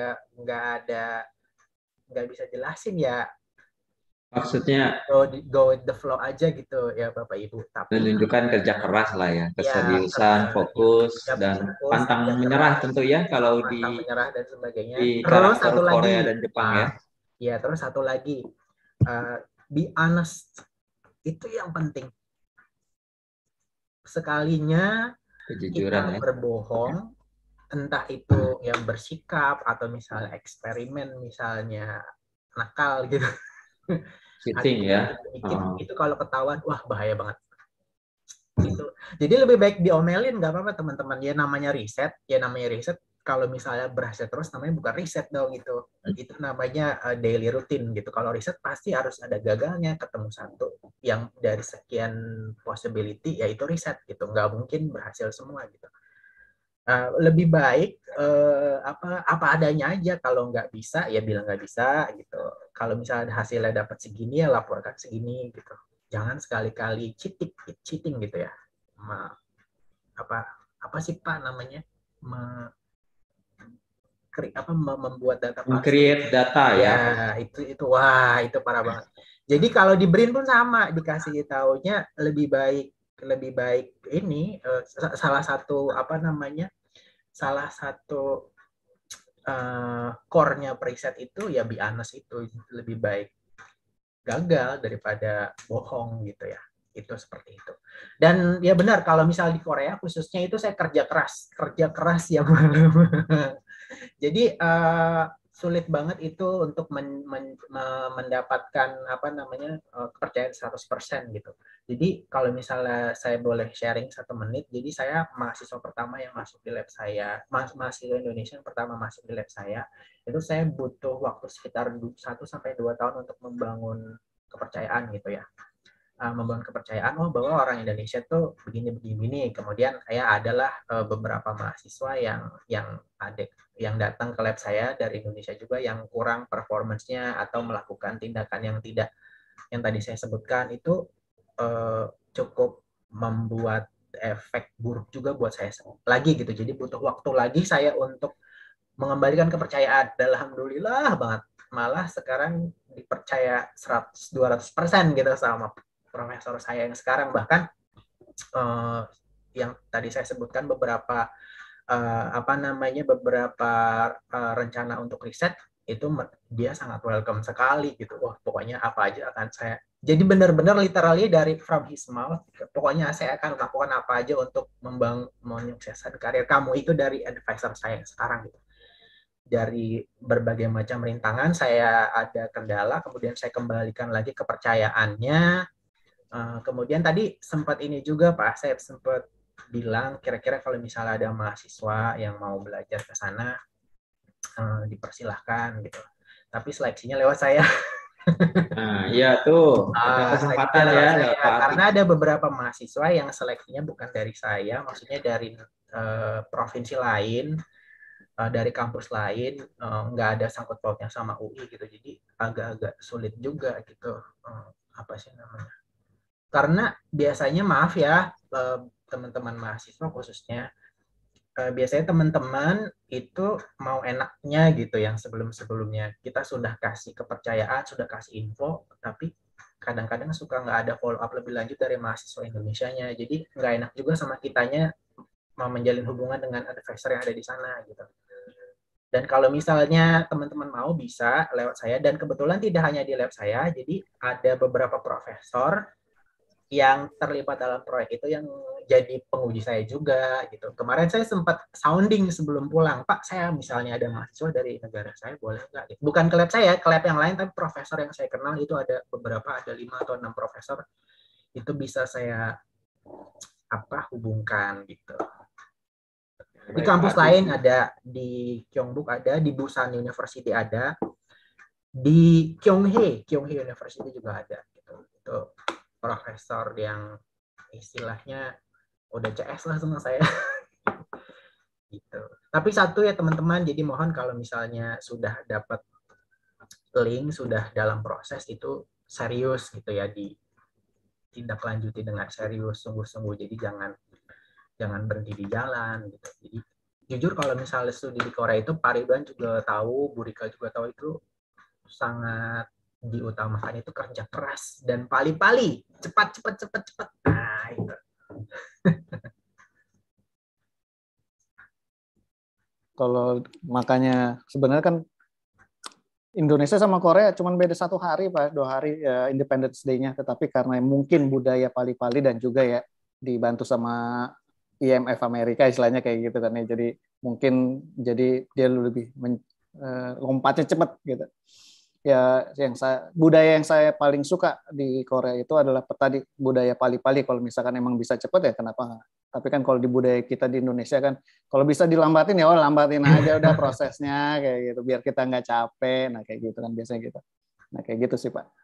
nggak bisa jelasin ya. Maksudnya go with the flow aja gitu ya Bapak Ibu. Tapi menunjukkan kerja keras lah ya, keseriusan, fokus, dan pantang menyerah tentu ya kalau pantang menyerah dan sebagainya. di Terus karakter satu lagi, Korea dan Jepang ya. Ya, terus satu lagi, be honest, itu yang penting. Sekalinya Kejujuran kita ya. berbohong, entah itu yang bersikap atau misalnya eksperimen, misalnya nakal gitu. Cheating ya. Itu kalau ketahuan, wah bahaya banget. Gitu. Jadi lebih baik diomelin, nggak apa-apa teman-teman. Ya namanya riset. Kalau misalnya berhasil terus, namanya bukan riset dong gitu. Itu namanya daily routine gitu. Kalau riset pasti harus ada gagalnya, ketemu satu yang dari sekian possibility, yaitu riset gitu. Nggak mungkin berhasil semua gitu. Lebih baik apa adanya aja. Kalau nggak bisa ya bilang nggak bisa gitu. Kalau misalnya hasilnya dapat segini ya laporkan segini gitu. Jangan sekali-kali cheating gitu ya. Apa sih Pak namanya, membuat data palsu. Create data ya. Itu wah itu parah banget. Jadi kalau di BRIN pun sama, dikasih taunya lebih baik ini salah satu core-nya preset itu ya be honest, itu lebih baik gagal daripada bohong gitu ya. Itu seperti itu. Dan ya benar, kalau misal di Korea khususnya itu saya kerja keras ya. Jadi sulit banget itu untuk mendapatkan kepercayaan 100% gitu. Jadi kalau misalnya saya boleh sharing 1 menit, jadi saya mahasiswa pertama yang masuk di lab saya, mahasiswa Indonesia yang pertama masuk di lab saya, itu saya butuh waktu sekitar 1-2 tahun untuk membangun kepercayaan gitu ya. Membangun kepercayaan bahwa orang Indonesia tuh begini. Kemudian saya adalah beberapa mahasiswa yang datang ke lab saya dari Indonesia juga yang kurang performance-nya atau melakukan tindakan yang tadi saya sebutkan, itu cukup membuat efek buruk juga buat saya lagi gitu. Jadi butuh waktu lagi saya untuk mengembalikan kepercayaan. Alhamdulillah banget, malah sekarang dipercaya 100-200% gitu sama profesor saya yang sekarang. Bahkan yang tadi saya sebutkan beberapa rencana untuk riset itu dia sangat welcome sekali gitu. Wah, pokoknya apa aja akan saya, jadi benar-benar literally dari from his mouth, pokoknya saya akan melakukan apa aja untuk menyukseskan karir kamu. Itu dari advisor saya sekarang gitu. Dari berbagai macam rintangan saya ada kendala, kemudian saya kembalikan lagi kepercayaannya. Kemudian tadi sempat ini juga Pak Asep sempat bilang kira-kira kalau misalnya ada mahasiswa yang mau belajar ke sana dipersilahkan gitu. Tapi seleksinya lewat saya. Nah, iya tuh. Ada kesempatan ya. Karena ada beberapa mahasiswa yang seleksinya bukan dari saya, maksudnya dari provinsi lain. dari kampus lain, nggak ada sangkut pautnya sama UI gitu, jadi agak-agak sulit juga gitu, apa sih namanya, karena biasanya maaf ya teman-teman mahasiswa khususnya, biasanya teman-teman itu mau enaknya gitu, yang sebelum-sebelumnya kita sudah kasih kepercayaan, sudah kasih info, tapi kadang-kadang suka nggak ada follow up lebih lanjut dari mahasiswa Indonesianya, jadi nggak enak juga sama kitanya mau menjalin hubungan dengan advisor yang ada di sana gitu. Dan kalau misalnya teman-teman mau, bisa lewat saya, dan kebetulan tidak hanya di lab saya, jadi ada beberapa profesor yang terlibat dalam proyek itu yang jadi penguji saya juga gitu. Kemarin saya sempat sounding sebelum pulang, Pak, saya misalnya ada mahasiswa dari negara saya, boleh nggak? Gitu. Bukan ke lab saya, ke lab yang lain, tapi profesor yang saya kenal itu ada beberapa, ada 5 atau 6 profesor, itu bisa saya hubungkan gitu. Di kampus lain ada, di Kyongbuk ada, di Busan University ada, di Kyonghae University juga ada gitu. Itu profesor yang istilahnya udah CS lah sama saya gitu. Tapi satu ya teman-teman, jadi mohon kalau misalnya sudah dapat link, sudah dalam proses, itu serius gitu ya, ditindaklanjuti dengan serius, sungguh-sungguh. Jadi jangan berhenti di jalan gitu. Jadi jujur kalau misalnya studi di Korea itu, Pak Ridwan juga tahu, Bu Rika juga tahu, itu sangat diutamakan itu kerja keras dan pali-pali, cepat. Nah, itu. Kalau makanya sebenarnya kan Indonesia sama Korea cuma beda 1 hari, Pak, 2 hari ya, Independence Day-nya, tetapi karena mungkin budaya pali-pali dan juga ya dibantu sama IMF Amerika istilahnya kayak gitu kan ya, jadi mungkin jadi dia lebih lompatnya cepat gitu. Ya, budaya yang saya paling suka di Korea itu adalah tadi budaya pali-pali. Kalau misalkan emang bisa cepat ya kenapa nggak? Tapi kan kalau di budaya kita di Indonesia kan, kalau bisa dilambatin ya lambatin aja udah prosesnya kayak gitu, biar kita nggak capek. Nah kayak gitu kan biasanya gitu. Nah kayak gitu sih Pak.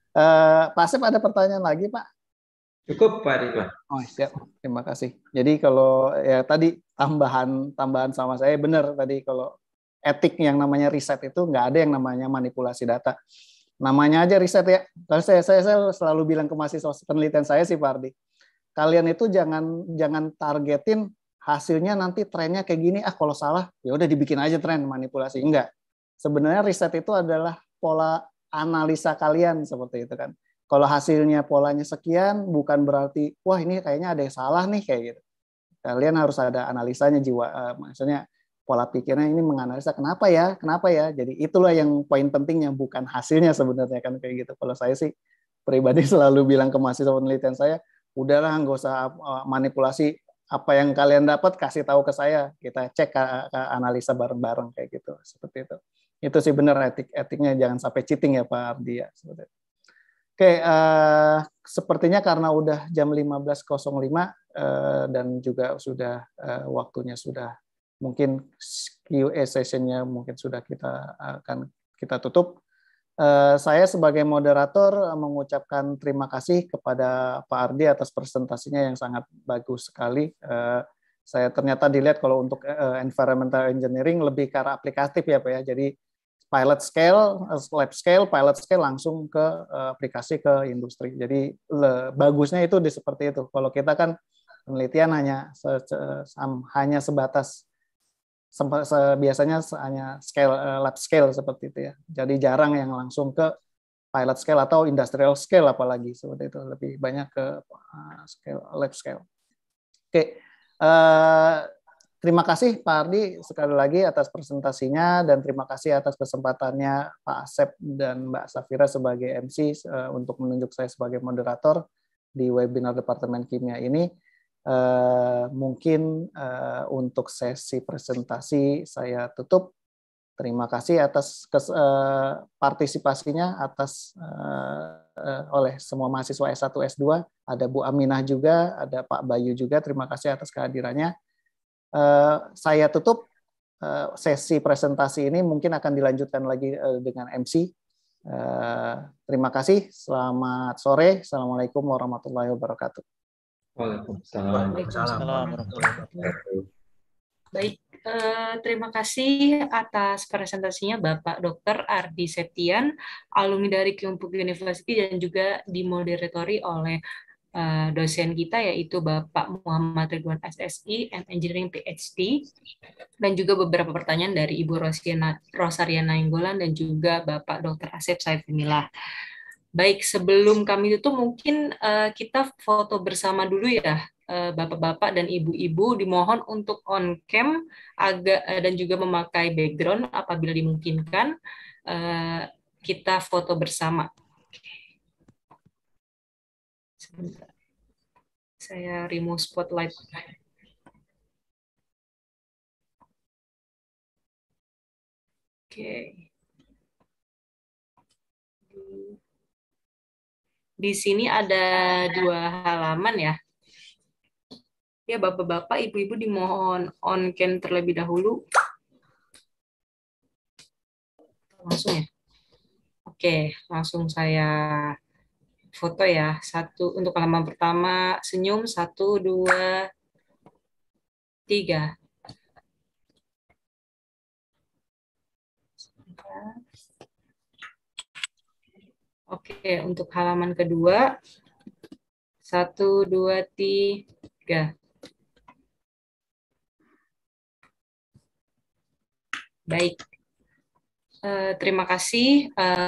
Pak Asep ada pertanyaan lagi Pak? Cukup Pak Ridwan. Oh siap, terima kasih. Jadi kalau ya tadi tambahan sama saya benar tadi, kalau etik yang namanya riset itu nggak ada yang namanya manipulasi data. Namanya aja riset ya. Kalau saya selalu bilang ke mahasiswa penelitian saya sih Pak Ardi, kalian itu jangan targetin hasilnya nanti trennya kayak gini, kalau salah ya udah dibikin aja tren manipulasi. Enggak. Sebenarnya riset itu adalah pola analisa kalian seperti itu kan. Kalau hasilnya polanya sekian, bukan berarti wah ini kayaknya ada yang salah nih kayak gitu. Kalian harus ada analisanya maksudnya pola pikirnya ini menganalisa kenapa ya. Jadi itulah yang poin pentingnya, bukan hasilnya sebenarnya kan kayak gitu. Kalau saya sih pribadi selalu bilang ke mahasiswa penelitian saya, udahlah nggak usah manipulasi, apa yang kalian dapat kasih tahu ke saya, kita cek ke analisa bareng-bareng kayak gitu, seperti itu. Itu sih benar etiknya, jangan sampai cheating ya Pak Ardi ya. Seperti itu. Oke, sepertinya karena udah jam 15.05 dan juga sudah waktunya sudah, mungkin Q&A sessionnya mungkin sudah kita tutup. Saya sebagai moderator mengucapkan terima kasih kepada Pak Ardi atas presentasinya yang sangat bagus sekali. Saya ternyata dilihat kalau untuk environmental engineering lebih ke arah aplikatif ya Pak ya. Jadi pilot scale, lab scale, pilot scale langsung ke aplikasi ke industri. Jadi bagusnya itu seperti itu. Kalau kita kan penelitian hanya sebatas biasanya hanya scale, lab scale seperti itu ya. Jadi jarang yang langsung ke pilot scale atau industrial scale apalagi seperti itu. Lebih banyak ke lab scale. Oke. Terima kasih Pak Ardi sekali lagi atas presentasinya, dan terima kasih atas kesempatannya Pak Asep dan Mbak Safira sebagai MC untuk menunjuk saya sebagai moderator di webinar Departemen Kimia ini. Mungkin untuk sesi presentasi saya tutup. Terima kasih atas partisipasinya oleh semua mahasiswa S1, S2. Ada Bu Aminah juga, ada Pak Bayu juga. Terima kasih atas kehadirannya. Saya tutup sesi presentasi ini, mungkin akan dilanjutkan lagi dengan MC. Terima kasih, selamat sore. Assalamualaikum warahmatullahi wabarakatuh. Waalaikumsalam. Waalaikumsalam warahmatullahi wabarakatuh. Baik. Terima kasih atas presentasinya Bapak Dr. Ardi Septian, alumni dari Kyungpook University dan juga dimoderatori oleh dosen kita yaitu Bapak Muhammad Ridwan SSI and Engineering PhD, dan juga beberapa pertanyaan dari Ibu Rosariana Nainggolan dan juga Bapak Dr. Asep Saifullah. Baik, sebelum kami tutup mungkin kita foto bersama dulu ya. Bapak-bapak dan ibu-ibu dimohon untuk on cam dan juga memakai background apabila dimungkinkan. Kita foto bersama. Sebentar. Saya remove spotlight. Oke. Di sini ada 2 halaman ya. Ya, Bapak-bapak, Ibu-ibu dimohon on cam terlebih dahulu. Langsung ya. Oke, langsung saya foto ya. Untuk halaman pertama, senyum, 1, 2, 3. Oke, untuk halaman kedua, 1, 2, 3. Baik. Terima kasih.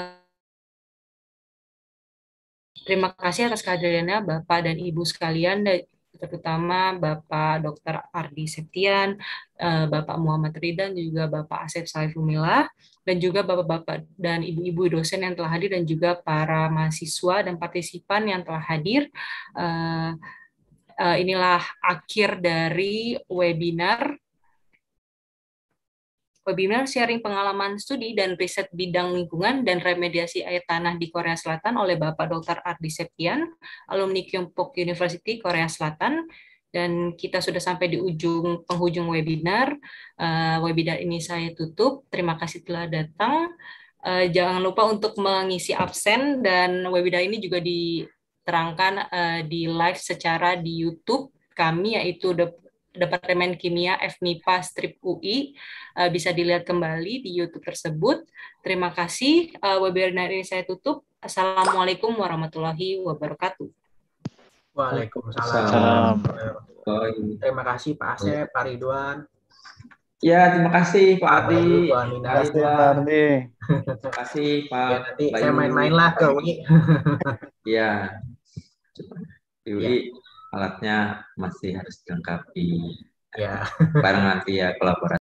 Terima kasih atas kehadirannya Bapak dan Ibu sekalian, terutama Bapak Dr. Ardi Septian, Bapak Muhammad Ridwan, dan juga Bapak Asep Saifullah, dan juga Bapak-bapak dan Ibu-ibu dosen yang telah hadir, dan juga para mahasiswa dan partisipan yang telah hadir. Inilah akhir dari webinar sharing pengalaman studi dan riset bidang lingkungan dan remediasi air tanah di Korea Selatan oleh Bapak Dr. Ardi Septian, alumni Kyungpook University, Korea Selatan. Dan kita sudah sampai di penghujung webinar. Webinar ini saya tutup. Terima kasih telah datang. Jangan lupa untuk mengisi absen, dan webinar ini juga diterangkan di live secara di YouTube kami, yaitu Departemen Kimia FMIPA Strip UI. Bisa dilihat kembali di YouTube tersebut. Terima kasih. Webinar ini saya tutup. Assalamualaikum warahmatullahi wabarakatuh. Waalaikumsalam. Terima kasih Pak Asep, Pak Ridwan. Ya, terima kasih Pak Ardi. Terima kasih Pak Ardi. Terima kasih Pak. Ya, nanti saya main-main lah ke UI. Ya, di UI alatnya masih harus dilengkapi. Ya. Bareng nanti ya kolaborasi.